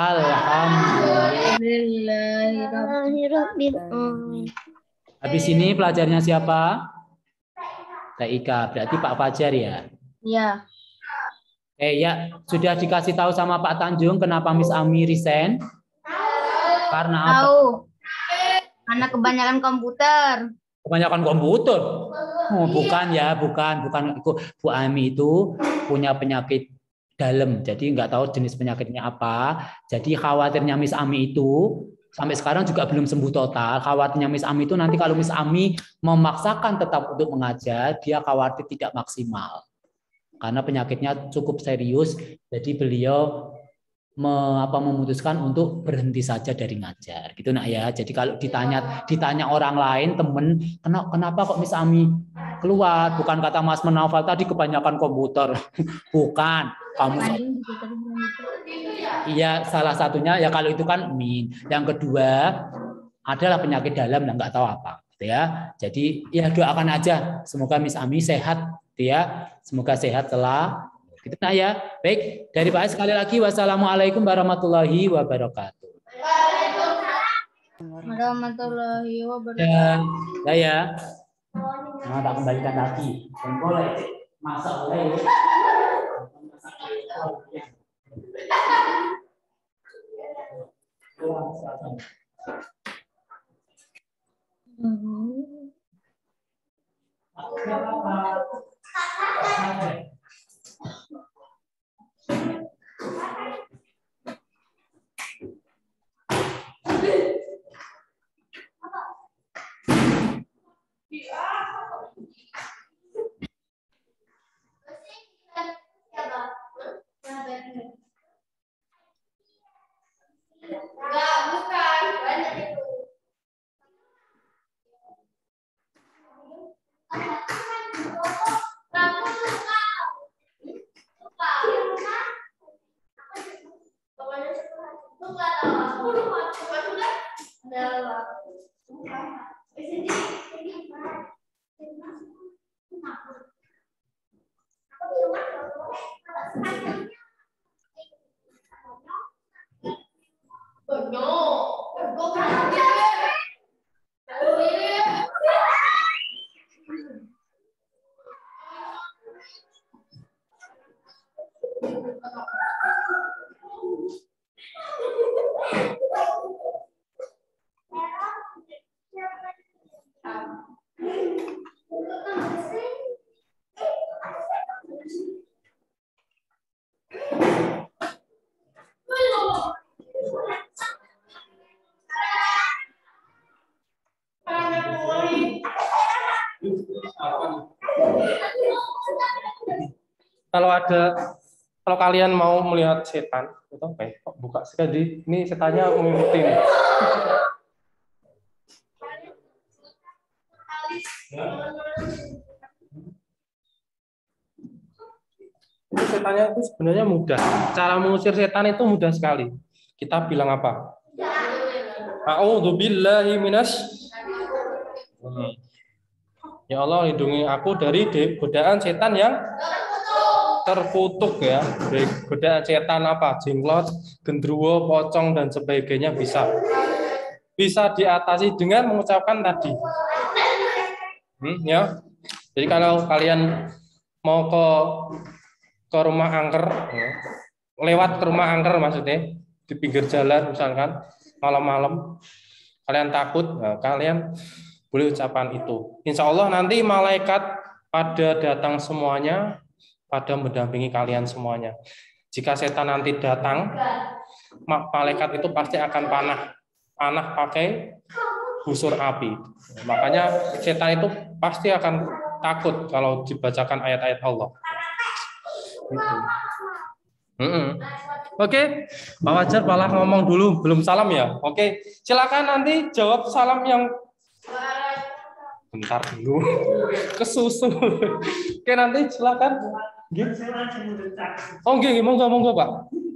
Alhamdulillah. Habis ini pelajarnya siapa? Teh Ika, berarti Pak Fajar ya? Iya. Eh ya, sudah dikasih tahu sama Pak Tanjung kenapa Miss Ami resign? Karena apa? Tahu. Karena kebanyakan komputer. Kebanyakan komputer. Oh, bukan ya, bukan, bukan. Bu Ami itu punya penyakit dalam, jadi nggak tahu jenis penyakitnya apa. Jadi khawatirnya Miss Ami itu sampai sekarang juga belum sembuh total. Khawatirnya Miss Ami itu nanti kalau Miss Ami memaksakan tetap untuk mengajar, dia khawatir tidak maksimal karena penyakitnya cukup serius. Jadi beliau me, apa, memutuskan untuk berhenti saja dari ngajar, gitu nak ya. Jadi kalau ditanya ditanya orang lain, temen, kenapa, kenapa kok Miss Ami keluar? Bukan kata Mas Naufal tadi kebanyakan komputer, bukan. Kamu iya, salah satunya ya kalau itu kan min. Yang kedua adalah penyakit dalam dan nggak tahu apa, gitu ya. Jadi ya doakan aja semoga Miss Ami sehat, gitu ya. Semoga sehat setelah gitu nah ya. Baik, dari Pak sekali lagi wassalamualaikum warahmatullahi wabarakatuh. Warahmatullahi wabarakatuh. Ya, ya. Nah, tak kembalikan lagi. Boleh masak boleh. Enggak, bukan. Banyak itu. Kalau ada, kalau kalian mau melihat setan, itu eh, buka sekali. Ini setannya ngikutin. Ini setannya itu sebenarnya mudah. Cara mengusir setan itu mudah sekali. Kita bilang apa? A'udzubillahi minas. Ya Allah, lindungi aku dari godaan setan yang terkutuk ya. Dari godaan setan apa? Jenglot, gendruwo, pocong dan sebagainya bisa. Bisa diatasi dengan mengucapkan tadi. Hmm, ya. Jadi kalau kalian mau ke ke rumah angker, ya, lewat ke rumah angker maksudnya di pinggir jalan misalkan malam-malam kalian takut, nah, kalian boleh ucapan itu. Insya Allah nanti malaikat pada datang semuanya, pada mendampingi kalian semuanya. Jika setan nanti datang, malaikat itu pasti akan panah, panah pakai busur api. Makanya setan itu pasti akan takut kalau dibacakan ayat-ayat Allah. Gitu. Mm-hmm. Oke, Pak Wajar malah ngomong dulu, belum salam ya. Oke, silakan nanti jawab salam yang bentar dulu. Kesusu. Oke, nanti silakan. Oh, nggih, monggo monggo, Pak.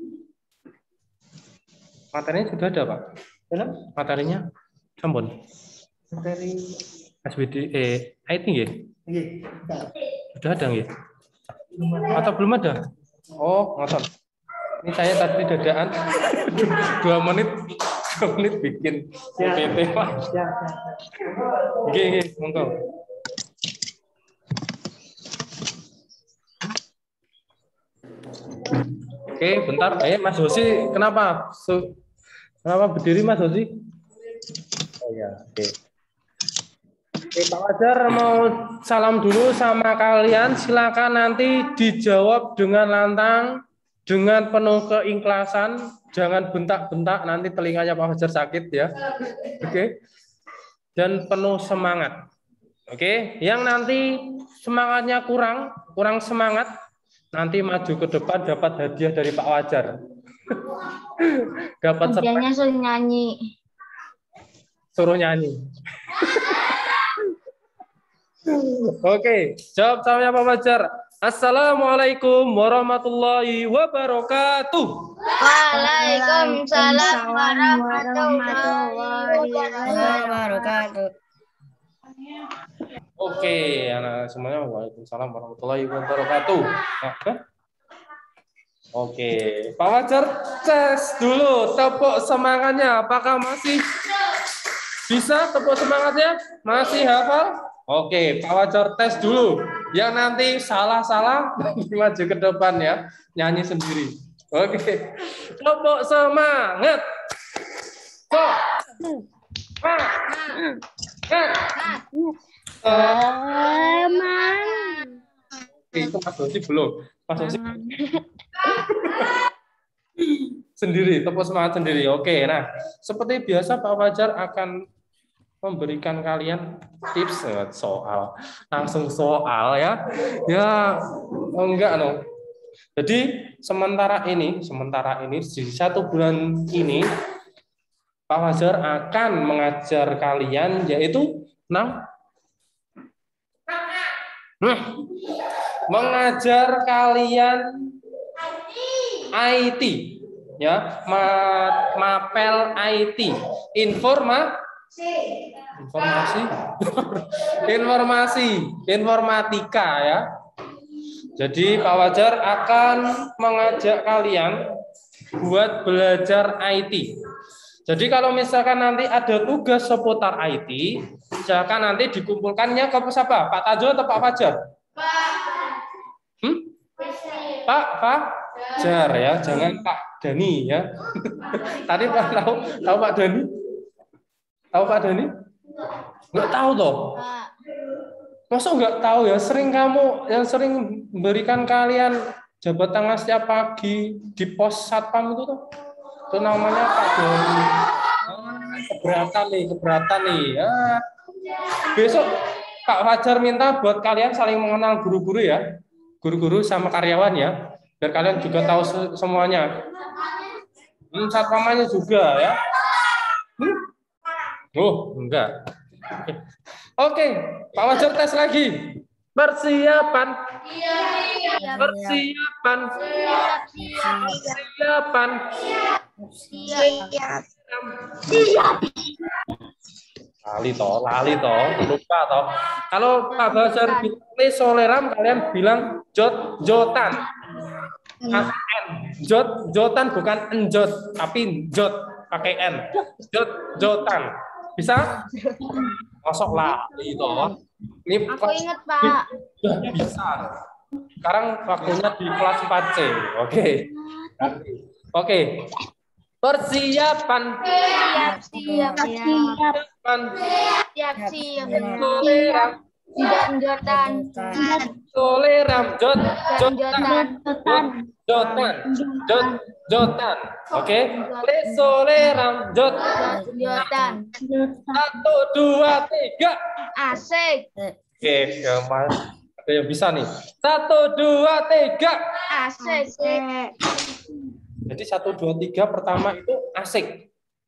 Materinya sudah ada, Pak. Materinya sampun. Materi S B D eh I T nggih? Nggih. Sudah ada nggih? Atau belum ada? Oh, ngoten. Ini saya tadi dadaan dua menit, dua menit bikin P P T, Pak. Nggih, nggih, monggo. Oke, bentar. Eh, Mas Hosi, kenapa? So, kenapa berdiri, Mas Hosi? Oh ya, oke. Oke, Pak Fajar mau salam dulu sama kalian. Silakan nanti dijawab dengan lantang, dengan penuh keikhlasan. Jangan bentak-bentak, nanti telinganya Pak Fajar sakit ya. Oke. Dan penuh semangat. Oke, yang nanti semangatnya kurang, kurang semangat, nanti maju ke depan dapat hadiah dari Pak Fajar. Dapat hadiahnya suruh nyanyi. Suruh nyanyi. Oke, jawab sama Pak Fajar. Assalamualaikum warahmatullahi wabarakatuh. Waalaikumsalam warahmatullahi wabarakatuh. Oke, anak semuanya, waalaikumsalam warahmatullahi wabarakatuh. Nah, oke, Pak Fajar tes dulu tepuk semangatnya. Apakah masih bisa tepuk semangatnya? Masih hafal? Oke, Pak Fajar tes dulu. Yang nanti salah-salah maju ke depan ya, nyanyi sendiri. Oke, tepuk semangat. Kok? Itu Mas Dosi belum. Mas Dosi sendiri, tepuk semangat sendiri. Oke, nah seperti biasa Pak Fajar akan memberikan kalian tips soal, langsung soal ya, ya enggak no. Jadi sementara ini, sementara ini di satu bulan ini Pak Fajar akan mengajar kalian yaitu enam, nah, mengajar kalian I T ya, mapel I T, informa informasi informasi informatika ya. Jadi Pak Fajar akan mengajak kalian buat belajar I T. Jadi kalau misalkan nanti ada tugas seputar I T, silakan nanti dikumpulkannya ke siapa? Pak Tajo atau Pak Fajar? Hmm? Pak Fajar ya, jangan Pak Dani ya. Tadi Pak tahu tahu Pak Dani? Tahu Pak Dani? Nggak tahu toh? Masa nggak tahu ya? Sering kamu yang sering memberikan kalian jabat tangan setiap pagi di pos satpam itu tuh. Itu namanya Pak Dani. Keberatan nih, keberatan nih. Ya. Besok Pak Fajar minta buat kalian saling mengenal guru-guru ya. Guru-guru sama karyawan ya. Biar kalian juga tahu semuanya. Hmm, satpamannya juga ya. Hmm? Oh, enggak. Oke, Oke, Pak Fajar tes lagi. Persiapan. Persiapan. Persiapan. Lali toh, lali toh, lupa toh. Kalau Pak Fajar bilang soleram, kalian bilang jot jotan. Jot jotan bukan enjot, tapi jot pakai n. Jot jotan. Bisa? Masuk lali toh. Ini aku ingat Pak. Sudah bisa. Sekarang waktunya di kelas empat C. Oke. Oke. Persiapan. Siap, siap, siap. Siap, siap. Toleran. Jotan. Toleran. Jot. Jotan. Jotan. Jot. Jotan. Oke. Toleran. Jot. Jotan. Satu, dua, tiga. Asik. Oke, Mas. Ada yang bisa nih. Satu, dua, tiga. Asik. Jadi satu, dua, tiga pertama itu asik.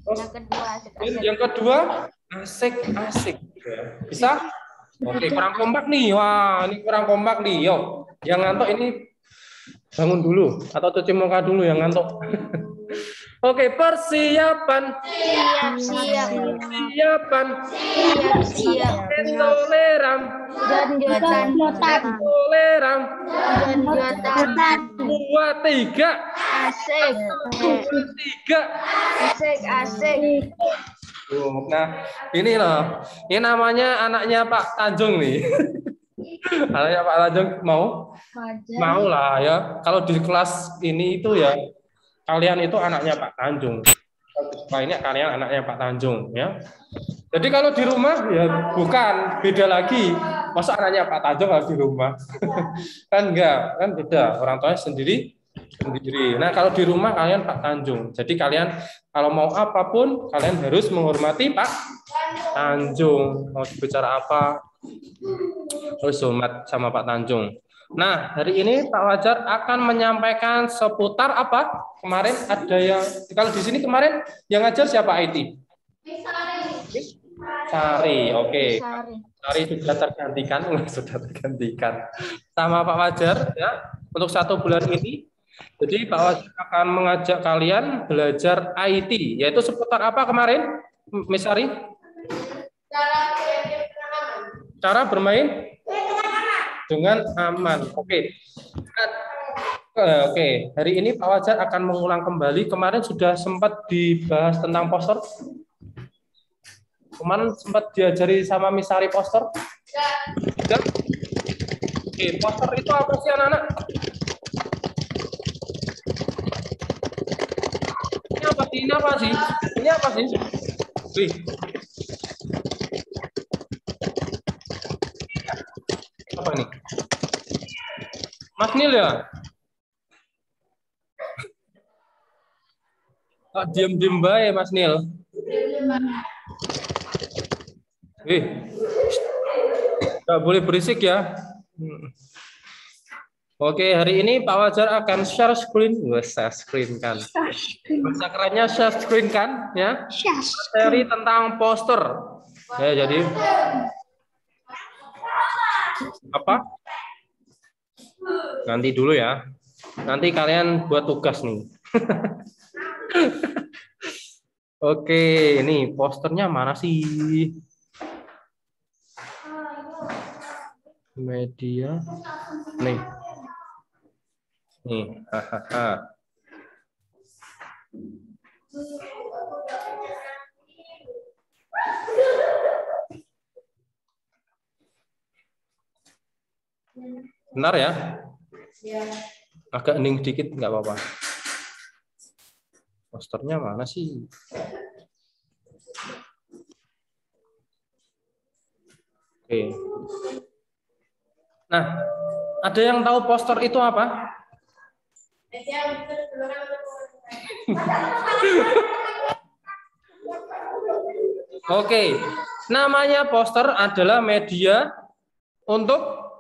Yang kedua asik-asik. Yang kedua asik-asik. Bisa? Oke, kurang kompak nih. Wah, ini kurang kompak nih. Yuk, yang ngantuk ini bangun dulu atau cuci muka dulu yang ngantuk. Oke, persiapan. Siap, siap. Persiapan. Siap, siap. Toleran. Genjotan. Toleran. Genjotan. Dua, tiga. Asik. Dua, tiga. Asik, asik. Nah, ini loh. Ini namanya anaknya Pak Tanjung nih. Anaknya Pak Tanjung mau? Mau lah ya. Kalau di kelas ini itu ya, kalian itu anaknya Pak Tanjung. Ini kalian anaknya Pak Tanjung ya. Jadi kalau di rumah ya bukan, beda lagi. Masa anaknya Pak Tanjung harus di rumah? Kan enggak, kan beda. Orang tuanya sendiri sendiri. Nah, kalau di rumah kalian Pak Tanjung. Jadi kalian kalau mau apapun kalian harus menghormati Pak Tanjung. Mau bicara apa harus hormat sama Pak Tanjung. Nah, hari ini Pak Wajar akan menyampaikan seputar apa? Kemarin ada yang, kalau di sini kemarin yang ngajar siapa I T? Sari, oke. Okay. Sari sudah tergantikan, sudah tergantikan sama Pak Wajar ya untuk satu bulan ini. Jadi Pak Wajar akan mengajak kalian belajar I T, yaitu seputar apa kemarin, Miss Sari? Cara bermain dengan aman. Oke. Oke, hari ini Pak Wajar akan mengulang kembali. Kemarin sudah sempat dibahas tentang poster. Kemarin sempat diajari sama Miss Sari poster. Tidak? Oke, poster itu apa sih anak-anak? Ini apa sih? Ini apa sih? Ini apa sih? Wih. Apa ini? Mas Nil ya? Oh, diam-diam baik Mas Nil. Eh, nggak boleh berisik ya. Oke, hari ini Pak Wajar akan share screen. Wah, share screen kan. Bahasa kerennya share screen kan, ya? Seri tentang poster. Ya, jadi apa? Nanti dulu ya. Nanti kalian buat tugas nih. Oke, ini posternya mana sih? Media. Nih. Nih, hahaha. Benar ya? Agak hening dikit nggak apa-apa. Posternya mana sih? Oke. Nah, ada yang tahu poster itu apa? Oke, namanya poster adalah media untuk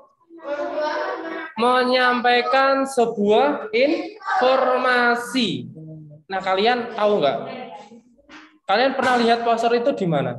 menyampaikan sebuah informasi. Nah, kalian tahu nggak? Kalian pernah lihat poster itu di mana?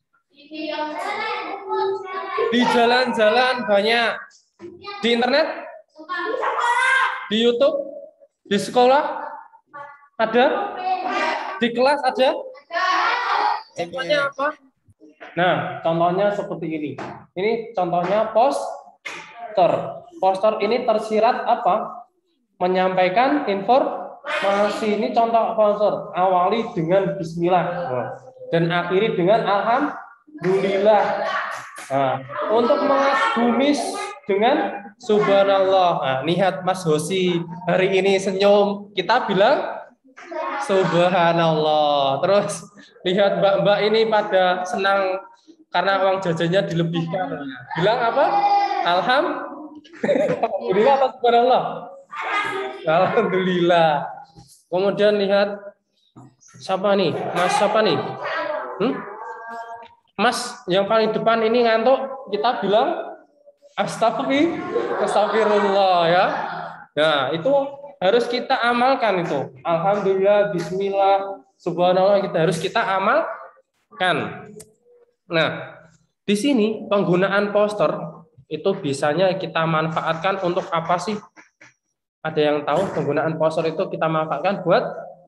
Di jalan-jalan banyak. Di internet? Di YouTube? Di sekolah? Ada? Di kelas ada? Contohnya apa? Nah, contohnya seperti ini. Ini contohnya poster. Poster ini tersirat apa? Menyampaikan informasi. Ini contoh poster. Awali dengan bismillah. Dan akhiri dengan alhamdulillah. Nah, untuk mengagumi dengan subhanallah. Nah, lihat Mas Hosi hari ini senyum. Kita bilang subhanallah. Terus lihat mbak-mbak ini pada senang karena uang jajannya dilebihkan. Bilang apa? Alhamdulillah atau subhanallah? Alhamdulillah. Kemudian lihat siapa nih? Mas siapa nih? Hmm? Mas yang paling depan ini ngantuk, kita bilang astagfirullah, astagfirullah ya. Nah, itu harus kita amalkan itu. Alhamdulillah, bismillah, Subhanallah kita harus kita amalkan. Nah, di sini penggunaan poster itu bisanya kita manfaatkan untuk apa sih? Ada yang tahu penggunaan poster itu kita manfaatkan buat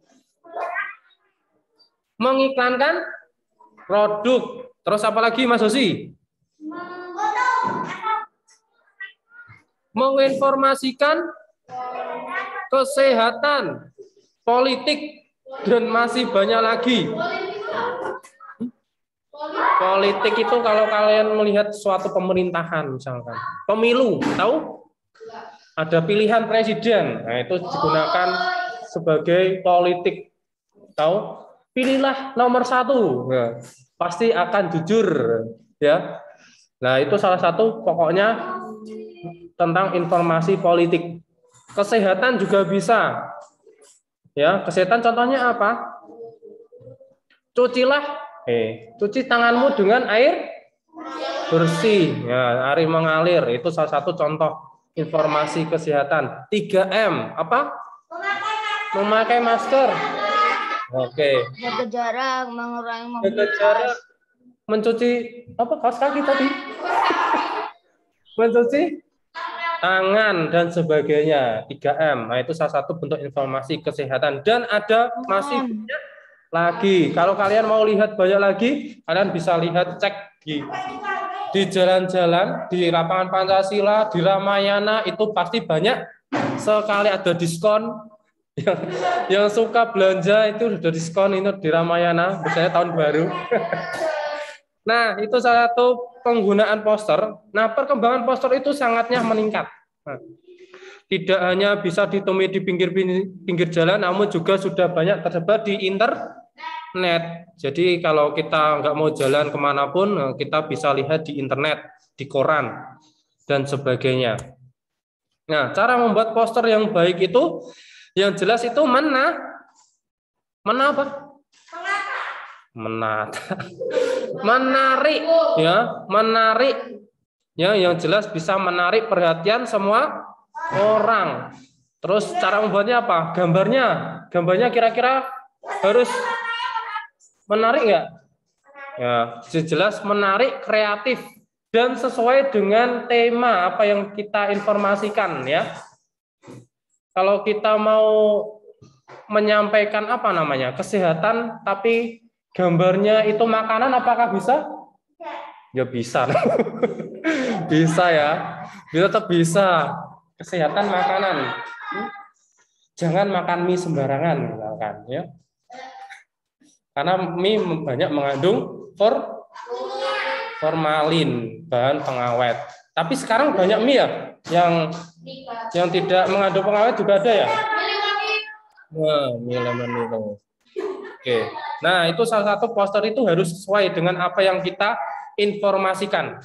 mengiklankan produk. Terus apa lagi Mas Hosi? Menginformasikan kesehatan, politik, dan masih banyak lagi. Politik itu kalau kalian melihat suatu pemerintahan misalkan, pemilu, tahu? Ada pilihan presiden, nah itu digunakan sebagai politik, tahu? Pilihlah nomor satu, nah, pasti akan jujur, ya. Nah itu salah satu pokoknya tentang informasi politik. Kesehatan juga bisa, ya. Kesehatan contohnya apa? Cucilah, eh, cuci tanganmu dengan air bersih, ya, air mengalir. Itu salah satu contoh informasi kesehatan. tiga M apa? Memakai masker. Oke. Jaga jarak, mengurangi Jaga jarak, mencuci apa? Kaos kaki tadi. Mencuci tangan dan sebagainya. tiga M. Nah, itu salah satu bentuk informasi kesehatan dan ada masih banyak lagi. Kalau kalian mau lihat banyak lagi, kalian bisa lihat cek di di jalan-jalan, di lapangan Pancasila, di Ramayana itu pasti banyak sekali ada diskon. Yang, yang suka belanja itu sudah diskon itu di Ramayana, biasanya tahun baru. Nah, itu salah satu penggunaan poster. Nah, perkembangan poster itu sangatnya meningkat. Nah, tidak hanya bisa ditemui di pinggir-pinggir jalan, namun juga sudah banyak tersebar di internet. Jadi kalau kita nggak mau jalan kemanapun, kita bisa lihat di internet, di koran, dan sebagainya. Nah, cara membuat poster yang baik itu, yang jelas itu mana? Mana apa? Menata. Menarik, ya, menarik. Ya, yang jelas bisa menarik perhatian semua orang. Terus cara membuatnya apa? Gambarnya, gambarnya kira-kira harus menarik nggak? Ya, jelas menarik, kreatif, dan sesuai dengan tema apa yang kita informasikan, ya. Kalau kita mau menyampaikan apa namanya kesehatan, tapi gambarnya itu makanan, apakah bisa? Ya bisa, bisa ya, bisa tetap bisa. Kesehatan makanan, jangan makan mie sembarangan, misalkan, ya. Karena mie banyak mengandung for formalin, bahan pengawet. Tapi sekarang banyak mie ya, yang yang tidak mengandung pengawet juga ada ya. Wah, mie lemon itu. Oke. Nah, itu salah satu poster itu harus sesuai dengan apa yang kita informasikan.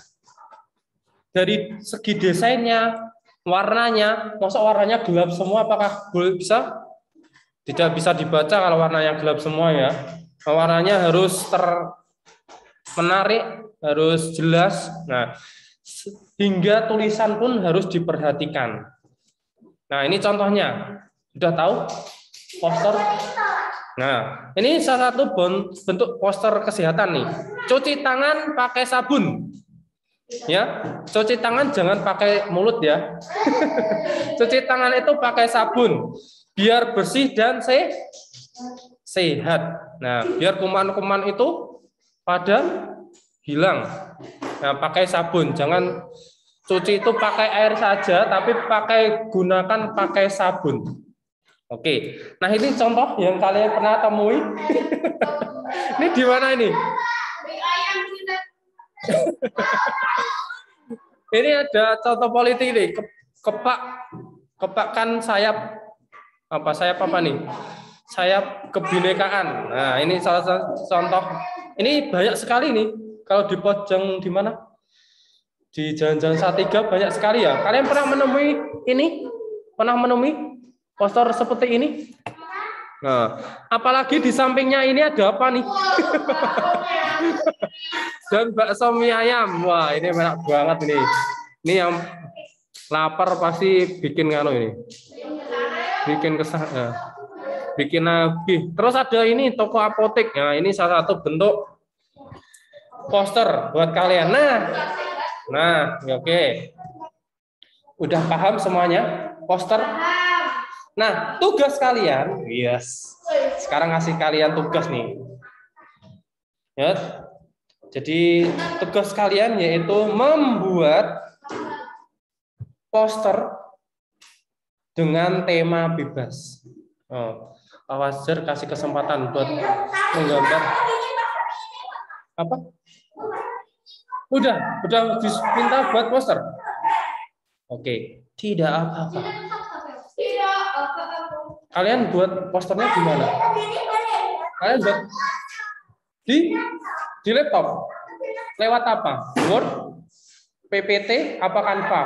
Dari segi desainnya, warnanya, masa warnanya gelap semua, apakah boleh bisa? Tidak bisa dibaca kalau warnanya gelap semua ya. Warnanya harus ter menarik, harus jelas. Nah, hingga tulisan pun harus diperhatikan. Nah, ini contohnya. Sudah tahu poster? Nah, ini salah satu bentuk poster kesehatan nih. Cuci tangan pakai sabun. Ya, cuci tangan jangan pakai mulut ya. Cuci tangan itu pakai sabun biar bersih dan se sehat. Nah, biar kuman-kuman itu pada hilang. Nah, pakai sabun, jangan cuci itu pakai air saja, tapi pakai gunakan pakai sabun. Oke. Nah, ini contoh yang kalian pernah temui. Ini di mana ini? Ini ada contoh politik nih, kepak kepakan sayap apa sayap apa nih? Sayap kebinekaan. Nah, ini salah satu contoh. Ini banyak sekali nih. Kalau di pojok di mana? Di Jalan-Jalan Salatiga banyak sekali ya. Kalian pernah menemui ini? Pernah menemui poster seperti ini? Nah, apalagi di sampingnya ini ada apa nih? Dan bakso mie ayam. Wah, ini enak banget ini. Ini yang lapar pasti bikin nganu ini. Bikin kesah. Nah. bikin lagi. Terus ada ini toko apotek. Nah, ini salah satu bentuk poster buat kalian. Nah, nah, oke. Udah paham semuanya? Poster. Nah, tugas kalian, yes. Sekarang ngasih kalian tugas nih. Ya. Jadi tugas kalian yaitu membuat poster dengan tema bebas. Oh, Pak Wajar kasih kesempatan buat menggambar. Apa? Udah, udah diminta buat poster. Oke, tidak apa-apa. Kalian buat posternya di mana? Kalian buat di di laptop. Lewat apa? Word, P P T, apa Canva?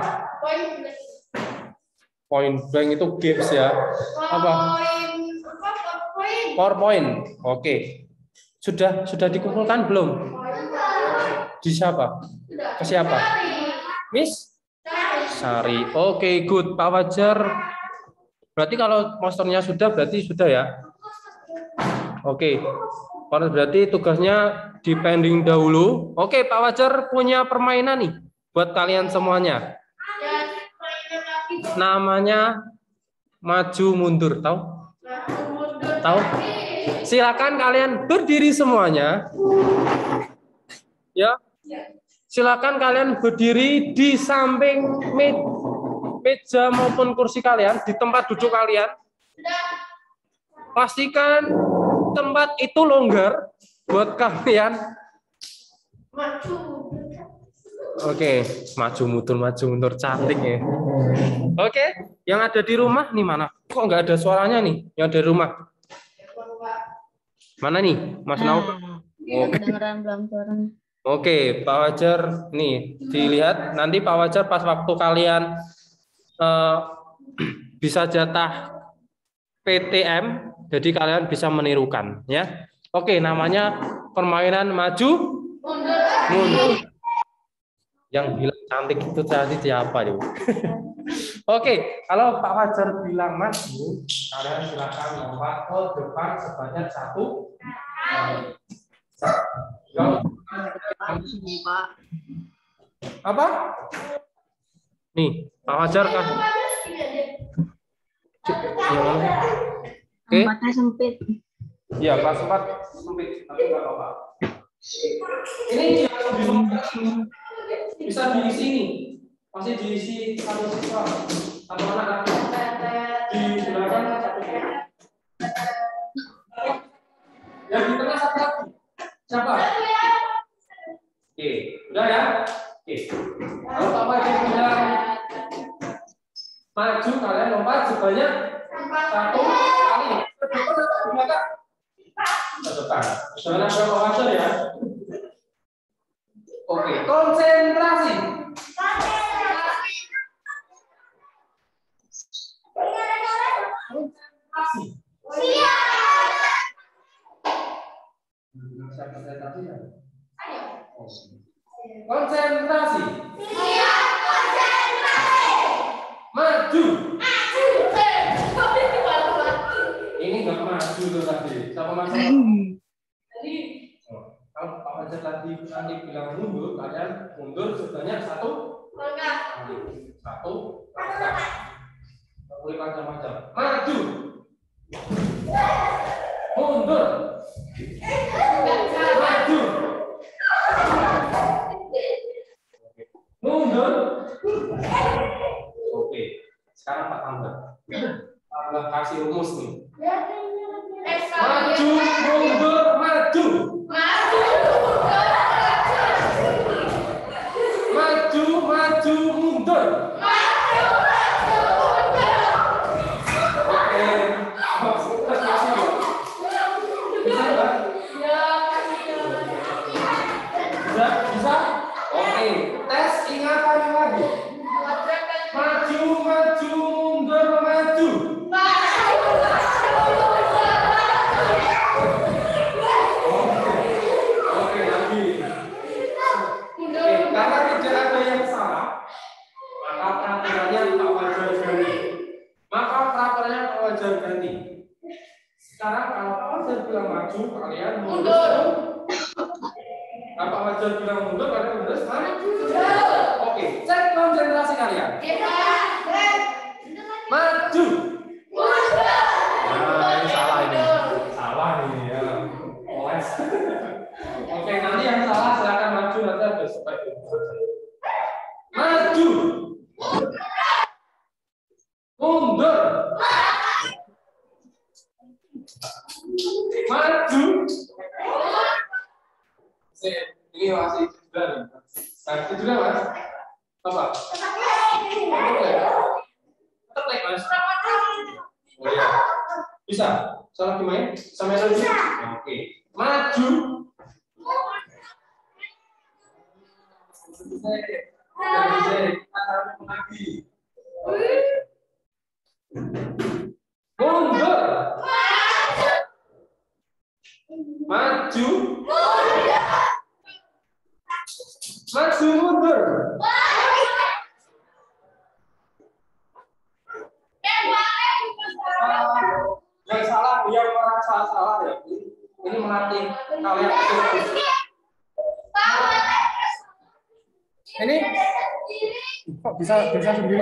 Point blank itu games ya. Apa? PowerPoint. Oke. Sudah sudah dikumpulkan belum? Di siapa? Ke siapa? Miss Sari. Oke, good. Pak Wajar. Berarti kalau posternya sudah berarti sudah ya. Oke. Kalau berarti tugasnya dipending dahulu. Oke, Pak Wajar punya permainan nih buat kalian semuanya. Namanya maju mundur, tahu? Tahu? Silakan kalian berdiri semuanya. Ya. Silakan kalian berdiri di samping meja maupun kursi kalian, di tempat duduk kalian. Pastikan tempat itu longgar buat kalian. Oke, maju mundur maju mundur cantik ya. Oke, yang ada di rumah nih mana? Kok nggak ada suaranya nih? Yang ada di rumah. Mana nih, Mas Nau? Kedengeran belum suaranya? Oke, Pak Wajar, nih dilihat nanti Pak Wajar pas waktu kalian eh, bisa jatah P T M, jadi kalian bisa menirukan, ya. Oke, namanya permainan maju mundur. Yang bilang cantik itu tadi siapa itu? Oke, kalau Pak Wajar bilang maju, kalian silakan lompat ke depan sebanyak satu. Apa? Nih, Pak Wajar kan? Oke. Tempatnya sempit. Iya, pas sempat sempit, tapi nggak apa-apa. Ini yang bisa diisi ini, masih diisi satu siswa, satu anak di belakang satu. Yang di tengah satu lagi. Siapa? Oke, udah ya? Oke. Kalau Pak Wajar bilang maju, kalian lompat sebanyak satu kali. Ke belakang. Ke depan. Jangan ada Pak Wajar ya. Oke, konsentrasi. Konsentrasi. Konsentrasi. Maju. Ini nggak maju tuh tadi. Siapa maju? Jadi kalau Pak Wajar tadi nanti bilang mundur, kalian mundur sebanyak satu. Satu. Boleh macam-macam. Maju. Mundur. Maju. Mundur. Oke. Sekarang Pak tambah. Tambah kasih rumus nih. Maju, mundur, maju. Maju, maju, mundur. Bisa? Oke, tes ingatan lagi. Maju, maju, mundur, maju. Oke, lagi. Oke, karena tidak ada yang salah, maka peraturannya Pak Wajar ganti. Maka peraturannya Pak Wajar ganti. bilang maju, kalian mundur. Apa Fajar bilang mundur, kalian mundur? Oke, cek konsentrasi kalian. Maju. Nah, ini salah ini. Salah ini ya. Oles. Oke, nanti yang salah silakan maju, nanti ada sebaik maju. Mundur. Maju. Ini masih juga nih. Nah, juga Mas. Apa? Tetek Mas. Oh iya. Bisa? Salah gimana? Sama lagi? Oke. Maju. Mundur. Maju. Maju mundur. Yang salah, yang merasa salah ya. Ini melatih kalian. Ini kok bisa bisa sendiri?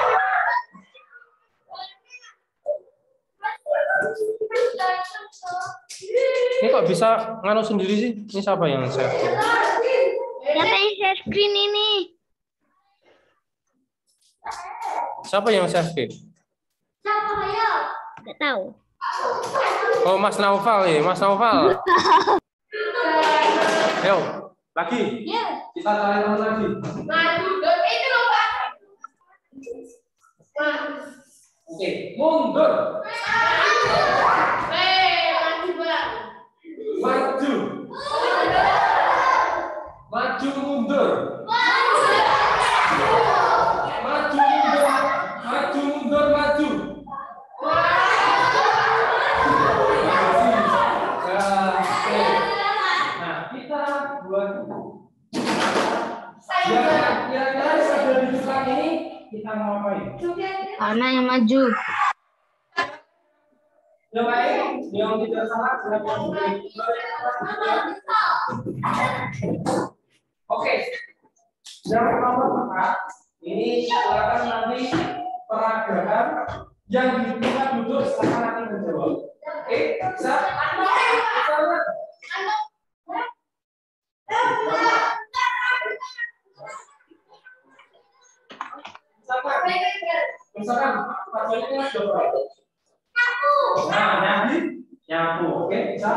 Ini kok bisa nganu sendiri sih? Ini siapa yang share? Siapa yang share screen ini? Siapa yang share screen? Nggak tahu. Oh, Mas Naufal ya, Mas Naufal. Ayo, lagi. Kita cari teman lagi. Oke, mundur. Maju. Maju mundur. Maju mundur. Maju mundur maju. Nah, kita buat ya kira-kira ada di depan ini kita mau ngapain? Karena yang maju. Yang baik, yang tidak salah silakan. Oke. Yang pertama maka ini silakan nanti peragakan yang diminta duduk silakan nanti menjawab. Oke, bisa? Misalkan, misalkan sudah berapa? Nah, nyapu, nyapu, oke, bisa.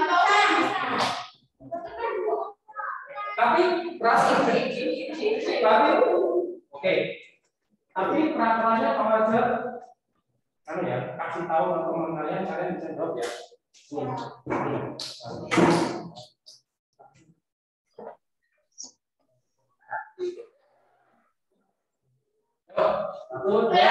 Tapi rasa, tapi, oke. Tapi peraturannya kalau aja, kan ya, kasih tahu ke teman kalian, kalian bisa jawab ya. Satu, dua.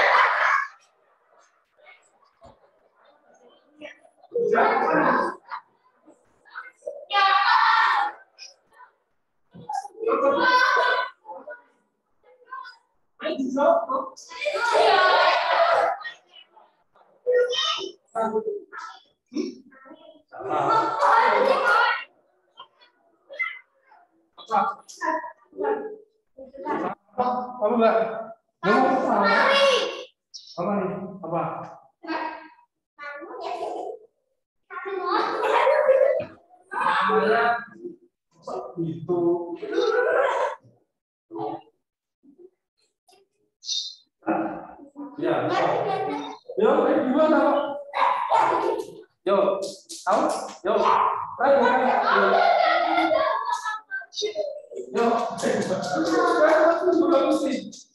Apa enggak? Apa nih? Apa? Namanya itu ya. Yo, gimana? Yo, tahu? Yo, right, yo. Yo, sudah mesti.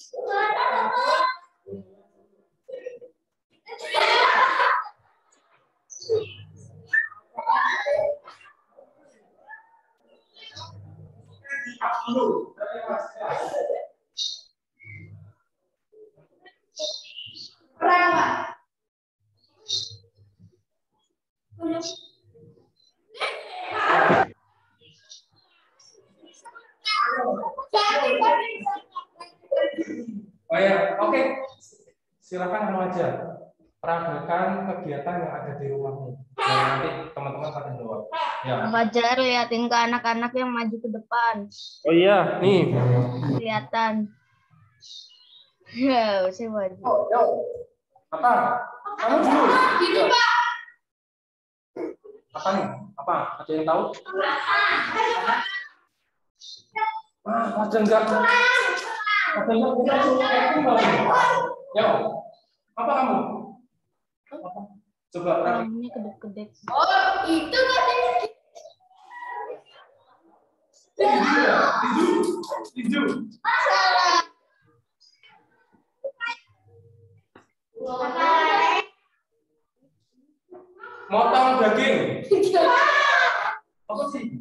Oh ya, oke. Silakan anu aja. Peragakan kegiatan yang ada di rumahmu. Nah, nanti teman-teman akan jawab. Ya. Fajar, liatin ke anak-anak yang maju ke depan. Oh iya, nih. Kelihatan. Ya, saya maju. Apa? Kamu dulu. Gitu, Pak. Apa nih? Apa? Ada yang tahu? Ah, ada enggak? Ada enggak? Kita suruh acting enggak? Yo. Apa kamu? Apa? Coba praktek. Ini kedek-kedek. Oh, itu katanya. Tinju. Tinju. Motong daging. Apa sih?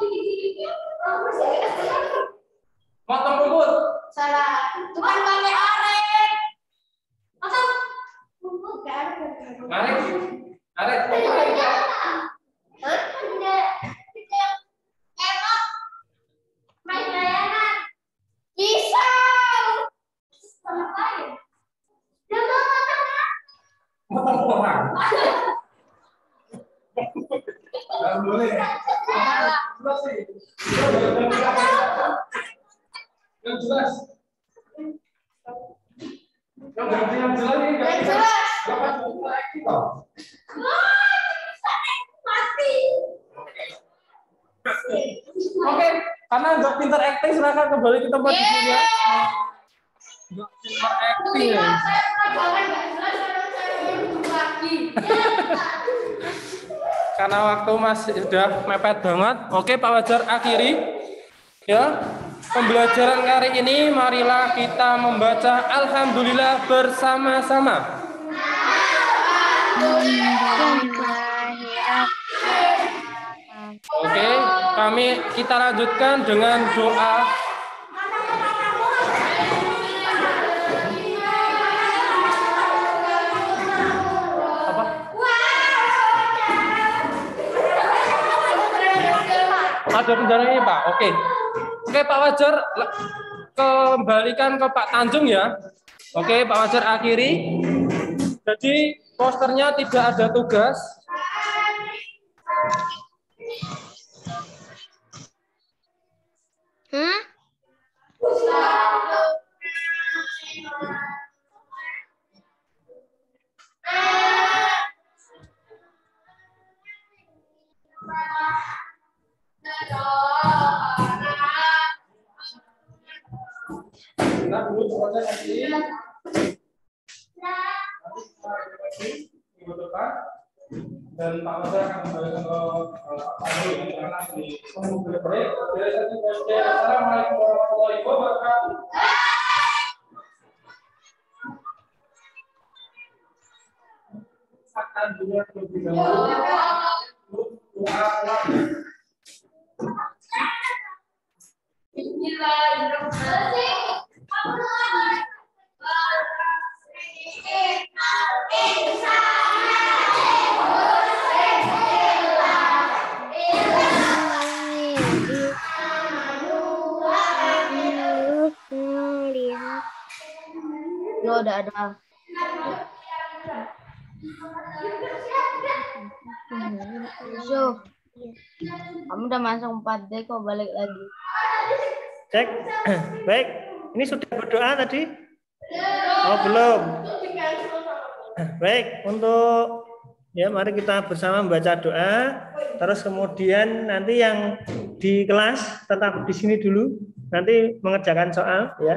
Motong rumput. Salah. Tukang pakai arek. Masa rumput kan? Arek. Arek. Hah? Tidak. Tidak. Emang main layangan. Pisau. Sama lain. Dia mau makan apa? Motong orang. Enggak boleh. Jelas sih. Yang jelas. Yang ganti yang jelas ini enggak Yang jelas. Dapat buka kita. Mati. Oke, karena nggak pintar acting silakan kembali ke tempat duduknya. Nggak pintar acting ya. Saya pelajaran nggak jelas, saya mau lagi. Karena waktu masih sudah mepet banget. Oke, Pak Wajar akhiri. Ya, pembelajaran kali ini marilah kita membaca Alhamdulillah bersama-sama. Oke, kami kita lanjutkan dengan doa. Apa? Ada kendala ini, Pak. Oke. Oke, Pak Wajar kembalikan ke Pak Tanjung ya. Oke, Pak Wajar akhiri. Jadi posternya tidak ada tugas. Hah? Nah, dulu Pak Wajar akhiri. Minggu depan dan Pak Wajar akan kembali ke Aduh karena di mobil break. Assalamualaikum warahmatullahi wabarakatuh. Akan juga lebih dahulu doa Lo udah ada. Yusuf, kamu udah masuk empat D kok balik lagi. Cek. Baik. Ini sudah berdoa tadi? Oh, belum. Baik, untuk ya mari kita bersama membaca doa. Terus kemudian nanti yang di kelas tetap di sini dulu. Nanti mengerjakan soal ya.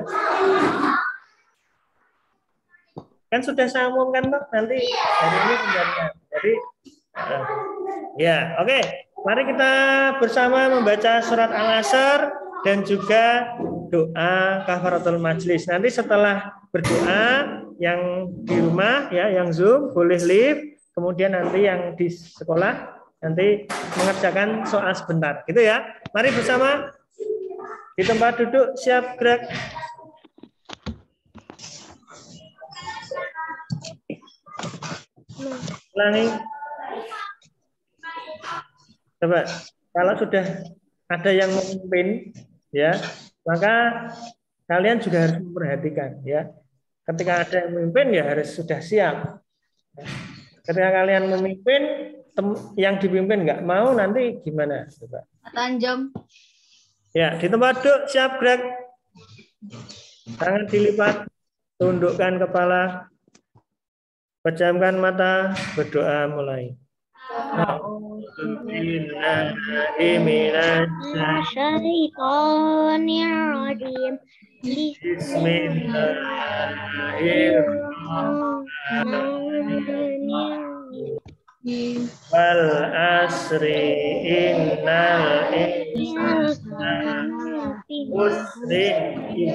Kan sudah saya umumkan tuh nanti hari ini penjarian. Jadi uh, ya, oke. Okay. Mari kita bersama membaca surat Al-Asr dan juga doa kafaratul majlis. Nanti setelah berdoa yang di rumah ya, yang Zoom boleh live, kemudian nanti yang di sekolah nanti mengerjakan soal sebentar. Gitu ya. Mari bersama di tempat duduk siap gerak. Ulangi. Coba, kalau sudah ada yang memimpin, ya, maka kalian juga harus memperhatikan, ya. Ketika ada yang memimpin, ya harus sudah siap. Ketika kalian memimpin, tem, yang dipimpin nggak mau nanti gimana? Coba. Tanjung. Ya, di tempat duduk siap gerak. Tangan dilipat, tundukkan kepala, pejamkan mata, berdoa mulai. Syaitonirrajim. Bismillahirrahmanirrahim. Wal asri innal insana muslim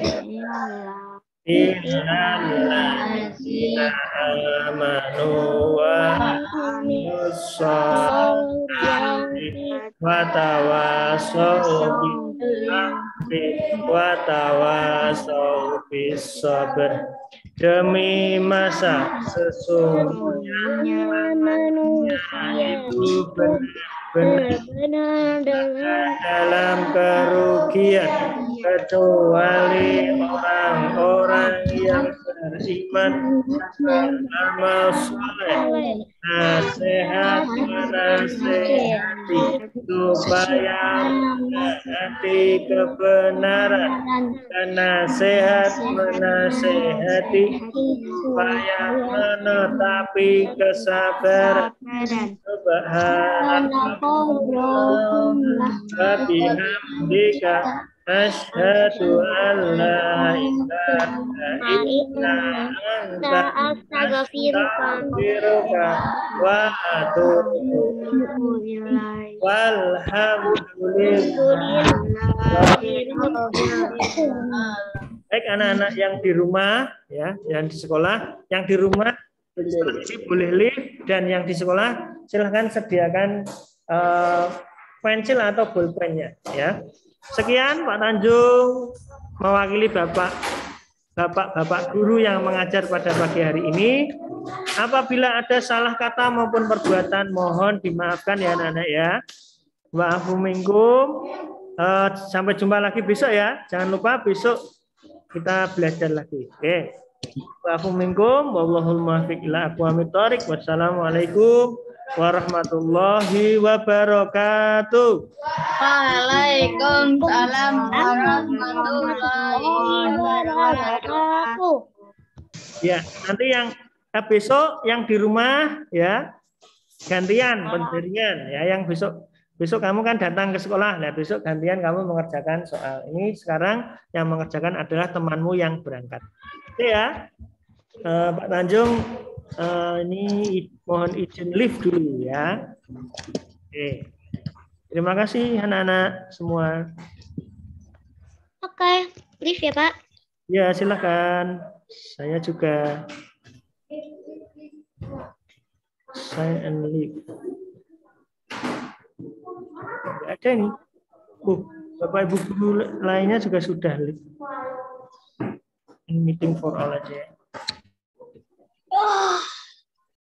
innal ladzina amanu wa amilus-solihati wa tawassaw bil-haqqi wa tawassaw bis-sabr. Demi masa sesungguhnya manusia itu benar-benar dalam kerugian kecuali orang-orang yang beriman dan amal soleh. Nasihat menasehati supaya menasehati kebenaran dan nasihat menasehati supaya menetapi kesabaran. Subhanallah wa bihamdika asyhadu an la ilaha illa anta astaghfiruka wa atubu ilaik. Walhamdulillah. Baik anak-anak yang di rumah ya, yang di sekolah, yang di rumah boleh lift, dan yang di sekolah silahkan sediakan uh, pensil atau bolpennya ya. Sekian Pak Tanjung mewakili Bapak Bapak-bapak guru yang mengajar pada pagi hari ini. Apabila ada salah kata maupun perbuatan mohon dimaafkan ya anak-anak ya. Wa'afu minkum. Uh, sampai jumpa lagi besok ya. Jangan lupa besok kita belajar lagi. Oke. Okay. Wa'afu minkum wallahul muwaffiq ila aqwamit thoriq. Wassalamualaikum warahmatullahi wabarakatuh. Waalaikumsalam warahmatullahi wabarakatuh. Ya, nanti yang eh, besok yang di rumah ya gantian pendirian ya, yang besok besok kamu kan datang ke sekolah. Nah, besok gantian kamu mengerjakan soal. Ini sekarang yang mengerjakan adalah temanmu yang berangkat. Oke ya. Eh, Pak Tanjung eh, ini mohon izin lift dulu ya. Oke. Terima kasih anak-anak semua. Oke, lift ya Pak. Ya, silakan. Saya juga. Sign and leave. Nggak ada ini. Oh, Bapak Ibu guru lainnya juga sudah live. Ini meeting for all aja.